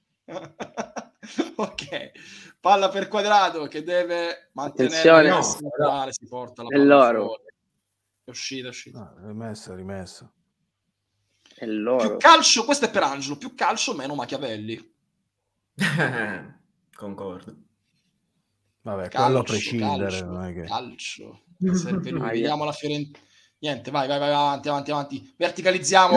A: Ok, palla per Quadrado che deve mantenere
E: attenzione,
A: si porta la palla fuori. È uscita.
C: Rimessa.
E: È loro.
A: Più calcio, questo è per Angelo, più calcio meno Machiavelli.
D: Concordo.
C: Vabbè,
A: Calcio,
C: quello a prescindere.
A: calcio,
C: non è che...
A: calcio. Serve lui. Vediamo la Fiorentina. Niente, vai, avanti. Verticalizziamo.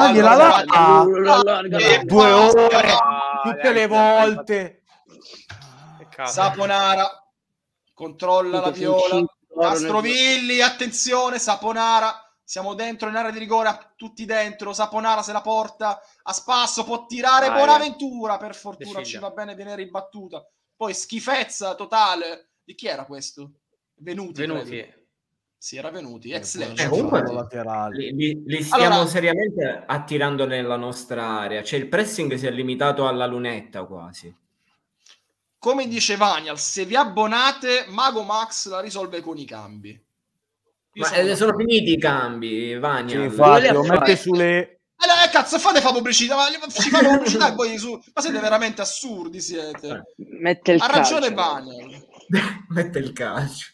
C: Due ore, tutte le volte.
A: Saponara controlla la Viola. Castrovilli, attenzione, Saponara. Siamo dentro in area di rigore, tutti dentro. Saponara se la porta a spasso, può tirare. Bonaventura, per fortuna ci va bene, viene ribattuta. Poi schifezza totale. Di chi era questo? Venuti. Sì, era Venuti, ex Lecce.
D: Li stiamo seriamente attirando nella nostra area. Cioè il pressing si è limitato alla lunetta quasi.
A: Come dice Vanial, se vi abbonate, Mago Max la risolve con i cambi.
D: Sono finiti i cambi, Vanial.
C: Sì, infatti, lo mette sulle...
A: cazzo, fa pubblicità, ma ci fanno pubblicità e poi ma siete veramente assurdi, siete.
E: Mette il calcio.
A: Ha ragione Vanial.
D: Mette il calcio.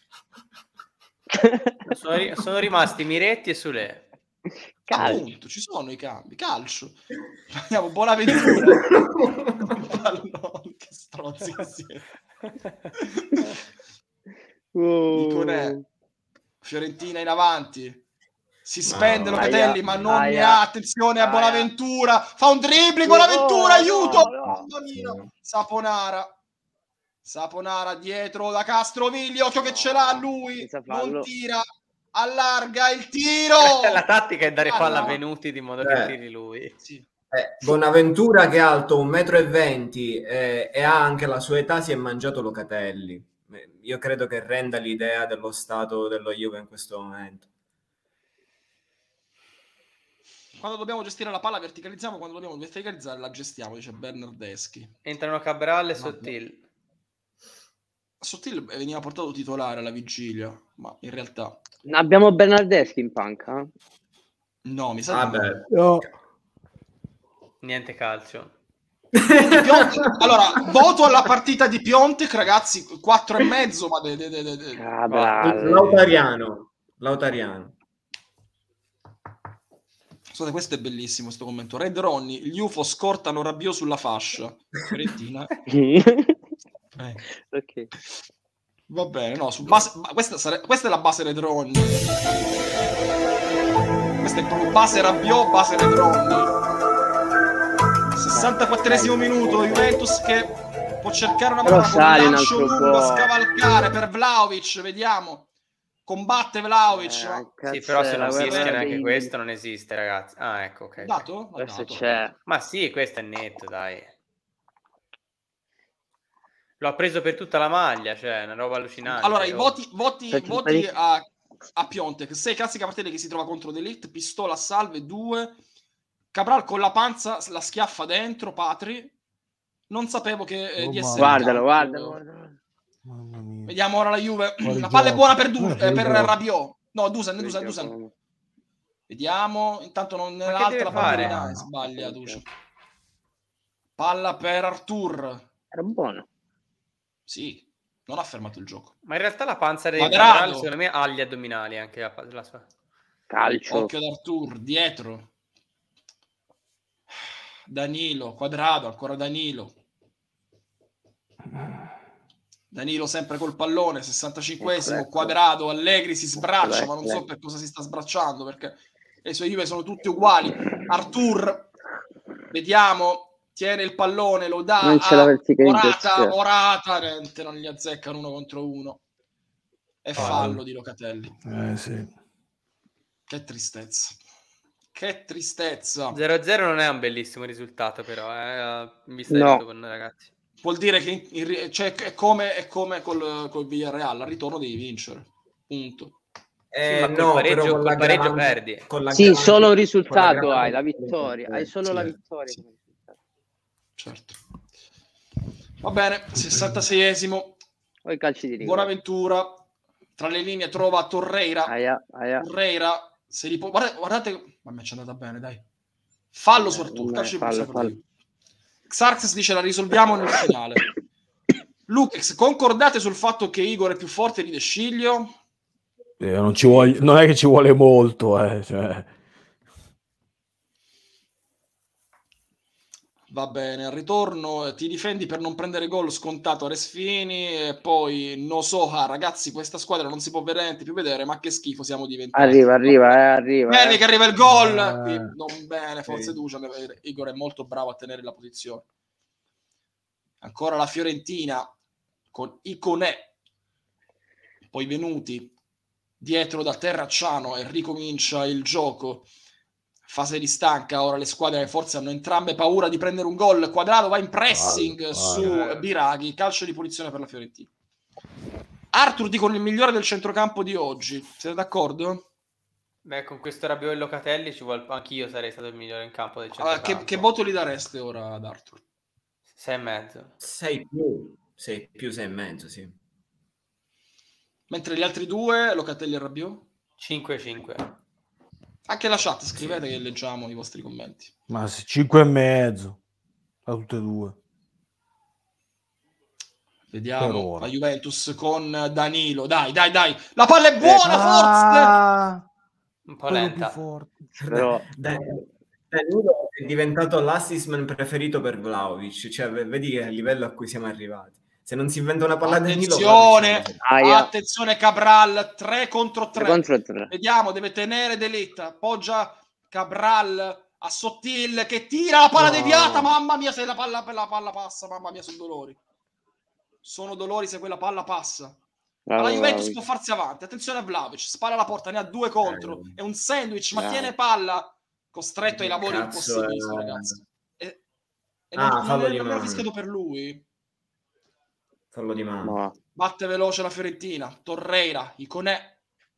B: Sono rimasti Miretti e Sule.
A: Appunto, ci sono i cambi. Calcio. Andiamo, Bonaventura. Che strozzi che siete. Fiorentina in avanti. Si spende Locatelli, ma non ne ha. Attenzione a Bonaventura. Fa un dribbling, Bonaventura, aiuto! Saponara dietro da Castrovilli, occhio che ce l'ha lui, non tira, allarga il tiro.
B: La tattica è dare palla a Venuti di modo che tiri lui.
A: Sì.
D: Bonaventura che è alto 1,20 m e ha anche la sua età, si è mangiato Locatelli. Io credo che renda l'idea dello stato dello Juve in questo momento.
A: Quando dobbiamo gestire la palla verticalizziamo, quando dobbiamo verticalizzare la gestiamo, dice Bernardeschi.
B: Entrano Cabral e Sottil.
A: Sottil veniva portato titolare alla vigilia, ma in realtà...
E: Abbiamo Bernardeschi in panca?
A: No, mi sa che
C: no.
B: Niente calcio.
A: Allora, voto alla partita di Piontek, ragazzi, 4,5, ma...
D: Lautariano.
A: Scusate, questo è bellissimo, questo commento. Red Ronnie, gli UFO scortano Rabiot sulla fascia. Fiorentina.
E: Ok.
A: Va bene, no, su base, questa è la base Red Ronnie. Questa è proprio base Rabiot, base Red Ronnie. 64esimo minuto, Juventus che può cercare una parola con un lancio lungo a scavalcare per Vlahovic, vediamo. Combatte Vlahovic.
B: Sì, però se non esiste neanche questo, non esiste, ragazzi. Ah, ecco, ok.
A: Dato?
E: Questo c'è.
B: Ma sì, questo è netto, dai. L'ho preso per tutta la maglia, cioè una roba allucinante.
A: Allora, i voti a Piontek: 6 classica partita che si trova contro D'Elite, pistola, salve, 2. Cabral con la panza la schiaffa dentro, Patri. Non sapevo che di essere...
E: Guardalo.
C: Mamma mia.
A: Vediamo ora la Juve. La palla è buona per Rabiot. No, Dusan. Vediamo. Intanto non nell'altra palla sbaglia Dusan. Palla per Artur.
E: Era buono.
A: Sì, non ha fermato il gioco.
B: Ma in realtà la panza di Cabral secondo me ha gli addominali anche la sua.
E: Calcio.
A: Occhio ad Artur, dietro. Danilo, Quadrado, ancora Danilo sempre col pallone, 65esimo, Quadrado, Allegri si sbraccia, ma non so per cosa si sta sbracciando, perché le sue Juve sono tutte uguali. Artur, vediamo, tiene il pallone, lo dà
E: Non c'è la
A: a
E: verticalizzazione.
A: Morata, niente, non gli azzeccano 1 contro 1. È fallo di Locatelli.
C: Sì.
A: Che tristezza. Che tristezza.
B: 0-0 non è un bellissimo risultato, però, vista
E: No.
B: tutto con noi, ragazzi.
A: Vuol dire che cioè, è come col Villarreal, al ritorno devi vincere. Punto.
B: Sì, ma
D: no,
B: pareggio,
D: però
B: col pareggio perdi.
E: Sì, solo un risultato hai, la vittoria. Hai solo la vittoria.
A: Sì. Certo. Va bene, 66esimo.
E: Poi calci di rigore.
A: Buonaventura tra le linee trova Torreira.
E: Aia.
A: Torreira se li può... guardate, ma ci è andata bene, dai. Fallo su Arturo, calcio di punizione per lui. Xarxes dice la risolviamo nel finale. Lukex, concordate sul fatto che Igor è più forte di De Sciglio?
C: Non è che ci vuole molto, cioè.
A: Va bene, al ritorno ti difendi per non prendere gol scontato a Resfini e poi no so, ragazzi, questa squadra non si può veramente più vedere, ma che schifo siamo diventati.
E: Arriva.
A: Bene che arriva il gol. Non bene, forse Dusan. Igor è molto bravo a tenere la posizione. Ancora la Fiorentina con Iconè, poi Venuti dietro da Terracciano e ricomincia il gioco. Fase di stanca, ora le squadre forse hanno entrambe paura di prendere un gol. Quadrado va in pressing su Biraghi, calcio di punizione per la Fiorentina. Arthur dicono il migliore del centrocampo di oggi, siete d'accordo?
B: Beh, con questo Rabiot e Locatelli anch'io sarei stato il migliore in campo del centrocampo.
A: Che voto gli dareste ora ad Arthur?
B: 6,5.
D: 6 più 6,5, sì.
A: Mentre gli altri due, Locatelli e Rabiot?
B: 5,5.
A: Anche la chat, scrivete che leggiamo i vostri commenti.
C: Ma 5,5 a tutte e due.
A: Vediamo la Juventus con Danilo. Dai. La palla è buona, forza!
B: Un po' lenta.
E: Però
D: Danilo è diventato l'assistman preferito per Vlahovic. Cioè, vedi che livello a cui siamo arrivati. Se non si inventa una palla Danilo...
A: Attenzione Cabral, 3 contro 3. Vediamo, deve tenere De Ligt. Appoggia Cabral a Sottil che tira la palla deviata. Mamma mia, se la palla passa. Mamma mia, sono dolori. Sono dolori se quella palla passa. La Juventus può farsi avanti. Attenzione a Vlahovic, spalla alla porta, ne ha 2 contro. È un sandwich, ma tiene palla. Costretto ai lavori impossibili, ragazzi. Non me l'ho fischiato per lui.
D: Fallo di mano.
A: Batte veloce la Fiorentina. Torreira, Iconè.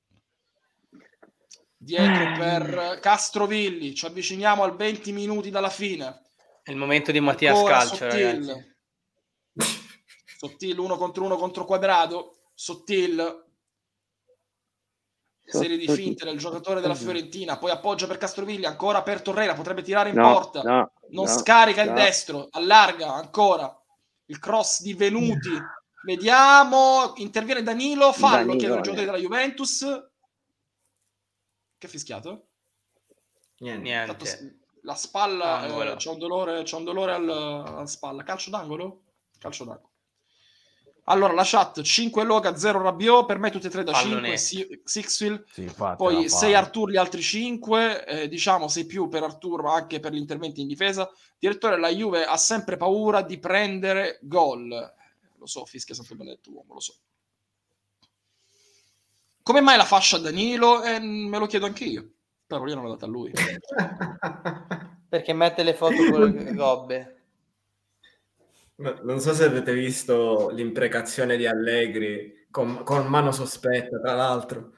A: Dietro per Castrovilli. Ci avviciniamo al 20 minuti dalla fine.
B: È il momento di Mattias Calcio, ragazzi.
A: Sottil 1 contro Quadrado. Sottil. Serie di finte del giocatore della Fiorentina. Poi appoggia per Castrovilli. Ancora per Torreira. Potrebbe tirare in porta. Non scarica il destro. Allarga ancora. Il cross di Venuti. Vediamo. Interviene Danilo. Fallo. Chiedo il giocatore della Juventus. Che fischiato?
B: Niente.
A: La spalla. C'è un dolore alla spalla. Calcio d'angolo? Calcio d'angolo. Allora la chat 5 Loga 0 Rabiot, per me tutti e tre da 5 Sixfield, poi 6 Artur, gli altri 5, diciamo 6 più per Artur ma anche per gli interventi in difesa. Direttore, la Juve ha sempre paura di prendere gol, lo so, fischia sempre benedetto uomo, lo so. Come mai la fascia a Danilo? Me lo chiedo anche io, però io non l'ho data a lui.
B: Perché mette le foto con le gobbe.
D: Non so se avete visto l'imprecazione di Allegri con mano sospetta, tra l'altro.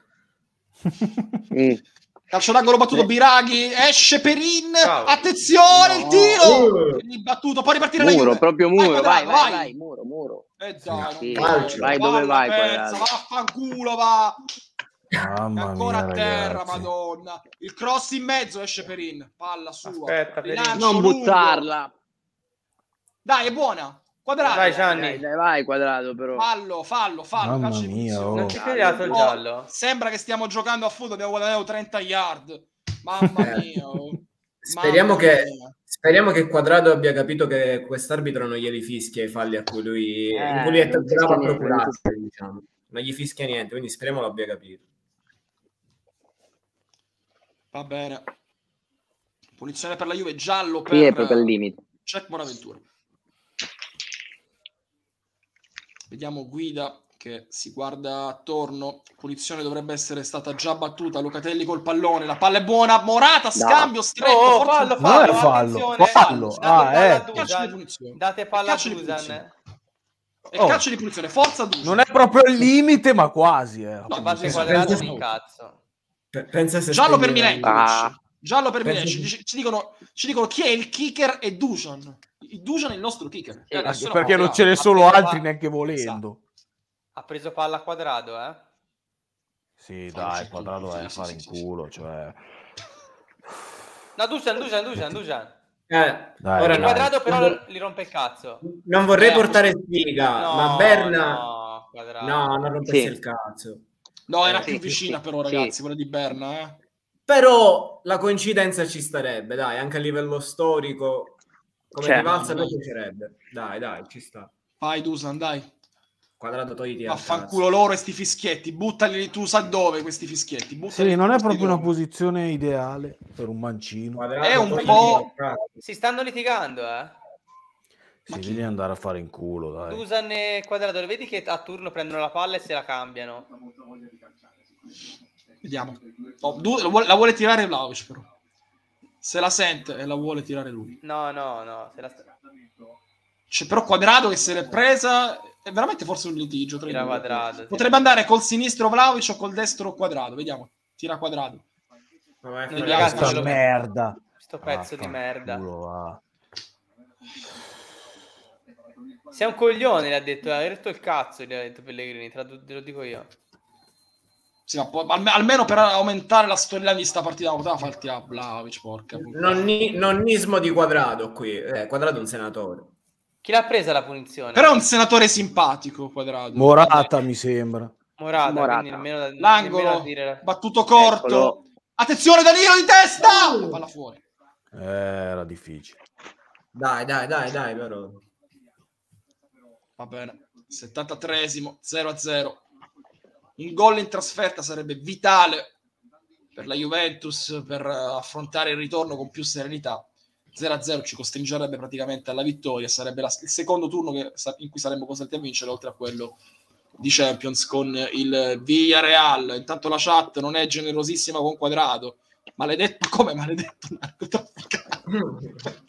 A: Calcio d'angolo battuto, Biraghi, esce Perin, attenzione, il tiro! Battuto, può ripartire la Juve.
E: Proprio Muro, vai, Muro.
A: Vai
E: dove vai,
A: vaffanculo, va.
C: Ancora
A: a terra,
C: ragazzi.
A: Madonna. Il cross in mezzo, esce Perin, palla sua.
B: Aspetta,
E: non buttarla.
A: Dai, è buona. Quadrado.
B: Vai, Gianni.
E: Vai, Quadrado, però.
A: Fallo.
C: Mamma mia,
B: non ti creato il giallo.
A: Sembra che stiamo giocando a football, abbiamo guadagnato 30 yard. Mamma mia.
D: Speriamo che Quadrado abbia capito che quest'arbitro non glieli fischia i falli a cui lui è bravo a procurarsi, diciamo. Non gli fischia niente, quindi speriamo l'abbia capito.
A: Va bene. Punizione per la Juve, giallo
E: per il limite.
A: Check Bonaventura. Vediamo Guida che si guarda attorno. Punizione dovrebbe essere stata già battuta. Locatelli col pallone. La palla è buona. Morata, scambio stretto.
B: Fallo. Date palla a Dusan.
A: E calcio di punizione. Forza Dusan.
C: Non è proprio il limite, ma quasi.
B: No, base quadrato di cazzo.
D: Pensa se
A: giallo per Milenkovic. Giallo per Milenkovic. Ci dicono chi è il kicker e Dusan. Dusan è il nostro kicker.
C: Perché non ce ne sono altri neanche volendo.
B: Ha preso palla a Quadrado,
C: Sì, dai, Quadrado è fare in culo, cioè...
B: No, Dusan.
D: Ora
B: il Quadrado però gli rompe il cazzo.
D: Non vorrei portare sfiga, ma Berna...
B: No,
D: non rompesse il cazzo.
A: No, era più vicina però, ragazzi, quella di Berna,
D: Però la coincidenza ci starebbe, dai, anche a livello storico, come rivalsa mi piacerebbe. Dai, ci sta.
A: Vai Dusan, dai.
D: Quadrado, togliti
A: vaffanculo loro e sti fischietti, buttali tu sa dove questi fischietti.
C: Sì, non è proprio una posizione ideale per un mancino.
A: Quadrado, è un po'...
B: Si stanno litigando,
C: Sì, devi andare a fare in culo, dai.
B: Dusan e Quadrado, vedi che a turno prendono la palla e se la cambiano.
A: Vediamo. La vuole tirare Vlahovic però. Se la sente e la vuole tirare lui.
B: No, se la
A: c'è però Quadrado che se l'è presa, è veramente forse un litigio.
B: Quadrado,
A: potrebbe andare col sinistro Vlahovic o col destro Quadrado, vediamo. Tira Quadrado.
C: Questa merda.
B: Sto pezzo di merda. Sei un coglione, l'ha detto. Ha detto il cazzo, gli ha detto Pellegrini, te lo dico io.
A: Sì, ma almeno per aumentare la storyline di sta partita poteva farti a Vlahovic, porca.
D: Nonnismo di Quadrado qui. Quadrado è un senatore.
B: Chi l'ha presa la punizione?
A: Però è un senatore simpatico, Quadrado.
C: Morata, mi sembra.
B: Morata. Nemmeno
A: l'angolo,
B: dire...
A: battuto corto. Eccolo. Attenzione, Danilo di testa! Palla fuori.
C: Era difficile.
D: Dai, però.
A: Va bene. 73esimo, 0-0. Un gol in trasferta sarebbe vitale per la Juventus per affrontare il ritorno con più serenità. 0-0 ci costringerebbe praticamente alla vittoria, sarebbe il secondo turno in cui saremmo costretti a vincere, oltre a quello di Champions con il Villarreal. Intanto la chat non è generosissima con Quadrado. Maledetto, come maledetto narcotrafficante.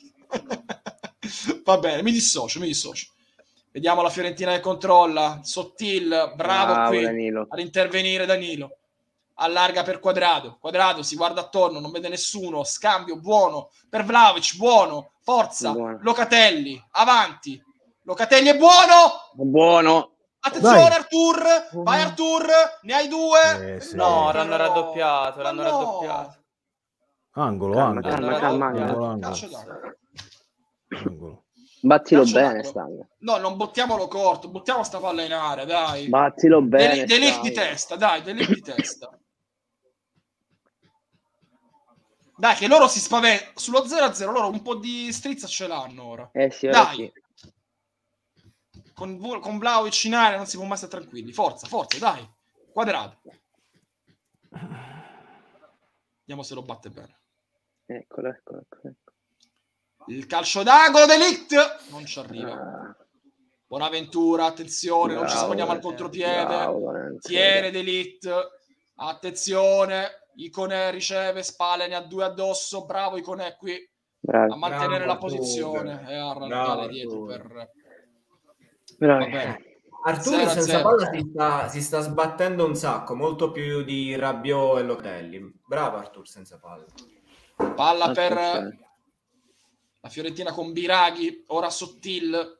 A: Va bene, mi dissocio. Vediamo la Fiorentina che controlla. Sottil, bravo qui
E: Danilo.
A: ad intervenire Danilo. Allarga per Quadrado. Quadrado si guarda attorno, non vede nessuno. Scambio buono per Vlahovic, buono. Forza, buono. Locatelli, avanti. Locatelli è buono. Attenzione, dai. Artur, vai Artur, ne hai due.
C: Sì.
B: No, l'hanno raddoppiato.
C: Angolo.
E: Battilo bene, Stanga.
A: No, non buttiamolo corto, buttiamo sta palla in area, dai.
E: Battilo bene.
A: Delict di testa, dai, delict di testa. Dai, che loro si spaventano. Sullo 0-0 loro un po' di strizza ce l'hanno ora.
E: Sì,
A: dai.
E: Sì.
A: Con Vlahovic in area non si può mai stare tranquilli. Forza, dai. Quadrado. Vediamo se lo batte bene.
E: Eccolo.
A: Il calcio d'angolo Delict non ci arriva. Buonaventura, attenzione, non ci spogniamo al contropiede. Tiene Delict. Attenzione. Iconè riceve, Spale ne ha due addosso. Bravo Iconè qui a mantenere la posizione e a arrancare dietro per...
D: Arturo senza palla si sta sbattendo un sacco, molto più di Rabiot e Locatelli. Bravo Arturo senza palla.
A: Palla per la Fiorentina con Biraghi, ora Sottil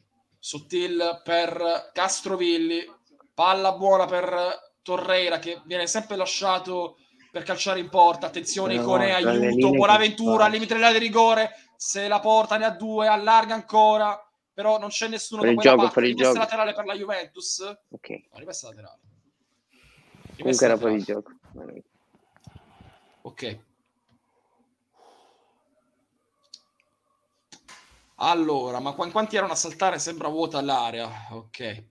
A: per Castrovilli, palla buona per Torreira che viene sempre lasciato per calciare in porta. Attenzione, Iconè, aiuto, Buonaventura al limite dell'area di rigore, se la porta ne ha due, allarga ancora, però non c'è nessuno da quella parte. Rimessa laterale per la Juventus.
E: Ok.
A: No, rimessa laterale.
E: Comunque era fuori gioco.
A: Ok. Allora, ma quanti erano a saltare? Sembra vuota l'area. Ok.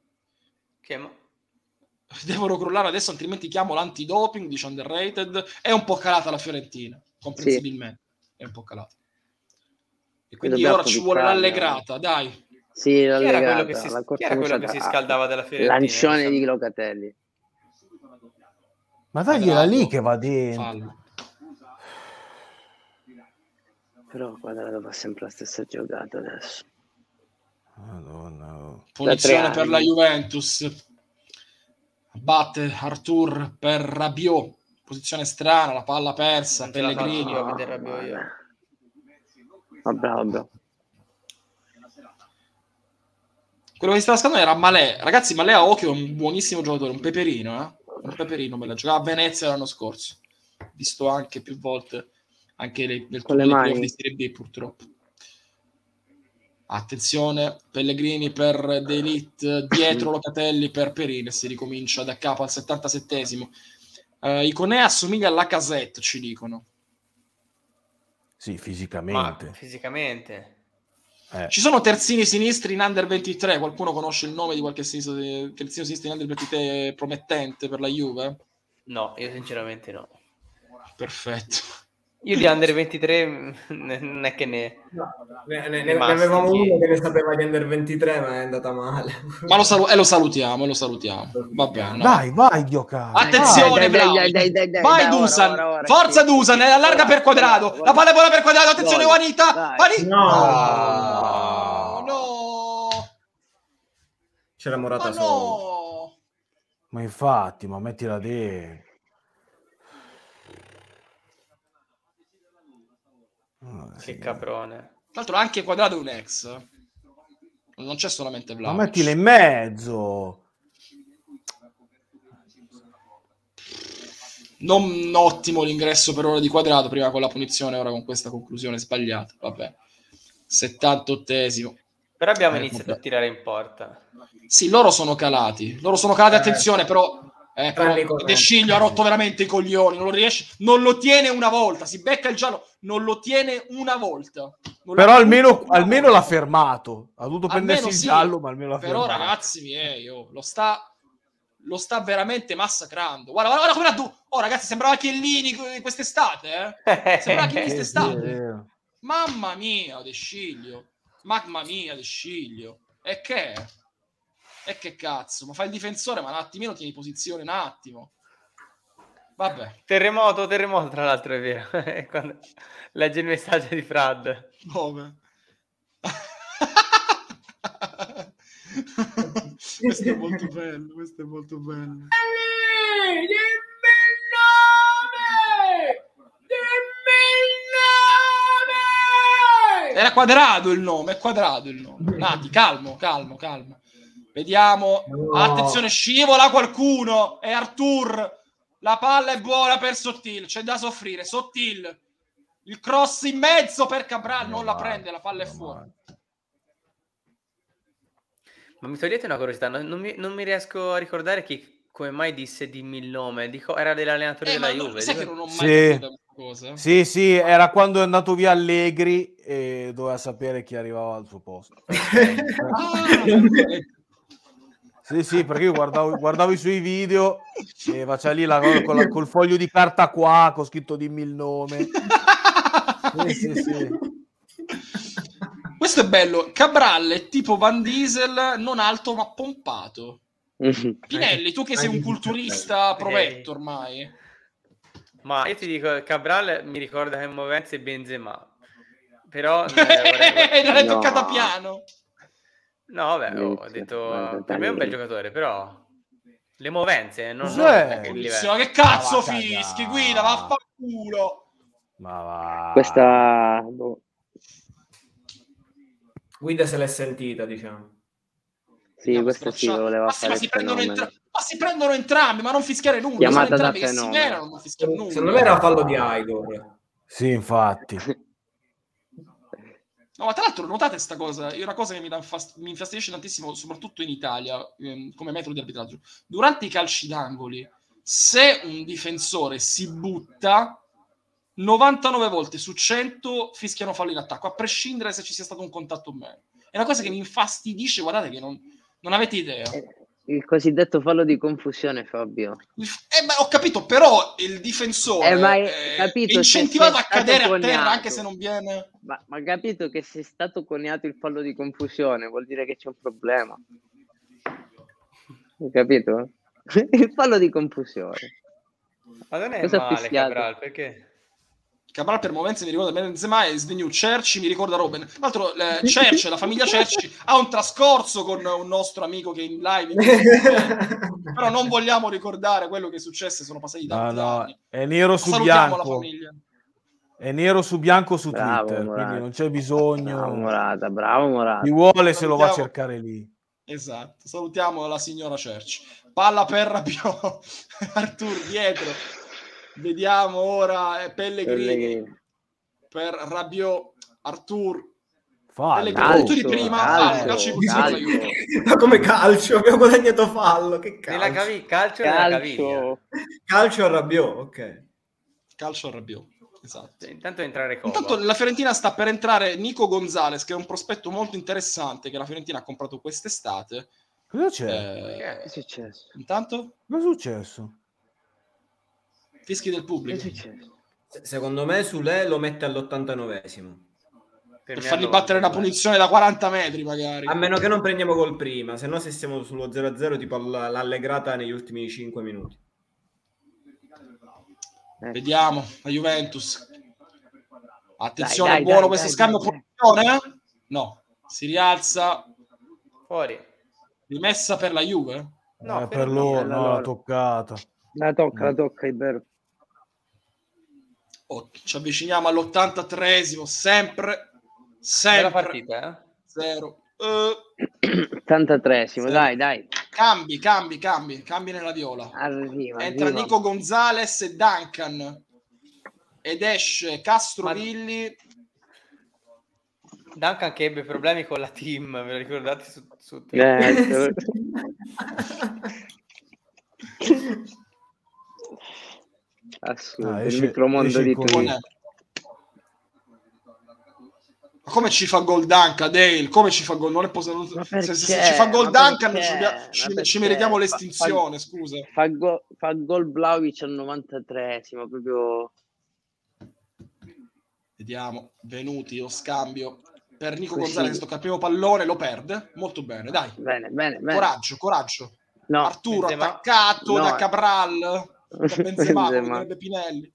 A: Devono crollare adesso, altrimenti chiamo l'antidoping, dice Underrated. È un po' calata la Fiorentina, comprensibilmente. Sì. È un po' calata. E quindi ora ci vuole l'allegrata, dai.
E: Sì,
B: Chi era quello che si scaldava della Fiorentina?
E: Lancione di Locatelli.
C: Ma dagliela lì che va dentro.
E: Però Quadrato fa sempre la stessa giocata adesso.
C: Madonna.
A: Punizione per la Juventus. Batte Arthur per Rabiot. Posizione strana, la palla persa. Pellegrini.
E: Bravo.
A: Quello che stava scandando era Malè. Ragazzi, Malè a occhio è un buonissimo giocatore, un peperino, un peperino. Me la giocava a Venezia l'anno scorso. Visto anche più volte anche nel turno di Serie B, purtroppo. Attenzione, Pellegrini per De Ligt, dietro Locatelli per Perin. Si ricomincia da capo al 77esimo. Iconè assomiglia alla Lacazette, ci dicono.
C: Sì, fisicamente.
B: Ma fisicamente.
A: Ci sono terzini sinistri in Under 23? Qualcuno conosce il nome di qualche terzino sinistro in Under 23 promettente per la Juve?
B: No, io sinceramente no.
A: Perfetto.
B: Io di Under 23 non è che ne
D: avevamo uno che ne sapeva di Under 23, ma è andata male.
A: Ma lo salutiamo. Va bene.
C: No. Vai, Ghioca.
A: Attenzione, vai Dusan. Ora, forza Dusan, allarga per Quadrato. La palla è buona per Quadrato. Attenzione, Juanita. No.
D: C'era Morata solo.
C: Ma infatti, ma mettila dentro.
B: Che caprone.
A: Tra l'altro anche Quadrato è un ex. Non c'è solamente Vlahovic.
C: Ma mettila in mezzo.
A: Non ottimo l'ingresso per ora di Quadrato, prima con la punizione, ora con questa conclusione sbagliata. Vabbè. 78esimo.
B: Però abbiamo iniziato a tirare in porta.
A: Sì, loro sono calati, attenzione, però De Sciglio ha rotto veramente i coglioni, non lo riesce, non lo tiene una volta, si becca il giallo, non lo tiene una volta.
C: Però almeno l'ha fermato, ha dovuto prendersi il giallo, ma almeno l'ha fermato.
A: Però ragazzi miei, lo sta veramente massacrando. Guarda come ragazzi, sembrava Chiellini quest'estate, sembrava Chiellini quest'estate. Mamma mia, De Sciglio. E che è? E che cazzo? Ma fai il difensore, ma un attimino tieni posizione un attimo. Vabbè.
B: Terremoto, tra l'altro, è vero. Quando legge il messaggio di Frad.
A: Dove? Questo è molto bello, Era Quadrato il nome, Nati, calmo. Vediamo, attenzione, scivola qualcuno, è Arthur, la palla è buona per Sottil, c'è da soffrire, Sottil, il cross in mezzo per Cabral, non la prende, la palla è fuori.
B: Ma mi togliete una curiosità, non mi riesco a ricordare come mai disse dimmi il nome, era dell'allenatore della Juve.
A: Sai che non ho mai capito questa cosa?
C: Sì, era quando è andato via Allegri e doveva sapere chi arrivava al suo posto. Sì, perché io guardavo i suoi video e faceva lì col foglio di carta qua con scritto dimmi il nome. Sì.
A: Questo è bello. Cabral è tipo Van Diesel, non alto ma pompato. Pinelli, tu che sei un culturista provetto ormai.
B: Ma io ti dico, Cabral mi ricorda che movenze Benzema. Però non
A: è toccata piano.
B: No, vabbè, ho detto per me è un bel giocatore, però le movenze non
A: che cazzo fischi, guida, vaffanculo.
C: Ma va.
E: Questa
D: guida se l'è sentita, diciamo.
E: Sì, questo sì, voleva fare
A: si prendono entrambi, ma non fischiare nulla.
E: Chiamata
A: sono
E: da
A: fenomeno. Non fischiare nulla.
D: Secondo me era fallo di Igor.
C: Sì, infatti.
A: No, ma tra l'altro notate sta cosa, è una cosa che mi infastidisce tantissimo, soprattutto in Italia, come metodo di arbitraggio. Durante i calci d'angoli, se un difensore si butta, 99 volte su 100 fischiano fallo in attacco, a prescindere se ci sia stato un contatto o meno. È una cosa che mi infastidisce, guardate che non avete idea.
E: Il cosiddetto fallo di confusione, Fabio.
A: Ma ho capito, però il difensore
E: ma capito,
A: è incentivato a cadere
E: coniato,
A: a terra anche se non viene...
E: Ma capito che se è stato coniato il fallo di confusione vuol dire che c'è un problema. Hai capito? Il fallo di confusione.
B: Ma non è
E: Cosa ha
B: male,
E: fischiato?
B: Cabral, perché?
A: Cabral per momenti mi ricorda Benzema e The New Cerci mi ricorda Robben. Tra l'altro Cerci, la famiglia Cerci ha un trascorso con un nostro amico che è in live però non vogliamo ricordare quello che è successo, sono passati tanti anni.
C: È nero su
A: Salutiamo la
C: bianco.
A: famiglia.
C: È nero su bianco su
E: Bravo,
C: Twitter,
E: Morata.
C: quindi non c'è bisogno.
E: Bravo Morata.
C: Chi vuole se lo va a cercare lì.
A: Esatto, salutiamo la signora Cerci. Palla per Rabiot, Artur dietro. Vediamo ora Pellegrini per Rabiot, Artur. Pellegrini, tu di prima calcio.
D: Ma come calcio? Abbiamo guadagnato fallo. Che calcio?
B: Calcio nella caviglia.
D: Calcio a Rabiot, ok.
A: Calcio a Rabiot. Esatto.
B: Intanto entrare
A: Intanto la Fiorentina sta per entrare Nico Gonzalez, che è un prospetto molto interessante che la Fiorentina ha comprato quest'estate.
C: Cosa c'è?
E: Che è successo?
A: Intanto?
C: Cosa è successo?
A: Fischi del pubblico.
D: Secondo me Sule lo mette all'89esimo.
A: Per fargli battere una punizione da 40 metri magari.
D: A meno che non prendiamo gol prima, se no se siamo sullo 0-0 tipo l'allegrata negli ultimi 5 minuti.
A: Vediamo la Juventus. Attenzione, dai, buono questo scambio. Posizione? No, si rialza.
B: Fuori.
A: Rimessa per la Juve?
C: No, per loro, no, la toccata.
E: La tocca, è vero.
A: Ci avviciniamo all'83esimo, sempre.
B: Bella partita,
A: 0.
E: 83esimo, dai.
A: Cambi nella viola. Entra Nico Gonzalez e Duncan ed esce Castrovilli.
B: Duncan che ebbe problemi con la team, ve lo ricordate su
E: assurdo, il micromondo di Twitter.
A: Ma come ci fa gol Duncan, Dale? Come ci fa gol? Non è possibile. Se ci fa gol Duncan ci meritiamo l'estinzione, scusa.
E: Fa gol Vlahovic al 93esimo, proprio.
A: Vediamo, Venuti, lo scambio per Nico Gonzalez, tocca il primo pallone, lo perde. Molto bene, dai.
E: Bene.
A: Coraggio.
E: No,
A: Arturo
E: Benzema.
A: Attaccato da Cabral, da Benzema, come Pinelli.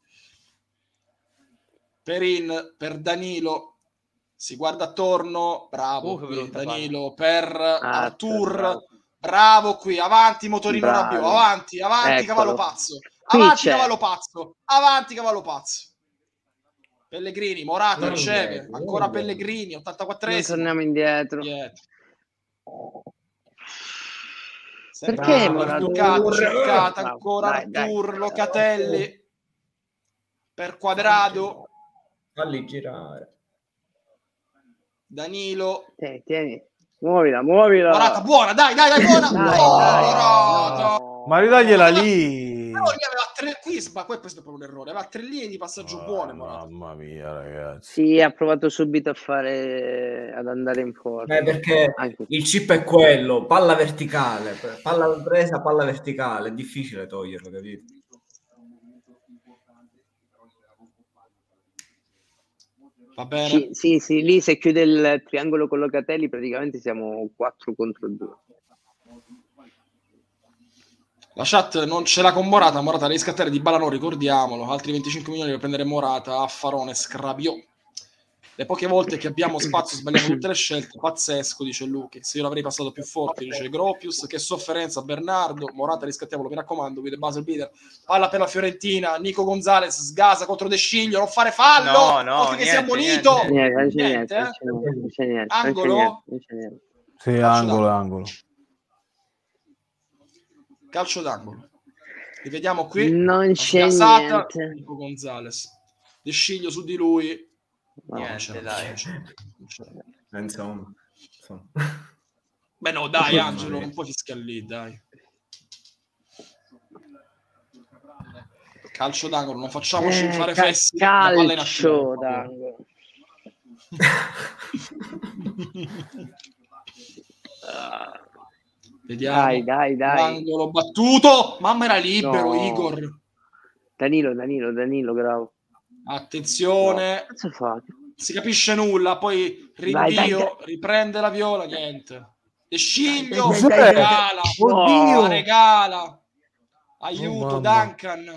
A: Perin per Danilo. Si guarda attorno, bravo Danilo per Artur, bravo qui, avanti motorino Rabiot, avanti cavallo pazzo, avanti cavallo pazzo. Pellegrini, Morata riceve, ancora Pellegrini, 84esimo.
E: Torniamo indietro. Perché
A: cercata ancora Artur, Locatelli per Quadrado.
D: Falli girare.
A: Danilo,
E: tieni, muovila.
A: Morata, buona, dai, buona.
C: No. Ma ridagliela lì.
A: Però lì aveva 3 ma questo è proprio un errore. Aveva 3 linee di passaggio buone.
C: Mamma mia, ragazzi.
E: Sì, ha provato subito ad andare in porta.
D: Perché il chip è quello, palla verticale, palla presa, palla verticale, è difficile toglierlo, capito?
A: Va bene.
E: Sì, lì se chiude il triangolo con Locatelli praticamente siamo 4 contro 2.
A: La chat non ce l'ha con Morata deve riscattare di Bala, no, ricordiamolo, altri 25 milioni per prendere Morata, Affarone, Scrabiot. Le poche volte che abbiamo spazio sbagliamo tutte le scelte, pazzesco, dice Luchi. Se io l'avrei passato più forte, dice Gropius, che sofferenza Bernardo, Morata riscattiamolo, mi raccomando, vede Basel Bieder, palla per la Fiorentina, Nico Gonzalez sgasa contro De Sciglio, non fare fallo, che sia ammonito.
E: Niente.
A: Angolo?
C: Sì, angolo.
A: Calcio d'angolo. Rivediamo qui.
E: Non c'è niente.
A: Nico Gonzalez. De Sciglio su di lui.
B: Niente, dai.
D: Insomma.
A: Beh no, dai Angelo, non puoi fischiare lì, dai. Calcio d'angolo, non facciamoci fare fessi.
E: Calcio d'angolo.
A: Vediamo.
E: Dai.
A: Angolo battuto. Mamma, era libero,
E: No.
A: Igor.
E: Danilo, bravo.
A: Attenzione.
E: No, cazzo fa?
A: Si capisce nulla, poi rinvio, riprende la Viola, niente. De Sciglio,
C: Dai.
A: regala.
C: Oddio.
A: No, regala. Aiuto,
C: Oh, mamma.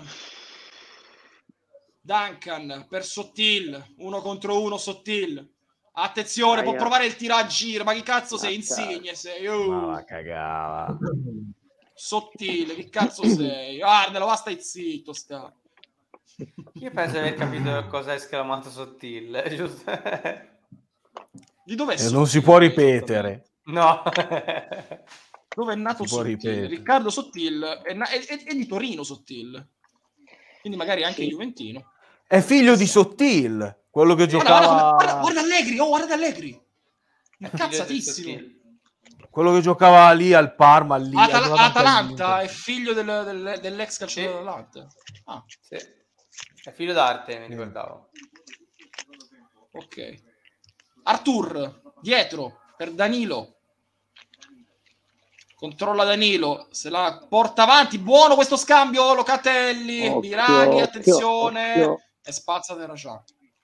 A: Duncan per Sottil, 1 contro 1 Sottil. Attenzione, può
E: Aia.
A: provare il tiro a giro, ma chi cazzo sei?
E: Mazza.
A: Insigne sei.
C: Ma la cagava.
A: Sottile, che cazzo sei? Guarda, va, stai zitto, sta.
B: Io penso di aver capito cosa è esclamato Sottile, giusto?
A: Di dov'è Sottile?
C: Non si può ripetere.
B: No.
A: Dove è nato
C: Si può
A: Sottil?
C: ripetere.
A: Riccardo Sottil è di Torino Sottil. Quindi magari anche juventino.
C: È figlio di Sottil, quello che giocava...
A: Guarda Allegri, guarda Allegri. Incazzatissimo.
C: Quello che giocava lì al Parma, lì.
A: Atalanta, è figlio dell'ex calciatore dell'Atalanta. Ah.
B: Sì. È figlio d'arte, mi ricordavo.
A: Ok. Artur, dietro, per Danilo. Controlla Danilo, se la porta avanti, buono questo scambio, Locatelli, Biraghi, attenzione,
E: occhio.
A: e spazza Terracciano.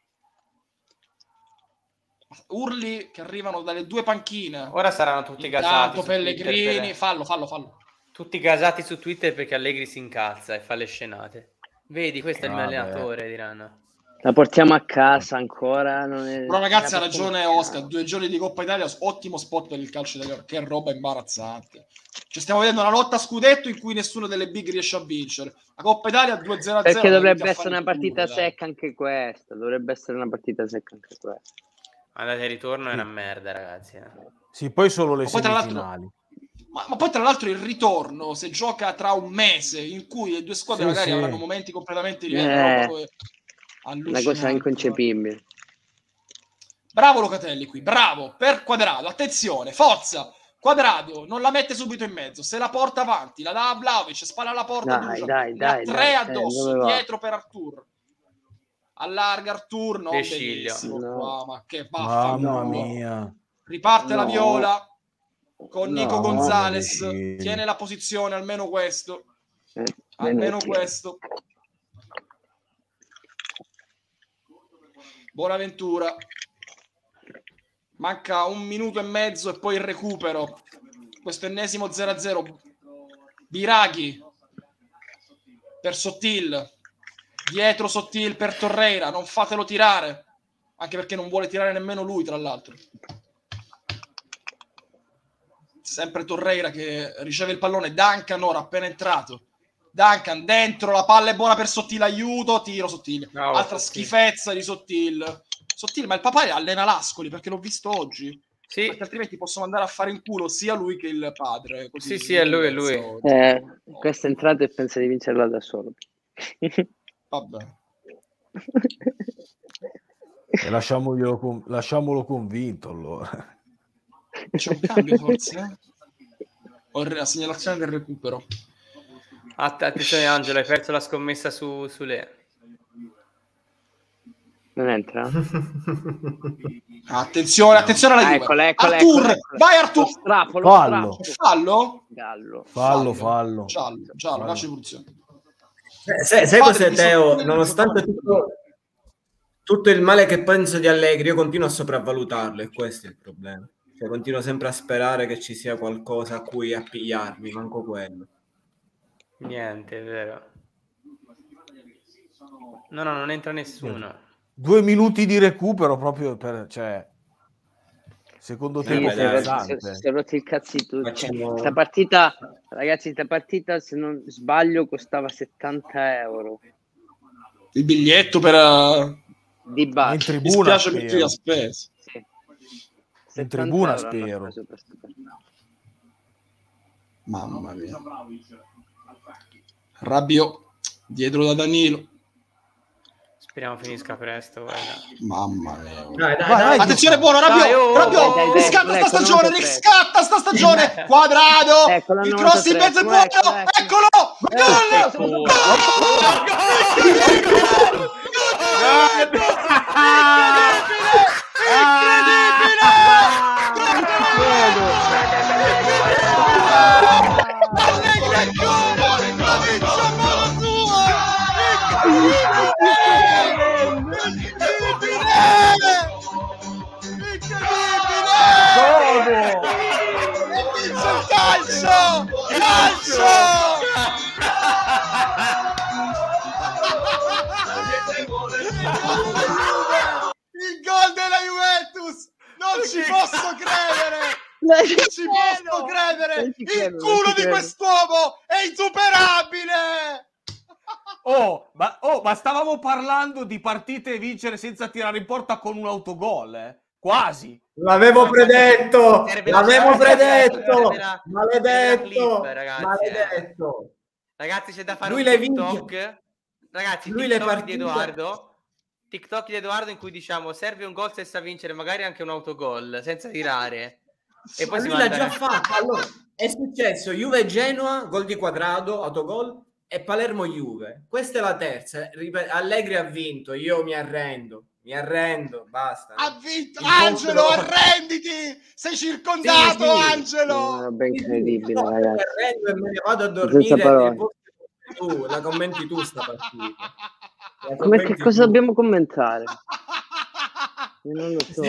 A: Urli che arrivano dalle due panchine.
B: Ora saranno tutti gasati.
A: Intanto
B: su
A: Pellegrini,
B: Twitter
A: fallo.
B: Tutti gasati su Twitter perché Allegri si incazza e fa le scenate. Vedi, questo è il mio allenatore, diranno.
E: La portiamo a casa ancora. Non è...
A: Però ragazzi, ha ragione Oscar, 2 giorni di Coppa Italia, ottimo spot per il calcio italiano, che roba imbarazzante. Cioè, stiamo vedendo una lotta a scudetto in cui nessuno delle big riesce a vincere. La Coppa Italia 2-0.
E: Perché dovrebbe essere una partita secca anche questa.
B: Andate e ritorno è una merda, ragazzi.
C: Sì, poi solo le
A: poi, tra
C: semifinali.
A: Ma poi tra l'altro il ritorno, se gioca tra un mese, in cui le due squadre magari avranno momenti completamente diversi,
E: una cosa inconcepibile.
A: Bravo Locatelli qui, bravo, per Quadrado, attenzione, forza, Quadrado non la mette subito in mezzo, se la porta avanti, la dà a Vlahovic, spalla alla porta,
E: Dai,
A: tre addosso, dietro per Artur. Allarga Artur, no, bellissimo,
E: no.
A: Ma che
C: Mamma mia.
A: Riparte la Viola con Nico Gonzalez, tiene la posizione, almeno questo. Questo. Buonaventura. Manca 1 minuto e mezzo e poi il recupero. Questo ennesimo 0-0. Biraghi per Sottil. Dietro Sottil per Torreira. Non fatelo tirare. Anche perché non vuole tirare nemmeno lui, tra l'altro. Sempre Torreira che riceve il pallone. Duncan ora appena entrato. Duncan dentro, la palla è buona per Sottil, aiuto, tiro Sottil. Altra schifezza di Sottil. Sottil, ma il papà allena l'Ascoli perché l'ho visto oggi.
B: Sì.
A: Perché altrimenti possono andare a fare in culo sia lui che il padre. Così
B: Sì, è lui.
E: Questa entrata e pensa di vincerla da solo.
A: Vabbè.
C: E lasciamolo convinto allora.
A: C'è un cambio forse? Ho la segnalazione del recupero.
B: Attenzione Angelo, hai perso la scommessa su Le.
E: Non entra?
A: Attenzione alla Juve. Artur, vai Artur. Fallo? Giallo, lascia punizione.
D: Sai cos'è Teo? Nonostante tutto il male che penso di Allegri, io continuo a sopravvalutarlo e questo è il problema. Cioè, continuo sempre a sperare che ci sia qualcosa a cui appigliarmi, manco quello.
B: Niente, è vero. No, non entra nessuno.
C: 2 minuti di recupero proprio per, cioè, secondo tempo
E: si è rotti il cazzo di tutto. Sta partita, ragazzi, se non sbaglio costava 70 euro.
A: Il biglietto per
E: di base.
C: In tribuna,
A: mi spiace per chi ha speso.
E: Sì.
C: In tribuna spero.
A: Mamma mia. Rabiot dietro da Danilo.
B: Speriamo finisca presto. Guarda.
A: Mamma mia.
D: Dai.
A: Attenzione, buono Rabiot. Riscatta sta stagione. Quadrado. Il cross in mezzo è buono. Eccolo. Gol. Incredibile. Non ci posso credere! Il culo di quest'uomo è insuperabile!
C: Ma stavamo parlando di partite vincere senza tirare in porta con un autogol, eh? Quasi.
D: L'avevo predetto! Maledetto!
B: Maledetto! Ragazzi, c'è da fare
D: lui
B: un TikTok. Ragazzi,
D: lui
B: TikTok di Edoardo. TikTok di Edoardo in cui diciamo serve un gol senza vincere, magari anche un autogol, senza tirare. E poi
D: lui l'ha già fatto. Allora, è successo Juve-Genoa, gol di Quadrado, autogol, e Palermo-Juve. Questa è la terza. Allegri ha vinto, io mi arrendo, basta.
A: Ha vinto Angelo, arrenditi! Sei circondato, sì. Angelo!
E: Vabbè, incredibile,
D: no,
E: ragazzi.
D: Mi arrendo e me ne vado a dormire. Tu la commenti tu sta partita.
E: Che cosa dobbiamo commentare? Io non lo so.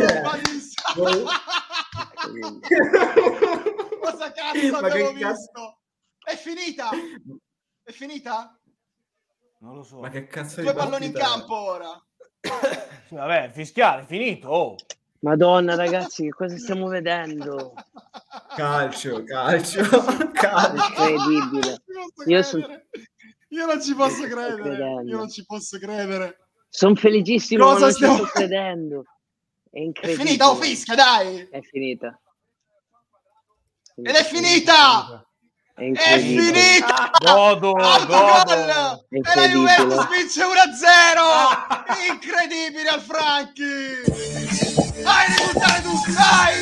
A: Cosa cazzo abbiamo visto? È finita? È finita?
C: Non lo so.
D: Ma che cazzo
A: Due palloni in campo ora.
C: Sì, vabbè, fischiare, è finito. Oh.
E: Madonna, ragazzi, che cosa stiamo vedendo?
D: Calcio.
E: Incredibile.
A: Io non ci posso credere. Io non ci posso credere.
E: Sono felicissimo, ma non ci sto credendo. È incredibile.
A: È finita, fischia, dai!
E: È finita.
A: Ed è finita! È finita!
C: Godo!
A: E la Juventus vince 1-0! Incredibile al Franchi! Vai, risultare tu, dai!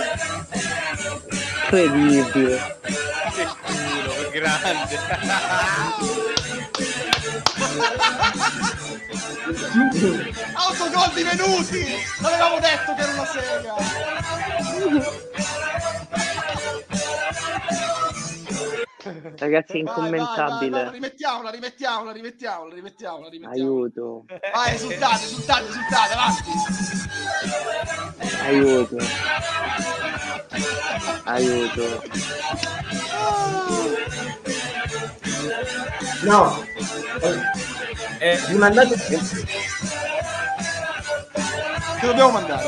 E: Incredibile!
B: Che culo, grande!
A: Autogol di Venuti! L'avevamo detto che era una sega!
E: Ragazzi, è incommentabile.
A: Vai, rimettiamola.
E: Aiuto.
A: Vai, esultate, avanti.
E: Aiuto.
D: No. Rimandate.
A: Che dobbiamo mandare?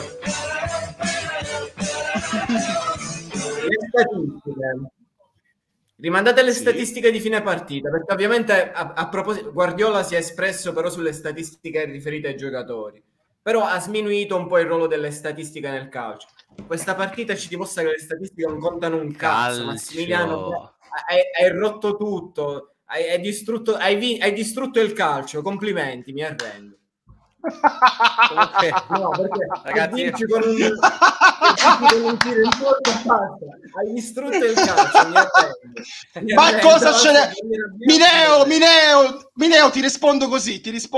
D: Le statistiche. Rimandate le statistiche di fine partita, perché ovviamente a proposito Guardiola si è espresso però sulle statistiche riferite ai giocatori, però ha sminuito un po' il ruolo delle statistiche nel calcio. Questa partita ci dimostra che le statistiche non contano un cazzo. Massimiliano, hai rotto tutto, hai distrutto il calcio, complimenti, mi arrendo. No, perché
B: ragazzi,
D: vinci con un tiro in porta, basta. Hai distrutto il calcio,
A: ma cosa ce n'è? Mineo, ti rispondo così.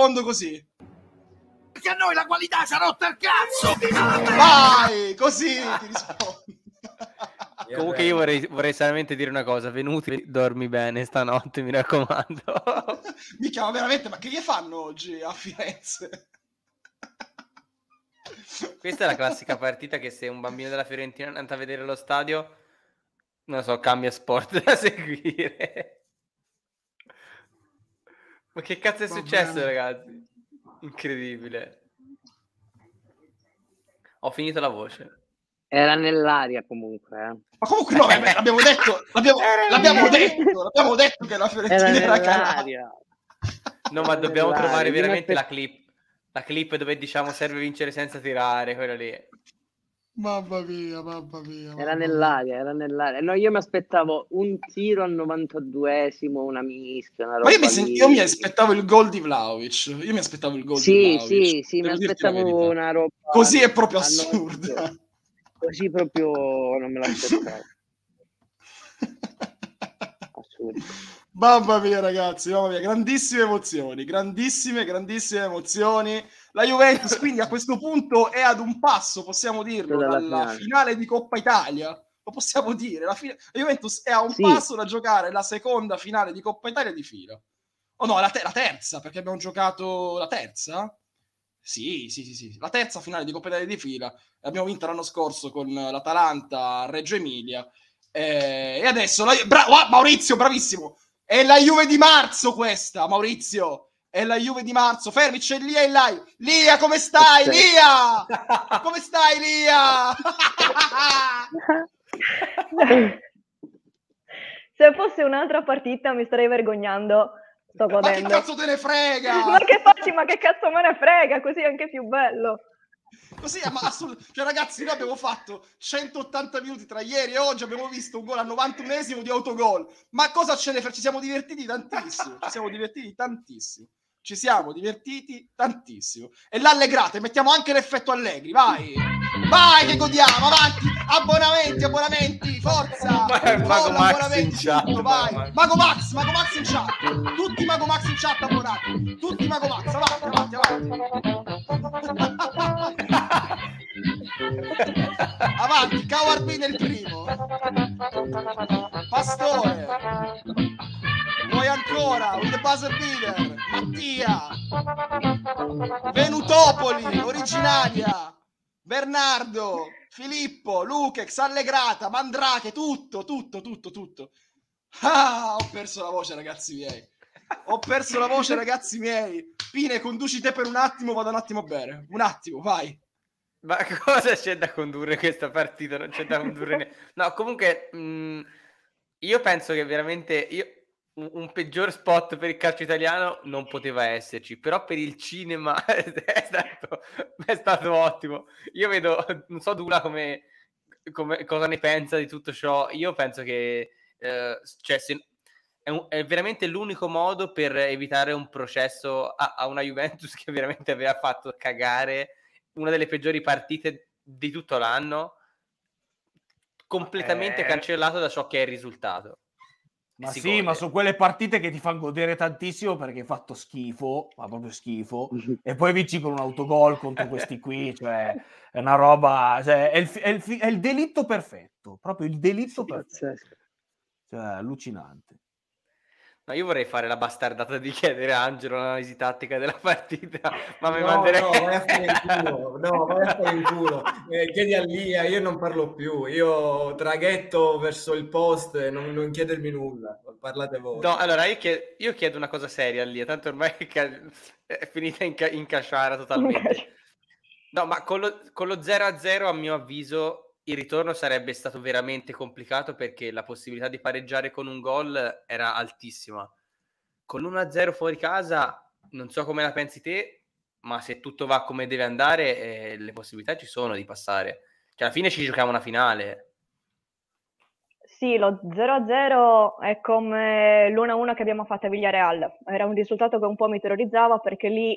A: Perché a noi la qualità ci ha rotto il cazzo. Vai, così ti rispondo.
B: Comunque io vorrei solamente dire una cosa. Venuti, dormi bene stanotte, mi raccomando.
A: Mi chiama veramente, ma che gli fanno oggi a Firenze?
B: Questa è la classica partita che se un bambino della Fiorentina è andato a vedere lo stadio, non lo so, cambia sport da seguire. Ma che cazzo è successo, ragazzi? Incredibile. Ho finito la voce.
E: Era nell'aria comunque.
A: Ma comunque no, l'abbiamo detto che la Fiorentina era nell'aria.
B: No, ma dobbiamo trovare veramente la clip dove diciamo serve vincere senza tirare, quello lì.
A: Mamma mia.
E: Era nell'aria. No, io mi aspettavo un tiro al 92esimo, una mischia, una roba.
A: Ma io mi aspettavo il gol di Vlahovic. Sì, mi aspettavo una roba. Così è proprio assurda.
E: Così proprio non me l'aspettavo. Assurdo.
A: Mamma mia, ragazzi, grandissime emozioni. La Juventus quindi a questo punto è ad un passo, possiamo dirlo, dalla finale di Coppa Italia. Lo possiamo dire, la Juventus è a un passo da giocare la seconda finale di Coppa Italia di fila. Oh no, la terza, perché abbiamo giocato la terza? Sì, la terza finale di Coppa Italia di fila. Abbiamo vinto l'anno scorso con l'Atalanta a Reggio Emilia. E adesso Maurizio, bravissimo. È la Juve di marzo questa, Maurizio. È la Juve di marzo. Fermi, c'è Lia in live. Lia, come stai? Lia! Come stai, Lia?
K: Se fosse un'altra partita mi starei vergognando, sto godendo.
A: Ma che cazzo te ne frega?
K: Ma che facci, ma che cazzo me ne frega, così è anche più bello.
A: Così, ma cioè ragazzi, noi abbiamo fatto 180 minuti tra ieri e oggi, abbiamo visto un gol al 91esimo di autogol. Ma cosa ce ne frega? Ci siamo divertiti tantissimo, e l'allegrate, mettiamo anche l'effetto Allegri, vai che godiamo, avanti, abbonamenti, forza,
B: Mago Max
A: abbonamenti,
B: in chat,
A: tutto, vai, Mago Max in chat, tutti Mago Max in chat abbonati, tutti Mago Max, avanti. Avanti, Coward B nel primo, Pastore, vuoi ancora, with the buzzer beater, Mattia, Venutopoli, originaria, Bernardo, Filippo, Lukex, Allegrata, Mandrake, tutto. Ho perso la voce, ragazzi miei. Pine, conduci te per un attimo, vado un attimo a bere. Un attimo, vai.
B: Ma cosa c'è da condurre questa partita? Non c'è da condurre No, comunque io penso che veramente un peggior spot per il calcio italiano non poteva esserci, però per il cinema è stato ottimo. Io vedo, non so Dula come cosa ne pensa di tutto ciò. Io penso che è veramente l'unico modo per evitare un processo a una Juventus che veramente aveva fatto cagare una delle peggiori partite di tutto l'anno, completamente cancellato da ciò che è il risultato.
C: Ma sì, ma sono quelle partite che ti fanno godere tantissimo perché hai fatto schifo, ma proprio schifo, e poi vinci con un autogol contro questi qui, cioè è una roba, cioè, è il delitto perfetto, proprio il delitto perfetto, cioè allucinante.
B: No, io vorrei fare la bastardata di chiedere a Angelo l'analisi tattica della partita, ma mi
D: No,
B: manderei...
D: vai a fare in culo. Chiedi a Lia, io non parlo più. Io traghetto verso il post e non chiedermi nulla. Parlate voi.
B: No, allora io chiedo una cosa seria a Lia, tanto ormai è finita in casciara totalmente. No, ma con lo 0-0 a mio avviso il ritorno sarebbe stato veramente complicato perché la possibilità di pareggiare con un gol era altissima. Con l'1-0 fuori casa, non so come la pensi te, ma se tutto va come deve andare, le possibilità ci sono di passare. Cioè, alla fine ci giochiamo una finale.
K: Sì, lo 0-0 è come l'1-1 che abbiamo fatto a Villarreal. Era un risultato che un po' mi terrorizzava perché lì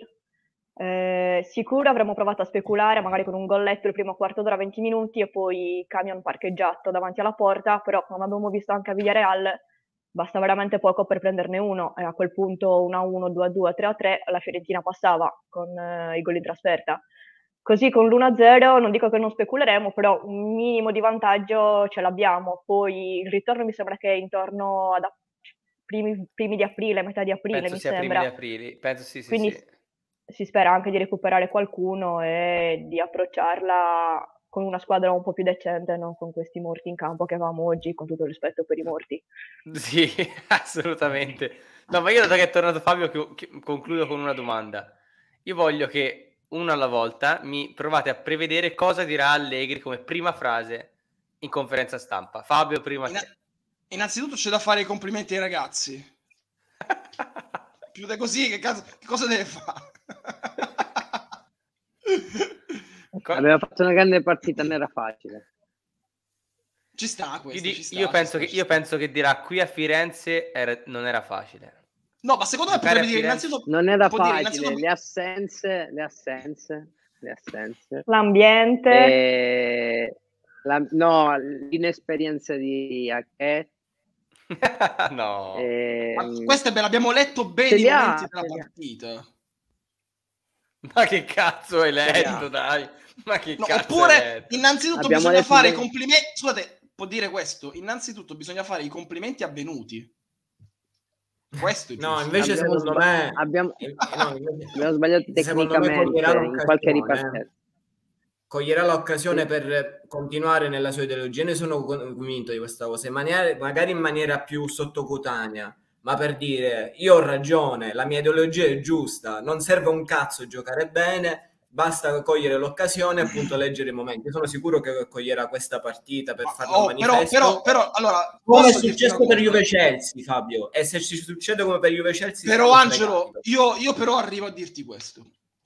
K: sicuro avremmo provato a speculare magari con un golletto il primo quarto d'ora, 20 minuti e poi camion parcheggiato davanti alla porta, però come abbiamo visto anche a Villarreal basta veramente poco per prenderne uno e a quel punto 1-1, 2-2, 3-3 la Fiorentina passava con i gol in trasferta. Così con l'1-0 non dico che non speculeremo, però un minimo di vantaggio ce l'abbiamo. Poi il ritorno mi sembra che è intorno ad primi di aprile, metà di aprile,
B: penso
K: mi
B: sia
K: sembra.
B: Primi di aprile, penso sì.
K: Quindi si spera anche di recuperare qualcuno e di approcciarla con una squadra un po' più decente, non con questi morti in campo che avevamo oggi, con tutto il rispetto per i morti.
B: Sì, assolutamente. No, ma io dato che è tornato Fabio concludo con una domanda. Io voglio che uno alla volta mi provate a prevedere cosa dirà Allegri come prima frase in conferenza stampa. Fabio, prima
A: innanzitutto c'è da fare i complimenti ai ragazzi. Più di così che cosa deve fare?
E: Aveva fatto una grande partita, non era facile.
A: Ci sta questo.
B: Io penso che dirà qui a Firenze non era facile.
A: No, ma secondo me potrebbe dire innanzitutto
E: non era facile, le assenze,
K: l'ambiente,
E: l'inesperienza di Ake.
B: No,
A: ma questo è bello, abbiamo letto bene i momenti della partita.
B: Ma che cazzo hai letto, dai? Ma che cazzo
A: oppure innanzitutto bisogna fare i complimenti. Scusate, può dire questo, innanzitutto bisogna fare i complimenti avvenuti. Questo è giusto.
D: No, invece secondo me
E: abbiamo sbagliato tecnicamente in qualche ripartenza.
D: Coglierà l'occasione per continuare nella sua ideologia. Ne sono convinto di questa cosa, magari in maniera più sottocutanea, ma per dire io ho ragione, la mia ideologia è giusta, non serve un cazzo giocare bene, basta cogliere l'occasione, appunto leggere i momenti. Sono sicuro che coglierà questa partita per fare un manifesto.
A: Però allora,
D: come è successo per Juve-Chelsea, Fabio, e se ci succede come per Juve-Chelsea,
A: però Angelo, io però arrivo a dirti questo.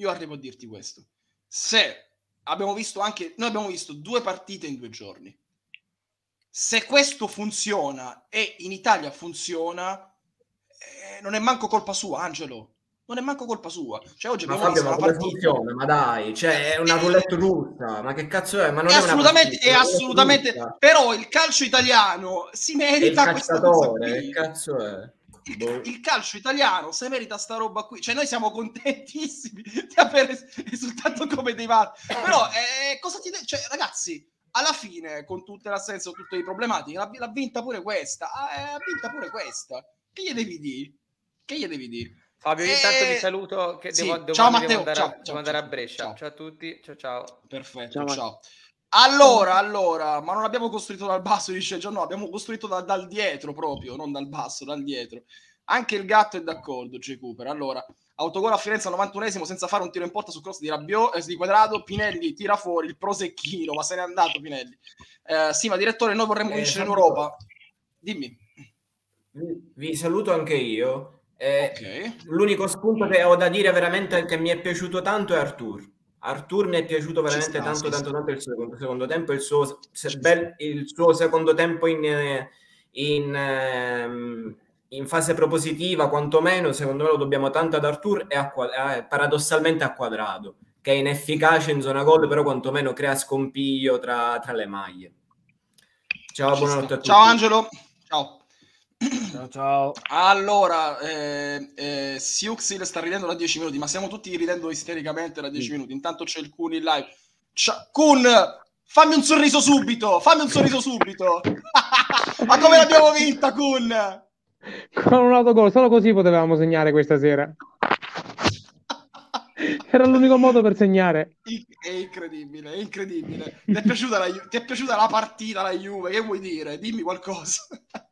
A: Se abbiamo visto noi abbiamo visto 2 partite in 2 giorni. Se questo funziona e in Italia funziona, non è manco colpa sua, Angelo. Non è manco colpa sua. Cioè, oggi abbiamo visto una partita.
D: Funziona? Ma dai, cioè, è una roulette russa. Ma che cazzo è? Ma non
A: è assolutamente. Però il calcio italiano si merita questa cosa qui.
D: Che cazzo è?
A: Il calcio italiano se merita sta roba qui. Cioè, noi siamo contentissimi di avere risultato come dei matti. Però cosa ti cioè, ragazzi, alla fine, con tutte l'assenza, tutte le problematiche, l'ha vinta pure questa. Ha vinta pure questa. Che gli devi dire?
B: Fabio, io intanto ti saluto, che
A: sì.
B: devo
A: Matteo,
B: devo andare a Brescia. Ciao a tutti, ciao.
A: Perfetto, ciao. Allora, ma non abbiamo costruito dal basso, dice Gian, no, abbiamo costruito dal dietro proprio, non dal basso, dal dietro. Anche il gatto è d'accordo, J. Cooper. Allora, autogol a Firenze al 91esimo senza fare un tiro in porta su cross di Rabiot, di Quadrado, Pinelli tira fuori il prosecchino, ma se n'è andato Pinelli. Sì, ma direttore, noi vorremmo vincere in Europa. Dimmi.
D: Vi saluto anche io.
A: Okay.
D: L'unico spunto che ho da dire veramente che mi è piaciuto tanto è Arthur mi è piaciuto veramente tanto il secondo tempo, il suo secondo tempo in fase propositiva, quantomeno secondo me lo dobbiamo tanto ad Arthur e paradossalmente a Quadrado, che è inefficace in zona gol, però quantomeno crea scompiglio tra le maglie. Ciao, buonanotte a tutti.
A: Ciao Angelo.
C: Ciao.
A: Allora, Siuxil sta ridendo da 10 minuti, ma stiamo tutti ridendo istericamente da 10 minuti. Intanto c'è il Kun in live. Kun, fammi un sorriso subito. Ma come l'abbiamo vinta, Kun?
L: Con un autogol, solo così potevamo segnare questa sera. Era l'unico modo per segnare.
A: È incredibile. Ti è piaciuta la partita, la Juve? Che vuoi dire? Dimmi qualcosa.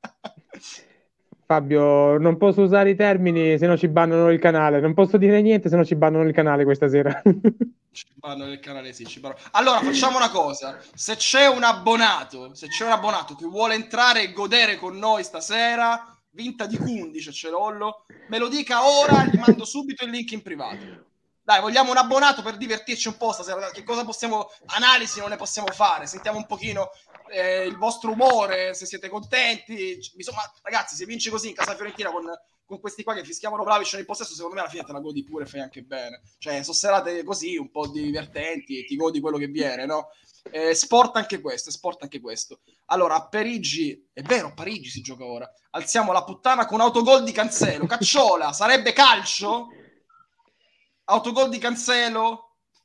L: Fabio, non posso usare i termini se no ci bannano il canale. Non posso dire niente se no ci bannano il canale questa sera.
A: Ci bannano il canale, sì. Allora, facciamo una cosa. Se c'è un abbonato che vuole entrare e godere con noi stasera, vinta di 15, c'è Lollo, me lo dica ora, gli mando subito il link in privato. Dai, vogliamo un abbonato per divertirci un po' stasera. Che cosa possiamo... Analisi non ne possiamo fare. Sentiamo un pochino il vostro umore, se siete contenti. Insomma, ragazzi, se vinci così in casa Fiorentina con questi qua che fischiavano Vlahovic nel possesso, secondo me alla fine te la godi pure, fai anche bene. Cioè, sono serate così, un po' divertenti, e ti godi quello che viene, no? Sport anche questo. Allora, a Parigi, è vero, a Parigi si gioca ora. Alziamo la puttana con autogol di Cancelo. Cacciola, sarebbe calcio? Autogol di Cancelo?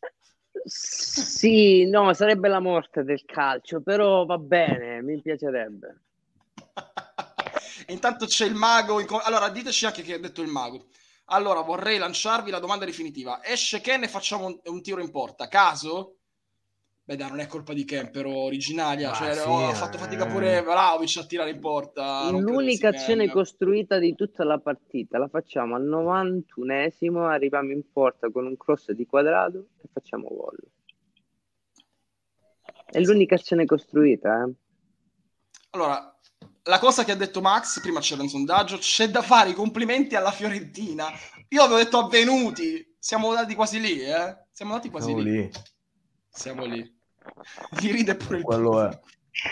E: Sì, no, sarebbe la morte del calcio, però va bene, mi piacerebbe.
A: Intanto c'è il mago. Allora, diteci anche che ha detto il mago. Allora, vorrei lanciarvi la domanda definitiva. Esce Ken e facciamo un tiro in porta. Caso? Beh, dai, non è colpa di Ken, però originaria. Ha fatto fatica pure Vlahovic a tirare in porta.
E: L'unica azione costruita di tutta la partita la facciamo al 91esimo, arriviamo in porta con un cross di Quadrado e facciamo gol. È l'unica azione costruita.
A: Allora, la cosa che ha detto Max, prima c'era un sondaggio, c'è da fare i complimenti alla Fiorentina. Io avevo detto avvenuti, siamo andati quasi lì, Siamo andati quasi lì. Siamo lì. Gli ride pure il
C: quello è.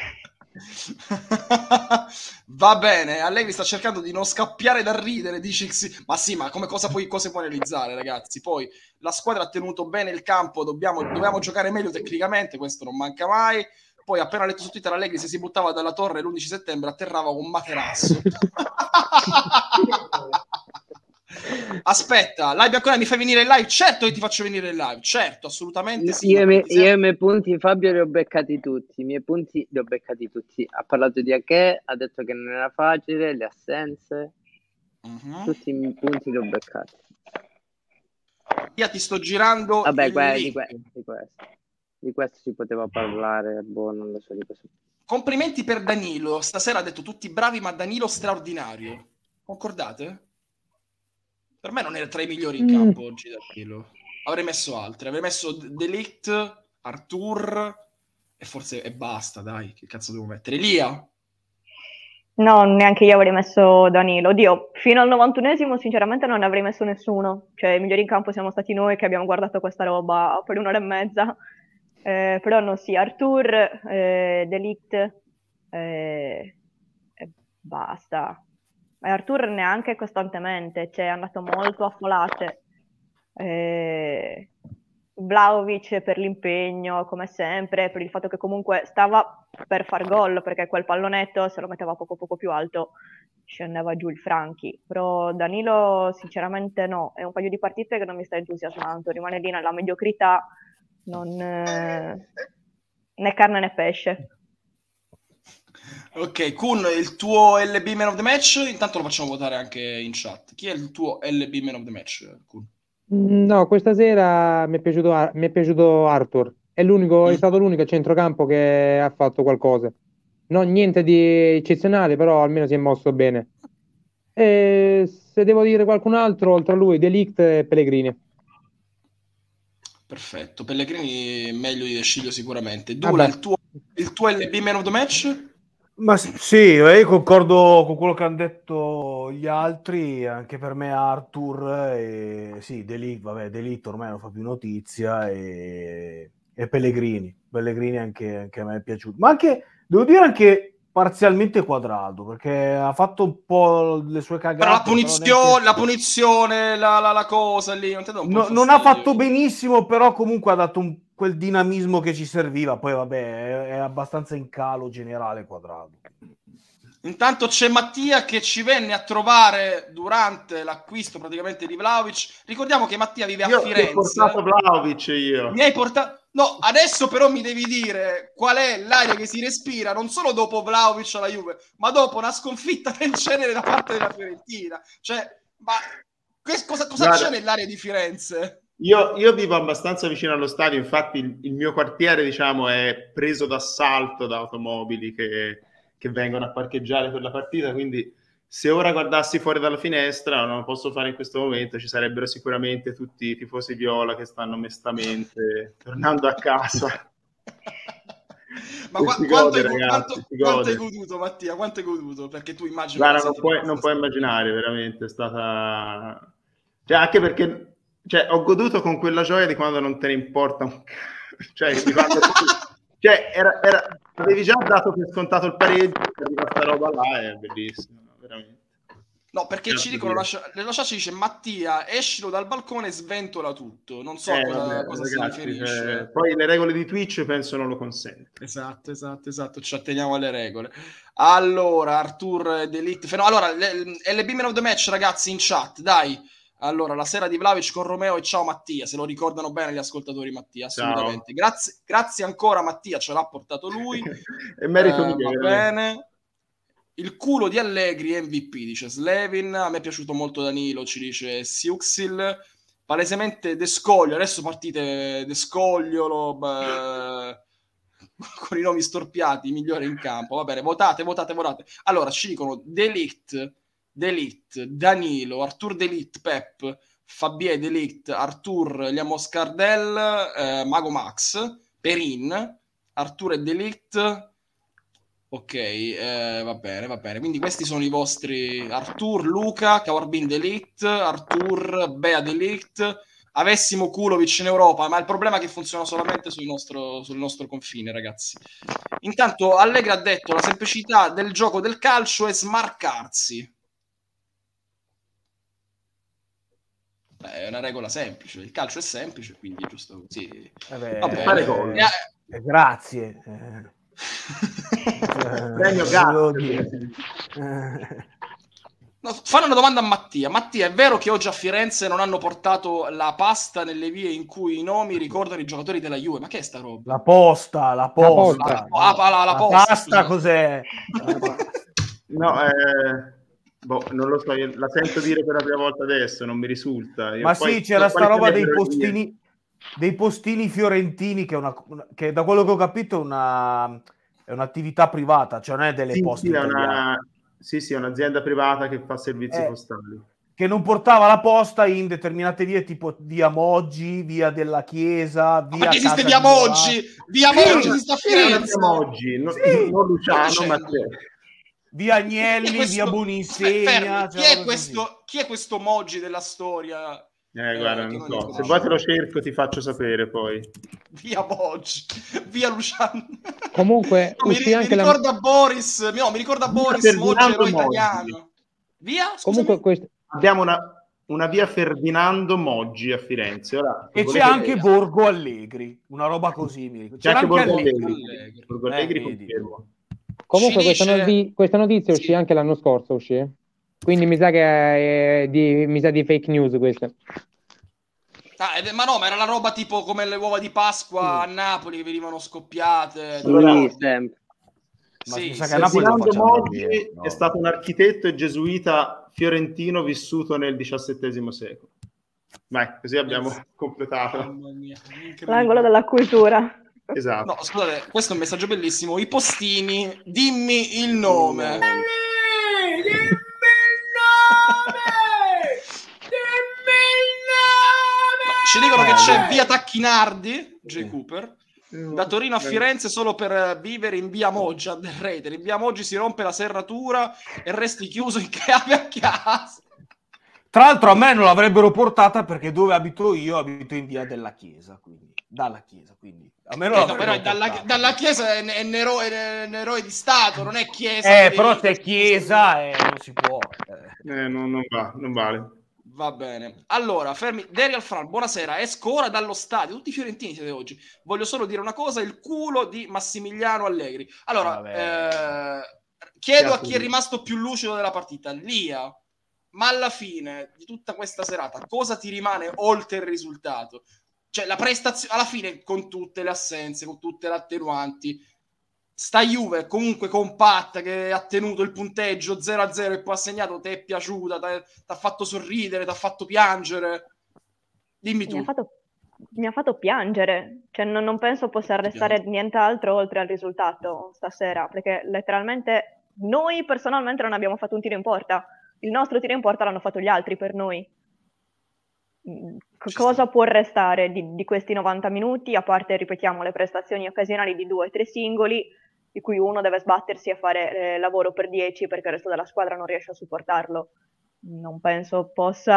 A: Va bene, a lei vi sta cercando di non scappiare dal ridere, dice ma sì, ma come cosa puoi analizzare, ragazzi? Poi la squadra ha tenuto bene il campo, dovevamo giocare meglio tecnicamente, questo non manca mai. Poi appena letto su Twitter Allegri se si buttava dalla torre l'11 settembre atterrava con un materasso. Aspetta, live ancora, mi fai venire in live? Certo che ti faccio venire in live, certo, assolutamente sì.
E: Io i miei punti, Fabio, li ho beccati tutti. I miei punti li ho beccati tutti. Ha parlato di Ache, ha detto che non era facile, le assenze. Tutti i miei punti li ho beccati.
A: Io ti sto girando.
E: Vabbè, di questo si poteva parlare, non lo so di questo.
A: Complimenti per Danilo, stasera ha detto tutti bravi, ma Danilo straordinario. Concordate? Per me non era tra i migliori in campo oggi Danilo. avrei messo altri. Avrei messo De Ligt, Arthur e forse e basta, dai, che cazzo devo mettere? Elia?
K: No, neanche io avrei messo Danilo. Oddio, fino al 91esimo sinceramente non ne avrei messo nessuno. Cioè, i migliori in campo siamo stati noi che abbiamo guardato questa roba per 1 ora e mezza. Però no, sì, Arthur, De Ligt e basta. E Arthur neanche costantemente, cioè è andato molto a folate. Vlahovic per l'impegno, come sempre, per il fatto che comunque stava per far gol, perché quel pallonetto, se lo metteva poco più alto, scendeva giù il Franchi. Però Danilo, sinceramente no, è un paio di partite che non mi sta entusiasmando, rimane lì nella mediocrità, non né carne né pesce.
A: Ok, Kun, il tuo LB Man of the Match? Intanto lo facciamo votare anche in chat. Chi è il tuo LB Man of the Match, Kun?
L: No, questa sera mi è piaciuto Arthur. È stato l'unico a centrocampo che ha fatto qualcosa. No, niente di eccezionale, però almeno si è mosso bene. E se devo dire qualcun altro, oltre a lui, De Ligt e Pellegrini.
A: Perfetto, Pellegrini meglio di De Sciglio sicuramente. Dula, il tuo LB Man of the Match?
C: Ma sì, io concordo con quello che hanno detto gli altri, anche per me Arthur e sì, De Ligt ormai non fa più notizia e Pellegrini anche a me è piaciuto, ma anche, devo dire anche parzialmente Quadrado, perché ha fatto un po' le sue cagate.
A: Però la punizione, la cosa lì,
C: non ha fatto benissimo, però comunque ha dato quel dinamismo che ci serviva. Poi vabbè, è abbastanza in calo generale Quadrado.
A: Intanto c'è Mattia che ci venne a trovare durante l'acquisto praticamente di Vlahovic. Ricordiamo che Mattia vive a Firenze.
M: Io ho portato Vlahovic io.
A: Mi hai portato... No, adesso però mi devi dire qual è l'aria che si respira, non solo dopo Vlahovic alla Juve, ma dopo una sconfitta del genere da parte della Fiorentina. Cioè, ma cosa c'è nell'area di Firenze?
M: Io vivo abbastanza vicino allo stadio, infatti il mio quartiere, diciamo, è preso d'assalto da automobili che vengono a parcheggiare per la partita, quindi se ora guardassi fuori dalla finestra, non lo posso fare in questo momento, ci sarebbero sicuramente tutti i tifosi viola che stanno mestamente tornando a casa.
A: Ma quanto hai goduto, Mattia? Quanto hai goduto? Perché tu immagini...
M: Guarda, non puoi immaginare, veramente, è stata... Cioè, anche perché ho goduto con quella gioia di quando non te ne importa un di quando avevi già dato per scontato il pareggio, questa roba là è bellissima, veramente.
A: No, perché ci dicono, nella chat ci dice Mattia, escilo dal balcone e sventola tutto. Non so cosa si riferisce.
M: Poi le regole di Twitch penso non lo consentono.
A: Esatto, ci atteniamo alle regole. Allora, Arthur De Ligt... No, allora, LB Man of the Match, ragazzi, in chat, dai. Allora, la sera di Vlahovic con Romeo e ciao Mattia, se lo ricordano bene gli ascoltatori, Mattia, assolutamente. Grazie ancora Mattia, ce l'ha portato lui.
M: È merito mio.
A: Va bene. Il culo di Allegri MVP, dice Slevin. A me è piaciuto molto Danilo, ci dice Siuxil. Palesemente De Scoglio, adesso partite De Scoglio con i nomi storpiati, migliore in campo. Va bene, votate. Allora, ci dicono De Ligt, Danilo, Arthur De Ligt, Pep, Fabien De Ligt, Arthur Liamoscardel, Mago Max, Perin, Arthur e De Ligt. Ok, va bene. Quindi questi sono i vostri Arthur, Luca, Cauarbin De Ligt, Arthur, Bea De Ligt. Avessimo Kulovic in Europa, ma il problema è che funziona solamente sul nostro confine, ragazzi. Intanto Allegri ha detto la semplicità del gioco del calcio è smarcarsi. È una regola semplice, il calcio è semplice, quindi è giusto così.
C: Grazie.
A: No, fanno una domanda a Mattia. Mattia, è vero che oggi a Firenze non hanno portato la pasta nelle vie in cui i nomi ricordano i giocatori della Juve? Ma che è sta roba?
C: La posta.
A: La
C: pasta cos'è?
M: No, non lo so, la sento dire per la prima volta adesso, non mi risulta.
C: Ma poi, sì, c'era sta roba dei postini fiorentini che da quello che ho capito è un'attività privata, cioè non è delle poste italiane.
M: Sì, è un'azienda privata che fa servizi postali.
C: che non portava la posta in determinate vie, tipo via Moggi, via della Chiesa, via...
A: Ma che esiste via Moggi? Via Moggi esiste a Firenze.
M: Moggi, non Luciano, ma
C: via Agnelli, via Boninsegna.
A: Chi è questo Moggi della storia?
M: Guarda, non so. Se vuoi te lo cerco, ti faccio sapere poi.
A: Via Moggi, via Luciano.
L: Comunque,
A: mi ricorda Boris, mi ricorda Boris, Moggi eroe italiano. Via?
L: Comunque,
M: abbiamo una via Ferdinando Moggi a Firenze. Ora,
C: e c'è anche Borgo Allegri, una roba così.
M: C'è anche Borgo Allegri. Borgo Allegri confermo.
L: Comunque questa notizia uscì anche l'anno scorso, quindi mi sa che è di fake news questa.
A: Ma era la roba tipo come le uova di Pasqua a Napoli che venivano scoppiate.
M: Sì, Ferdinando Moggi è stato un architetto e gesuita fiorentino vissuto nel XVII secolo. Vai, così abbiamo completato
K: l'angolo della cultura.
M: Esatto.
A: No, scusate, questo è un messaggio bellissimo. I postini, dimmi il nome. Ci dicono che c'è via Tacchinardi, J. Cooper, da Torino a Firenze solo per vivere in via Moggi, underrated. In via Moggi si rompe la serratura e resti chiuso in chiave a casa.
C: Tra l'altro a me non l'avrebbero portata perché dove abito io abito in via della Chiesa, quindi dalla Chiesa, quindi a me non
A: però dalla Chiesa è un eroe di Stato, non è Chiesa.
C: Però se è Chiesa non si può.
M: Non vale.
A: Va bene. Allora, fermi. Derial Fran, buonasera. Esco ora dallo stadio. Tutti i fiorentini siete oggi. Voglio solo dire una cosa: il culo di Massimiliano Allegri. Allora, chiedo a chi è rimasto più lucido della partita. Lia, ma alla fine di tutta questa serata, cosa ti rimane oltre il risultato? Cioè, la prestazione, alla fine, con tutte le assenze, con tutte le attenuanti, sta Juve comunque compatta che ha tenuto il punteggio 0-0 e poi ha segnato, ti è piaciuta, ti ha fatto sorridere, ti ha fatto piangere? Dimmi tu.
K: Mi ha fatto piangere, cioè non penso possa restare nient'altro oltre al risultato stasera, perché letteralmente noi personalmente non abbiamo fatto un tiro in porta, il nostro tiro in porta l'hanno fatto gli altri per noi. Cosa può restare di questi 90 minuti, a parte, ripetiamo, le prestazioni occasionali di 2 o 3 singoli, di cui uno deve sbattersi a fare lavoro per 10 perché il resto della squadra non riesce a supportarlo. Non penso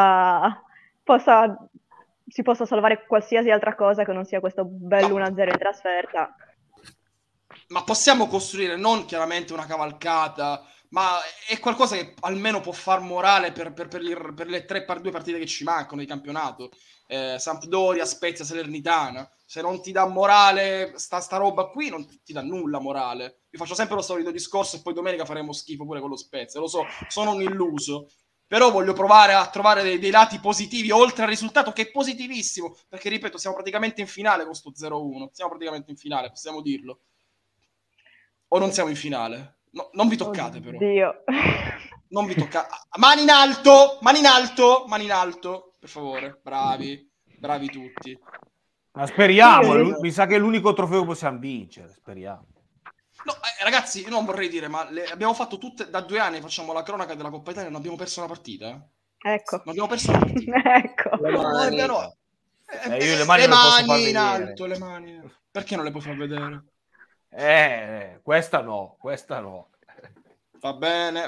K: si possa salvare qualsiasi altra cosa che non sia questo bel 1-0 in trasferta.
A: Ma possiamo costruire non chiaramente una cavalcata, ma è qualcosa che almeno può far morale per le 3-2 partite che ci mancano di campionato. Sampdoria, Spezia, Salernitana. Se non ti dà morale sta roba qui, non ti dà nulla morale. Vi faccio sempre lo solito discorso e poi domenica faremo schifo pure con lo Spezia. Lo so, sono un illuso. Però voglio provare a trovare dei lati positivi oltre al risultato, che è positivissimo, perché ripeto, siamo praticamente in finale con sto 0-1. Siamo praticamente in finale, possiamo dirlo. O non siamo in finale? No, non vi toccate però.
K: Dio.
A: Non vi toccate. Mani in alto, mani in alto, mani in alto, per favore. Bravi tutti.
C: Ma speriamo, mi sa che è l'unico trofeo che possiamo vincere, speriamo.
A: No, ragazzi, io non vorrei dire, ma abbiamo fatto tutte, da 2 anni facciamo la cronaca della Coppa Italia e non abbiamo perso una partita.
K: Ecco.
A: Non abbiamo perso una partita.
K: Ecco.
C: Io le mani non le posso far
A: in
C: vedere.
A: alto, le mani. Perché non le puoi far vedere?
C: Questa no.
A: Va bene.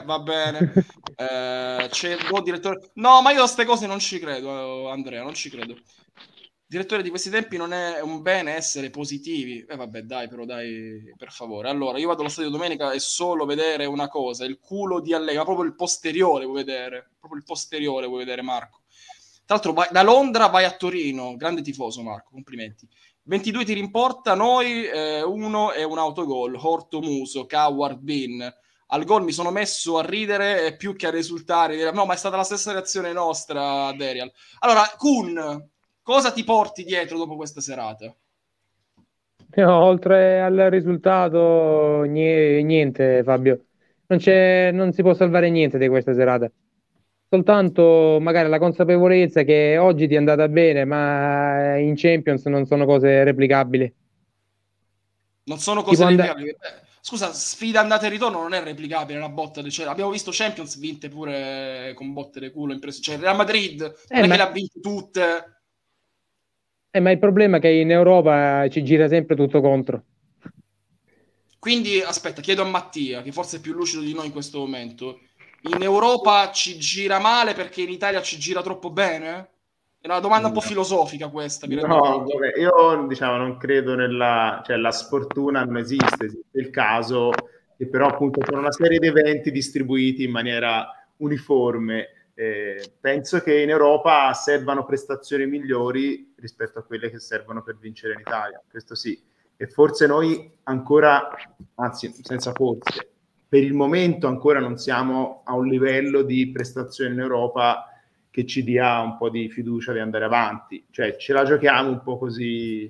A: C'è il direttore. No, ma io a queste cose non ci credo, Andrea, non ci credo. Direttore, di questi tempi non è un bene essere positivi. Vabbè, dai, per favore. Allora, io vado allo stadio domenica e solo vedere una cosa, il culo di Allegri, ma proprio il posteriore vuoi vedere. Proprio il posteriore vuoi vedere, Marco. Tra l'altro, da Londra vai a Torino. Grande tifoso, Marco, complimenti. 22 tiri in porta, noi 1 e un autogol. Horto Muso, Coward Bin. Al gol mi sono messo a ridere più che a risultare. No, ma è stata la stessa reazione nostra, Derial. Allora, Kun, cosa ti porti dietro dopo questa serata?
L: No, oltre al risultato, niente, Fabio. Non si può salvare niente di questa serata. Soltanto magari la consapevolezza che oggi ti è andata bene, ma in Champions non sono cose replicabili.
A: Non sono cose replicabili. Scusa, sfida andata e ritorno non è replicabile la botta, cioè, abbiamo visto Champions vinte pure con botte de culo, cioè Real Madrid non è che le ha vinte tutte.
L: Ma il problema è che in Europa ci gira sempre tutto contro.
A: Quindi, aspetta, chiedo a Mattia, che forse è più lucido di noi in questo momento. In Europa ci gira male perché in Italia ci gira troppo bene? È una domanda un po' filosofica questa.
M: No, io diciamo non credo cioè la sfortuna non esiste il caso, che però appunto con una serie di eventi distribuiti in maniera uniforme. Penso che in Europa servano prestazioni migliori rispetto a quelle che servono per vincere in Italia, questo sì. E forse noi ancora, anzi senza forse, per il momento ancora non siamo a un livello di prestazione in Europa che ci dia un po' di fiducia di andare avanti, cioè ce la giochiamo un po' così,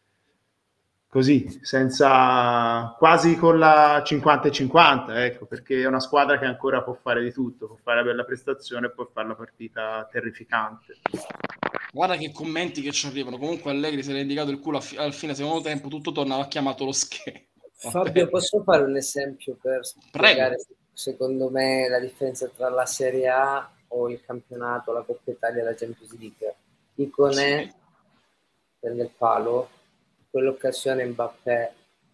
M: senza, quasi con la 50-50, ecco, perché è una squadra che ancora può fare di tutto, può fare la bella prestazione e può fare la partita terrificante.
A: Guarda che commenti che ci arrivano. Comunque Allegri se l'è indicato il culo al fine secondo tempo, tutto torna, ha chiamato lo schermo.
N: Fabio, posso fare un esempio per spiegare secondo me la differenza tra la Serie A o il campionato, la Coppa Italia e la Champions League? Iconè prende il palo, in quell'occasione Mbappé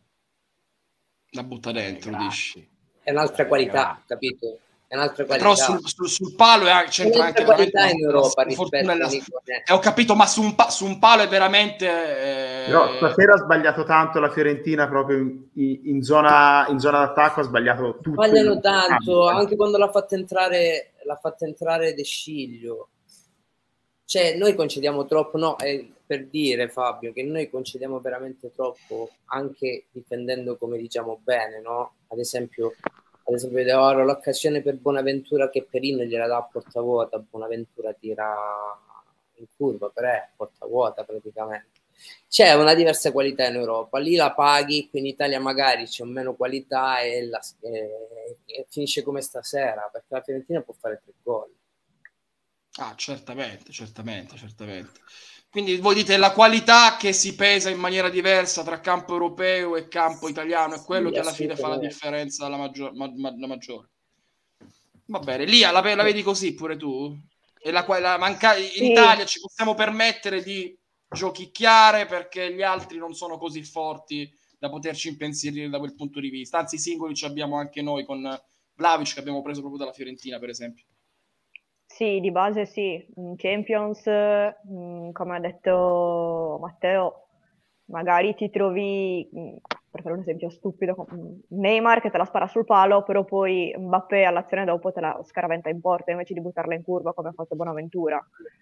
A: la butta dentro, dici?
N: È un'altra qualità, capito? È un'altra qualità.
A: Però sul palo c'entra anche
N: qualità in Europa rispetto a
A: ho capito, ma su un palo è veramente
M: però stasera ha sbagliato tanto la Fiorentina proprio in zona d'attacco, ha sbagliato tutto.
N: Sbagliano tanto, anche quando l'ha fatta entrare De Sciglio. Cioè noi concediamo troppo, no, per dire Fabio che noi concediamo veramente troppo anche difendendo come diciamo bene, no? Ad esempio ora l'occasione per Bonaventura che Perino gliela dà a porta vuota, Bonaventura tira in curva, però è porta vuota praticamente. C'è una diversa qualità in Europa, lì la paghi, qui in Italia magari c'è meno qualità e finisce come stasera, perché la Fiorentina può fare 3 gol.
A: Ah, certamente. Quindi voi dite la qualità che si pesa in maniera diversa tra campo europeo e campo italiano è quello che alla fine fa la differenza la maggiore. Va bene, Lia, la vedi così pure tu? E in Italia ci possiamo permettere di giochicchiare perché gli altri non sono così forti da poterci impensierire da quel punto di vista. Anzi, singoli ci abbiamo anche noi con Vlahovic che abbiamo preso proprio dalla Fiorentina, per esempio.
K: Sì, di base sì. In Champions, come ha detto Matteo, magari ti trovi, per fare un esempio stupido, Neymar che te la spara sul palo, però poi Mbappé all'azione dopo te la scaraventa in porta invece di buttarla in curva come ha fatto Bonaventura.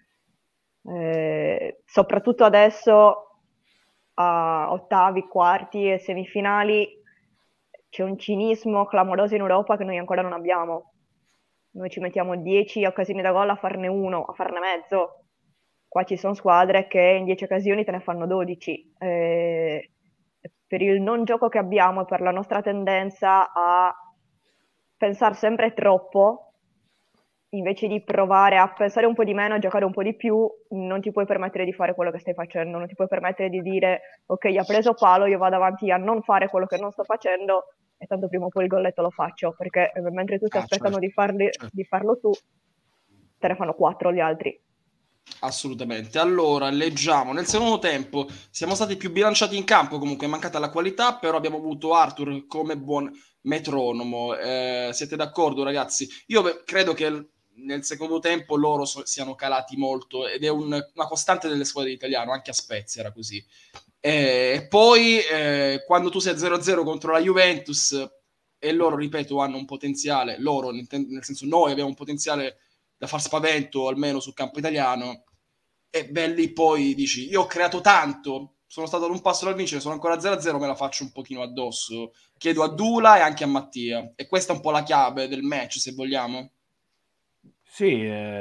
K: Soprattutto adesso a ottavi, quarti e semifinali c'è un cinismo clamoroso in Europa che noi ancora non abbiamo. Noi ci mettiamo 10 occasioni da gol a farne uno, a farne mezzo. Qua ci sono squadre che in 10 occasioni te ne fanno 12. Per il non gioco che abbiamo e per la nostra tendenza a pensare sempre troppo, invece di provare a pensare un po' di meno, a giocare un po' di più, non ti puoi permettere di fare quello che stai facendo, non ti puoi permettere di dire ok, ha preso palo, io vado avanti a non fare quello che non sto facendo e tanto prima o poi il golletto lo faccio, perché mentre tutti aspettano certo. di farlo tu, te ne fanno 4 gli altri.
A: Assolutamente. Allora, leggiamo. Nel secondo tempo siamo stati più bilanciati in campo, comunque è mancata la qualità, però abbiamo avuto Arthur come buon metronomo. Siete d'accordo, ragazzi? Io credo che nel secondo tempo loro siano calati molto ed è una costante delle squadre italiane, anche a Spezia era così. E poi quando tu sei a 0-0 contro la Juventus e loro, ripeto, hanno un potenziale, loro nel senso noi abbiamo un potenziale da far spavento almeno sul campo italiano, e belli poi dici io ho creato tanto, sono stato ad un passo dal vincere, sono ancora 0-0, me la faccio un pochino addosso. Chiedo a Dula e anche a Mattia, e questa è un po' la chiave del match, se vogliamo.
C: Sì,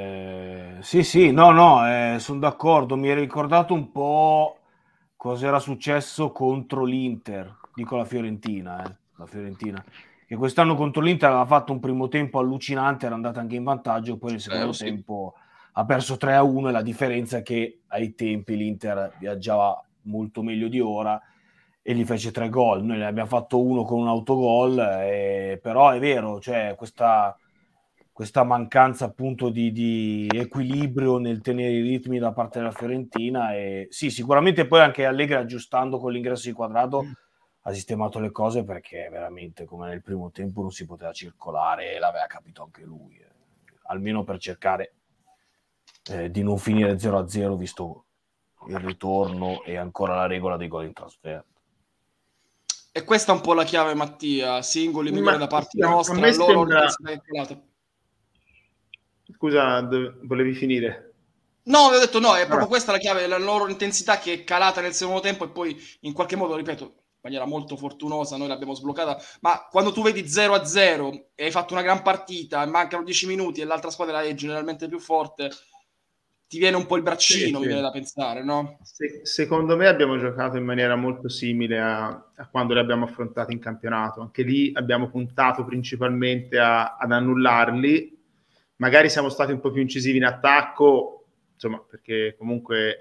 C: sono d'accordo. Mi hai ricordato un po' cosa era successo contro l'Inter, dico la Fiorentina, che quest'anno contro l'Inter aveva fatto un primo tempo allucinante, era andata anche in vantaggio, poi nel secondo tempo ha perso 3-1, e la differenza è che ai tempi l'Inter viaggiava molto meglio di ora e gli fece 3 gol. Noi ne abbiamo fatto uno con un autogol, però è vero, cioè questa mancanza appunto di equilibrio nel tenere i ritmi da parte della Fiorentina, e sì, sicuramente poi anche Allegri, aggiustando con l'ingresso di Quadrato, ha sistemato le cose, perché veramente come nel primo tempo non si poteva circolare, e l'aveva capito anche lui, almeno per cercare di non finire 0-0, visto il ritorno e ancora la regola dei gol in trasferta.
A: E questa è un po' la chiave, Mattia, singoli migliori da parte nostra,
M: a me
A: loro
M: sembra...
A: l'intensità è calata.
M: Scusa, volevi finire?
A: No, ho detto no, è proprio questa la chiave, la loro intensità che è calata nel secondo tempo, e poi in qualche modo, ripeto, in maniera molto fortunosa noi l'abbiamo sbloccata, ma quando tu vedi 0-0 e hai fatto una gran partita, mancano 10 minuti e l'altra squadra è generalmente più forte, ti viene un po' il braccino, mi viene da pensare, no?
M: Secondo me abbiamo giocato in maniera molto simile a quando li abbiamo affrontati in campionato. Anche lì abbiamo puntato principalmente ad annullarli. Magari siamo stati un po' più incisivi in attacco, insomma, perché comunque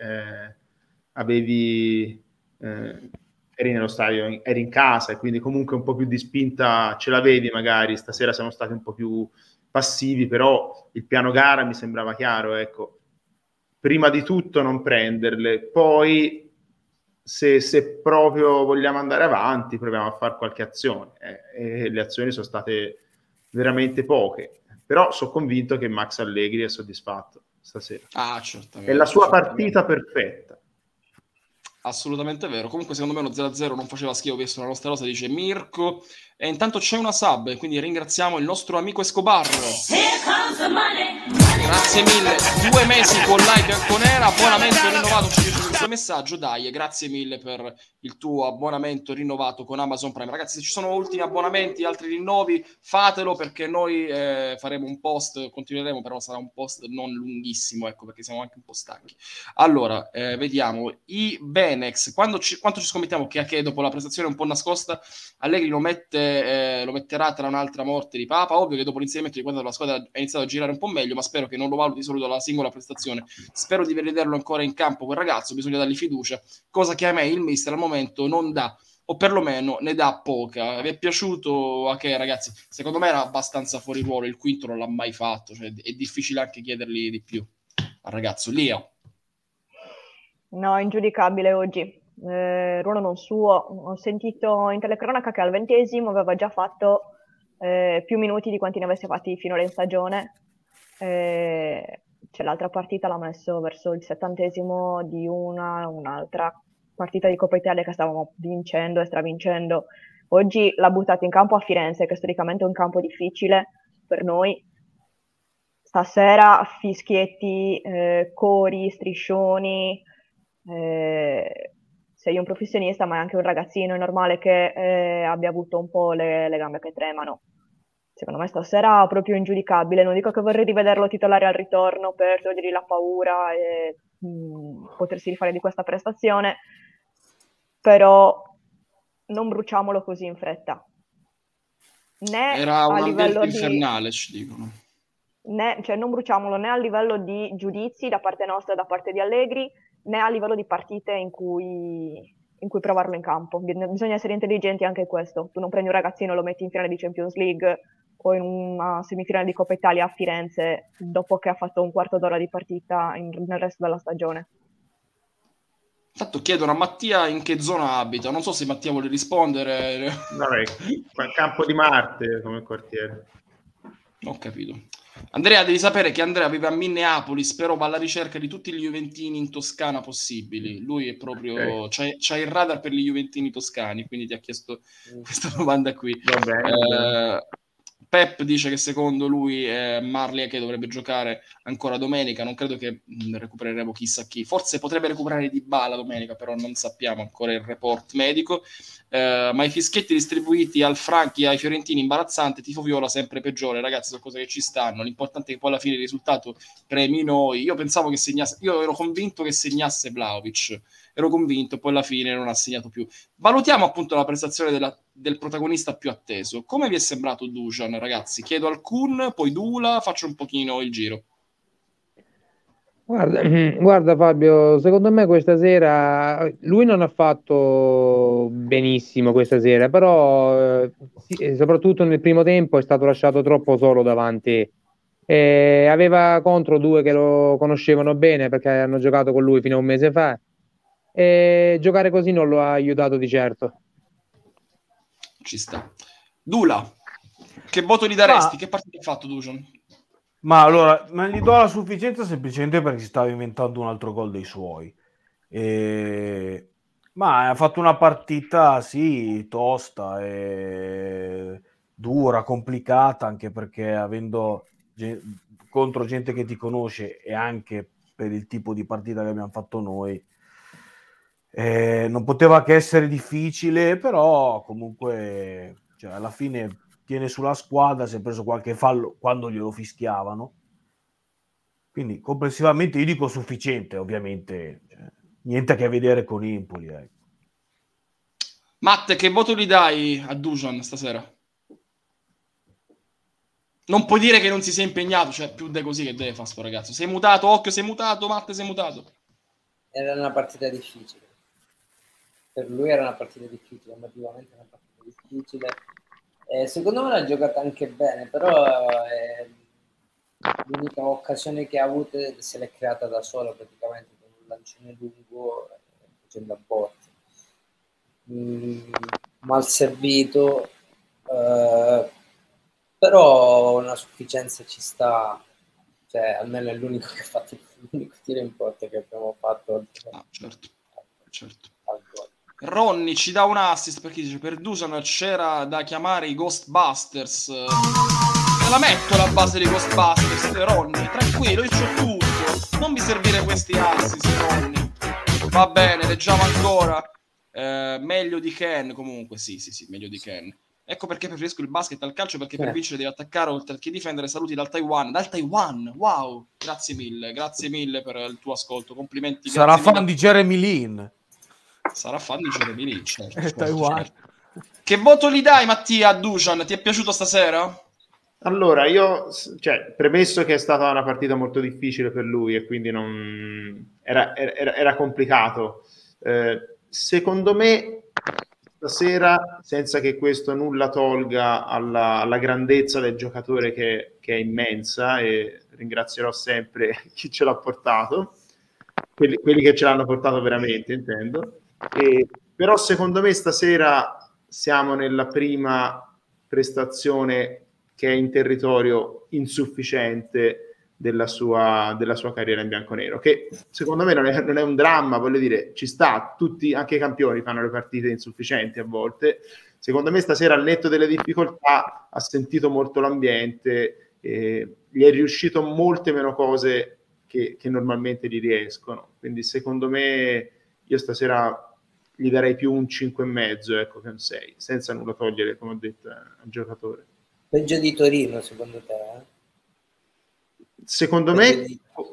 M: eri nello stadio, eri in casa, e quindi comunque un po' più di spinta ce l'avevi magari. Stasera siamo stati un po' più passivi, però il piano gara mi sembrava chiaro, ecco. Prima di tutto non prenderle, poi se proprio vogliamo andare avanti proviamo a fare qualche azione, e le azioni sono state veramente poche, però sono convinto che Max Allegri è soddisfatto stasera.
A: Certamente,
M: è la sua partita perfetta.
A: Assolutamente vero. Comunque secondo me lo 0-0 non faceva schifo, visto la nostra rosa, dice Mirko. E intanto c'è una sub, quindi ringraziamo il nostro amico Escobar. Grazie mille, 2 mesi con live bianconera, abbonamento rinnovato, ci dice questo messaggio, dai, grazie mille per il tuo abbonamento rinnovato con Amazon Prime. Ragazzi, se ci sono ultimi abbonamenti, altri rinnovi, fatelo, perché noi faremo un post, continueremo, però sarà un post non lunghissimo, ecco, perché siamo anche un po' stanchi. Allora, vediamo, i Benex, quanto ci scommettiamo che dopo la prestazione un po' nascosta, Allegri lo metterà tra un'altra morte di Papa? Ovvio che dopo l'inserimento di quando la squadra ha iniziato a girare un po' meglio, ma spero che non lo valuti solo dalla singola prestazione. Spero di vederlo ancora in campo quel ragazzo, bisogna dargli fiducia, cosa che a me il mister al momento non dà, o perlomeno ne dà poca. Vi è piaciuto a che, ragazzi? Secondo me era abbastanza fuori ruolo, il quinto non l'ha mai fatto, cioè è difficile anche chiedergli di più al ragazzo. Leo?
K: No, ingiudicabile oggi. Ruolo non suo. Ho sentito in telecronaca che al 20° aveva già fatto più minuti di quanti ne avesse fatti finora in stagione. C'è l'altra partita, l'ha messo verso il 70° di un'altra partita di Coppa Italia che stavamo vincendo e stravincendo. Oggi l'ha buttato in campo a Firenze, che storicamente è un campo difficile per noi. Stasera fischietti, cori, striscioni. Sei un professionista, ma è anche un ragazzino, è normale che abbia avuto un po' le gambe che tremano. Secondo me stasera proprio ingiudicabile. Non dico che vorrei rivederlo titolare al ritorno per togliergli la paura e potersi rifare di questa prestazione, però non bruciamolo così in fretta.
A: Era un ambiente infernale, ci dicono.
K: Cioè non bruciamolo né a livello di giudizi da parte nostra, da parte di Allegri, né a livello di partite in cui provarlo in campo. Bisogna essere intelligenti anche in questo. Tu non prendi un ragazzino e lo metti in finale di Champions League o in una semifinale di Coppa Italia a Firenze dopo che ha fatto un quarto d'ora di partita nel resto della stagione.
A: Intanto chiedono a Mattia in che zona abita. Non so se Mattia vuole rispondere.
M: Vabbè, Campo di Marte come quartiere.
A: Ho capito. Andrea, devi sapere che Andrea vive a Minneapolis, però va alla ricerca di tutti gli juventini in Toscana possibili. Lui è proprio... c'ha il radar per gli juventini toscani, quindi ti ha chiesto questa domanda qui. Pep dice che secondo lui Marley che dovrebbe giocare ancora domenica. Non credo che recupereremo chissà chi. Forse potrebbe recuperare Dybala domenica, però non sappiamo ancora il report medico. Ma i fischietti distribuiti al Franchi ai fiorentini, imbarazzante. Tifo viola sempre peggiore, ragazzi, sono cose che ci stanno. L'importante è che poi alla fine il risultato premi noi. Io pensavo che segnasse, io ero convinto che segnasse Vlahovic, ero convinto, poi alla fine non ha segnato più. Valutiamo appunto la prestazione del protagonista più atteso. Come vi è sembrato Dusan, ragazzi? Chiedo al Kun, poi Dula, faccio un pochino il giro.
L: Guarda Fabio, secondo me questa sera lui non ha fatto benissimo questa sera, però soprattutto nel primo tempo è stato lasciato troppo solo davanti. Aveva contro due che lo conoscevano bene perché hanno giocato con lui fino a un mese fa e giocare così non lo ha aiutato di certo.
A: Ci sta. Dula, che voto gli daresti? Che partita ha fatto Dusan?
C: Ma allora, gli do la sufficienza semplicemente perché si stava inventando un altro gol dei suoi. Ma ha fatto una partita, sì, tosta, dura, complicata, anche perché avendo contro gente che ti conosce e anche per il tipo di partita che abbiamo fatto noi, non poteva che essere difficile, però comunque cioè, alla fine tiene sulla squadra, si è preso qualche fallo quando glielo fischiavano, quindi complessivamente io dico sufficiente, ovviamente niente a che vedere con Empoli.
A: Matte, che voto gli dai a Dusan stasera? Non puoi dire che non si sia impegnato, cioè più di così che deve fare sto ragazzo. Sei mutato, occhio, sei mutato, Matte, sei mutato.
N: Era una partita difficile. Per lui era una partita difficile, emotivamente una partita difficile. Secondo me l'ha giocata anche bene, però l'unica occasione che ha avuto se l'è creata da solo praticamente con un lancione lungo facendo a botte. Mal servito, però una sufficienza ci sta, cioè almeno è l'unico che ha fatto, l'unico tiro in porta che abbiamo fatto.
A: Certo. Ronny ci dà un assist perché dice per Dusan c'era da chiamare i Ghostbusters. Me la metto la base dei Ghostbusters, Ronny, tranquillo, io c'ho tutto. Non mi servire questi assist, Ronny. Va bene, leggiamo ancora. Meglio di Ken, comunque, sì, meglio di Ken. Ecco perché preferisco il basket al calcio, perché per vincere devi attaccare oltre che difendere. Saluti dal Taiwan. Dal Taiwan, wow, grazie mille per il tuo ascolto, complimenti.
C: Sarà fan di Jeremy Lin.
A: Sarà fan di Jeremy Lin, certo. Che voto gli dai, Mattia, a Dusan? Ti è piaciuto stasera?
M: Allora, io, premesso che è stata una partita molto difficile per lui e quindi era complicato. Secondo me stasera, senza che questo nulla tolga alla grandezza del giocatore che è immensa, e ringrazierò sempre chi ce l'ha portato, quelli che ce l'hanno portato veramente, intendo. Però secondo me stasera siamo nella prima prestazione che è in territorio insufficiente della sua carriera in bianconero, che secondo me non è un dramma, voglio dire, ci sta, tutti, anche i campioni fanno le partite insufficienti a volte. Secondo me stasera, al netto delle difficoltà, ha sentito molto l'ambiente, gli è riuscito molte meno cose che normalmente gli riescono, quindi secondo me io stasera gli darei più un 5,5, ecco, che un 6, senza nulla togliere, come ho detto, al giocatore.
N: Peggio di Torino, secondo te?
M: Secondo me,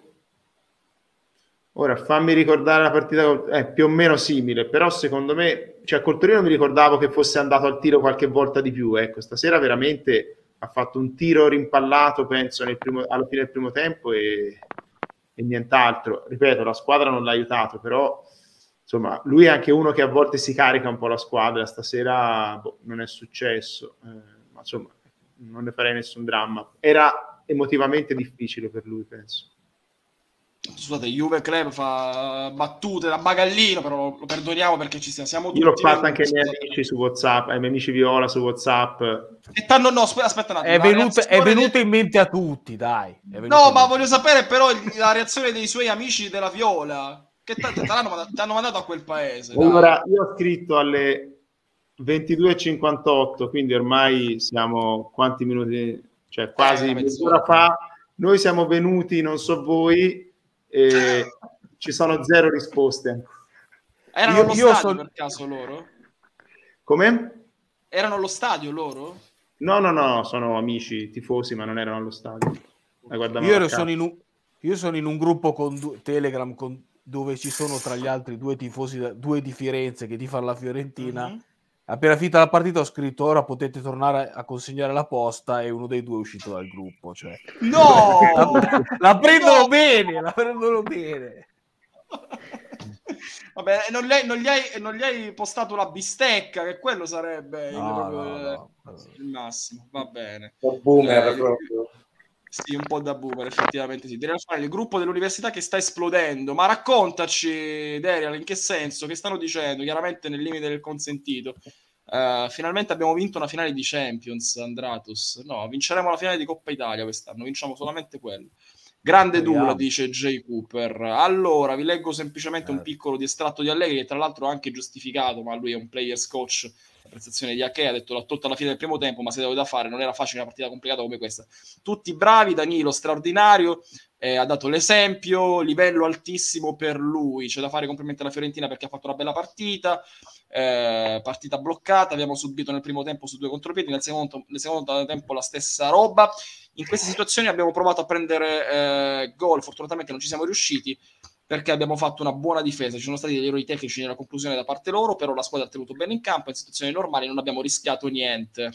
M: ora fammi ricordare la partita, più o meno simile, però secondo me, cioè col Torino mi ricordavo che fosse andato al tiro qualche volta di più, ecco, stasera veramente ha fatto un tiro rimpallato, penso, alla fine del primo tempo e nient'altro. Ripeto, la squadra non l'ha aiutato, però insomma, lui è anche uno che a volte si carica un po' la squadra. Stasera non è successo, ma insomma, non ne farei nessun dramma. Era emotivamente difficile per lui, penso.
A: Scusate, Juve Club fa battute da bagallino, però lo perdoniamo perché ci siamo tutti.
M: Io l'ho fatto anche ai miei amici su WhatsApp, ai miei amici Viola su WhatsApp.
A: Aspetta un attimo.
C: È venuto in mente a tutti, dai.
A: No, ma voglio sapere però la reazione dei suoi amici della Viola. Che ti hanno mandato a quel paese.
M: Allora, io ho scritto alle 22:58, quindi ormai siamo quanti minuti? Cioè quasi mezz'ora fa. Noi siamo venuti, non so voi, e ci sono 0 risposte.
A: Erano allo stadio per caso loro?
M: Come?
A: Erano allo stadio loro?
M: No, sono amici, tifosi, ma non erano allo stadio.
C: Io sono in un gruppo con Telegram dove ci sono tra gli altri 2 tifosi, 2 di Firenze che tifano la Fiorentina. Appena finita la partita ho scritto ora potete tornare a consegnare la posta e uno dei due è uscito dal gruppo. Cioè.
A: No!
C: La prendono bene, la prendono bene.
A: Vabbè, non gli hai postato la bistecca, che quello sarebbe il massimo. Va bene.
N: Boomer proprio.
A: Sì, un po' da boomer, effettivamente sì. Il gruppo dell'università che sta esplodendo. Ma raccontaci, Derial, in che senso? Che stanno dicendo? Chiaramente nel limite del consentito. Finalmente abbiamo vinto una finale di Champions, Andratus. No, vinceremo la finale di Coppa Italia quest'anno, vinciamo solamente quello. Grande Dula, dice Jay Cooper. Allora, vi leggo semplicemente un piccolo di estratto di Allegri, che tra l'altro è anche giustificato, ma lui è un players coach, la prestazione di Ake, ha detto l'ha tolta alla fine del primo tempo, ma se devo da fare, non era facile una partita complicata come questa. Tutti bravi, Danilo straordinario, ha dato l'esempio, livello altissimo per lui, c'è da fare complimenti alla Fiorentina perché ha fatto una bella partita, partita bloccata, abbiamo subito nel primo tempo su 2 contropiedi, nel secondo tempo la stessa roba. In queste situazioni abbiamo provato a prendere gol, fortunatamente non ci siamo riusciti perché abbiamo fatto una buona difesa, ci sono stati degli errori tecnici nella conclusione da parte loro, però la squadra ha tenuto bene in campo, in situazioni normali non abbiamo rischiato niente.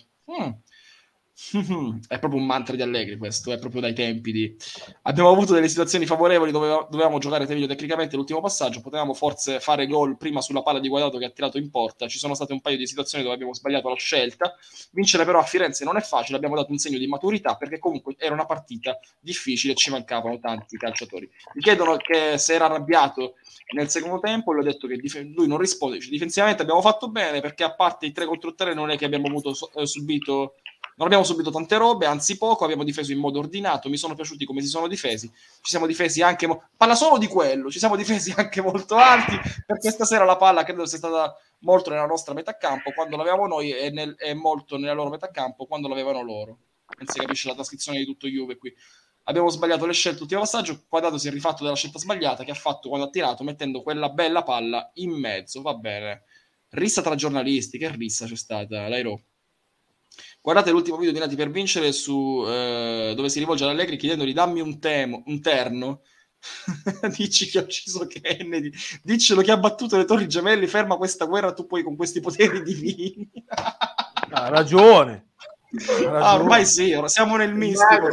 A: È proprio un mantra di Allegri questo, è proprio dai tempi di... Abbiamo avuto delle situazioni favorevoli dove dovevamo giocare tecnicamente l'ultimo passaggio, potevamo forse fare gol prima sulla palla di Guadato che ha tirato in porta, ci sono state un paio di situazioni dove abbiamo sbagliato la scelta, vincere però a Firenze non è facile, abbiamo dato un segno di maturità perché comunque era una partita difficile e ci mancavano tanti calciatori. Mi chiedono che se era arrabbiato nel secondo tempo, gli ho detto che lui non risponde, difensivamente abbiamo fatto bene perché a parte i 3 contro 3 non è che abbiamo avuto non abbiamo subito tante robe, anzi poco, abbiamo difeso in modo ordinato, mi sono piaciuti come si sono difesi, ci siamo difesi anche, parla solo di quello, ci siamo difesi anche molto alti, perché stasera la palla credo sia stata molto nella nostra metà campo, quando l'avevamo noi e molto nella loro metà campo, quando l'avevano loro, non si capisce la trascrizione di tutto Juve qui. Abbiamo sbagliato le scelte, l'ultimo passaggio, Quadrato si è rifatto della scelta sbagliata che ha fatto quando ha tirato, mettendo quella bella palla in mezzo, va bene. Rissa tra giornalisti, che rissa c'è stata, Lairo? Guardate l'ultimo video di Nati per vincere su dove si rivolge ad Allegri chiedendogli dammi un terno. Dici che ha ucciso Kennedy, diccelo che ha battuto le Torri Gemelli, ferma questa guerra tu poi con questi poteri divini.
C: Ha ragione.
A: Ormai sì, ora siamo nel mistico.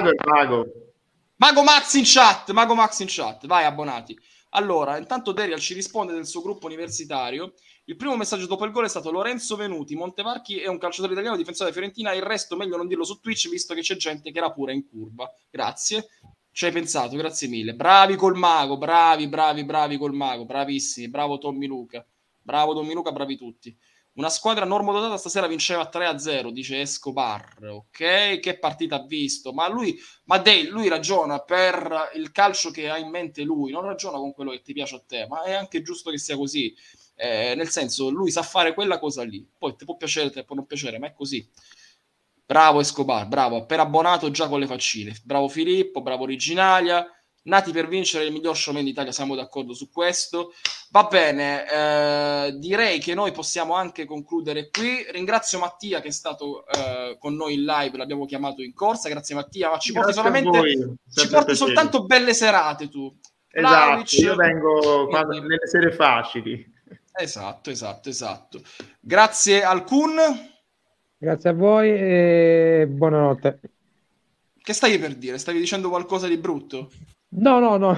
A: Mago Max in chat, vai abbonati. Allora, intanto Derial ci risponde del suo gruppo universitario. Il primo messaggio dopo il gol è stato Lorenzo Venuti, Montevarchi è un calciatore italiano, difensore Fiorentina, il resto meglio non dirlo su Twitch visto che c'è gente che era pure in curva. Grazie, ci hai pensato, grazie mille. Bravi col mago, bravi col mago, bravissimi, bravo Tommy Luca, bravi tutti. Una squadra normodotata stasera vinceva 3-0, dice Escobar, ok? Che partita ha visto? Ma lui ragiona per il calcio che ha in mente lui, non ragiona con quello che ti piace a te, ma è anche giusto che sia così. Nel senso, lui sa fare quella cosa lì, poi ti può piacere, ti può non piacere, ma è così. Bravo Escobar, bravo, per abbonato già con le faccine, bravo Filippo, bravo Originalia, nati per vincere il miglior showman d'Italia, siamo d'accordo su questo. Va bene, direi che noi possiamo anche concludere qui. Ringrazio Mattia che è stato con noi in live, l'abbiamo chiamato in corsa, grazie Mattia, ma ci porti soltanto belle serate tu.
M: Esatto, io vengo nelle sere facili.
A: Esatto. Grazie al Kun.
L: Grazie a voi e buonanotte.
A: Che stavi per dire? Stavi dicendo qualcosa di brutto?
L: No.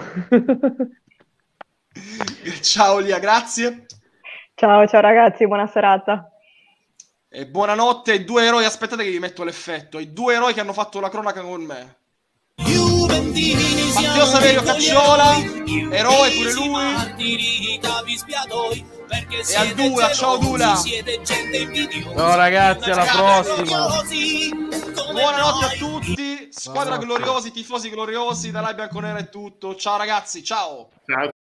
A: Ciao Lia, grazie.
K: Ciao ragazzi, buona serata.
A: E buonanotte ai 2 eroi, aspettate che vi metto l'effetto, ai 2 eroi che hanno fatto la cronaca con me. Matteo Saverio Cacciola, eroe pure lui, e al Dula, ciao Dula.
C: Ciao ragazzi, alla prossima.
A: Buonanotte a tutti, squadra gloriosi, tifosi gloriosi, da Live Bianconera è tutto, ciao ragazzi, ciao.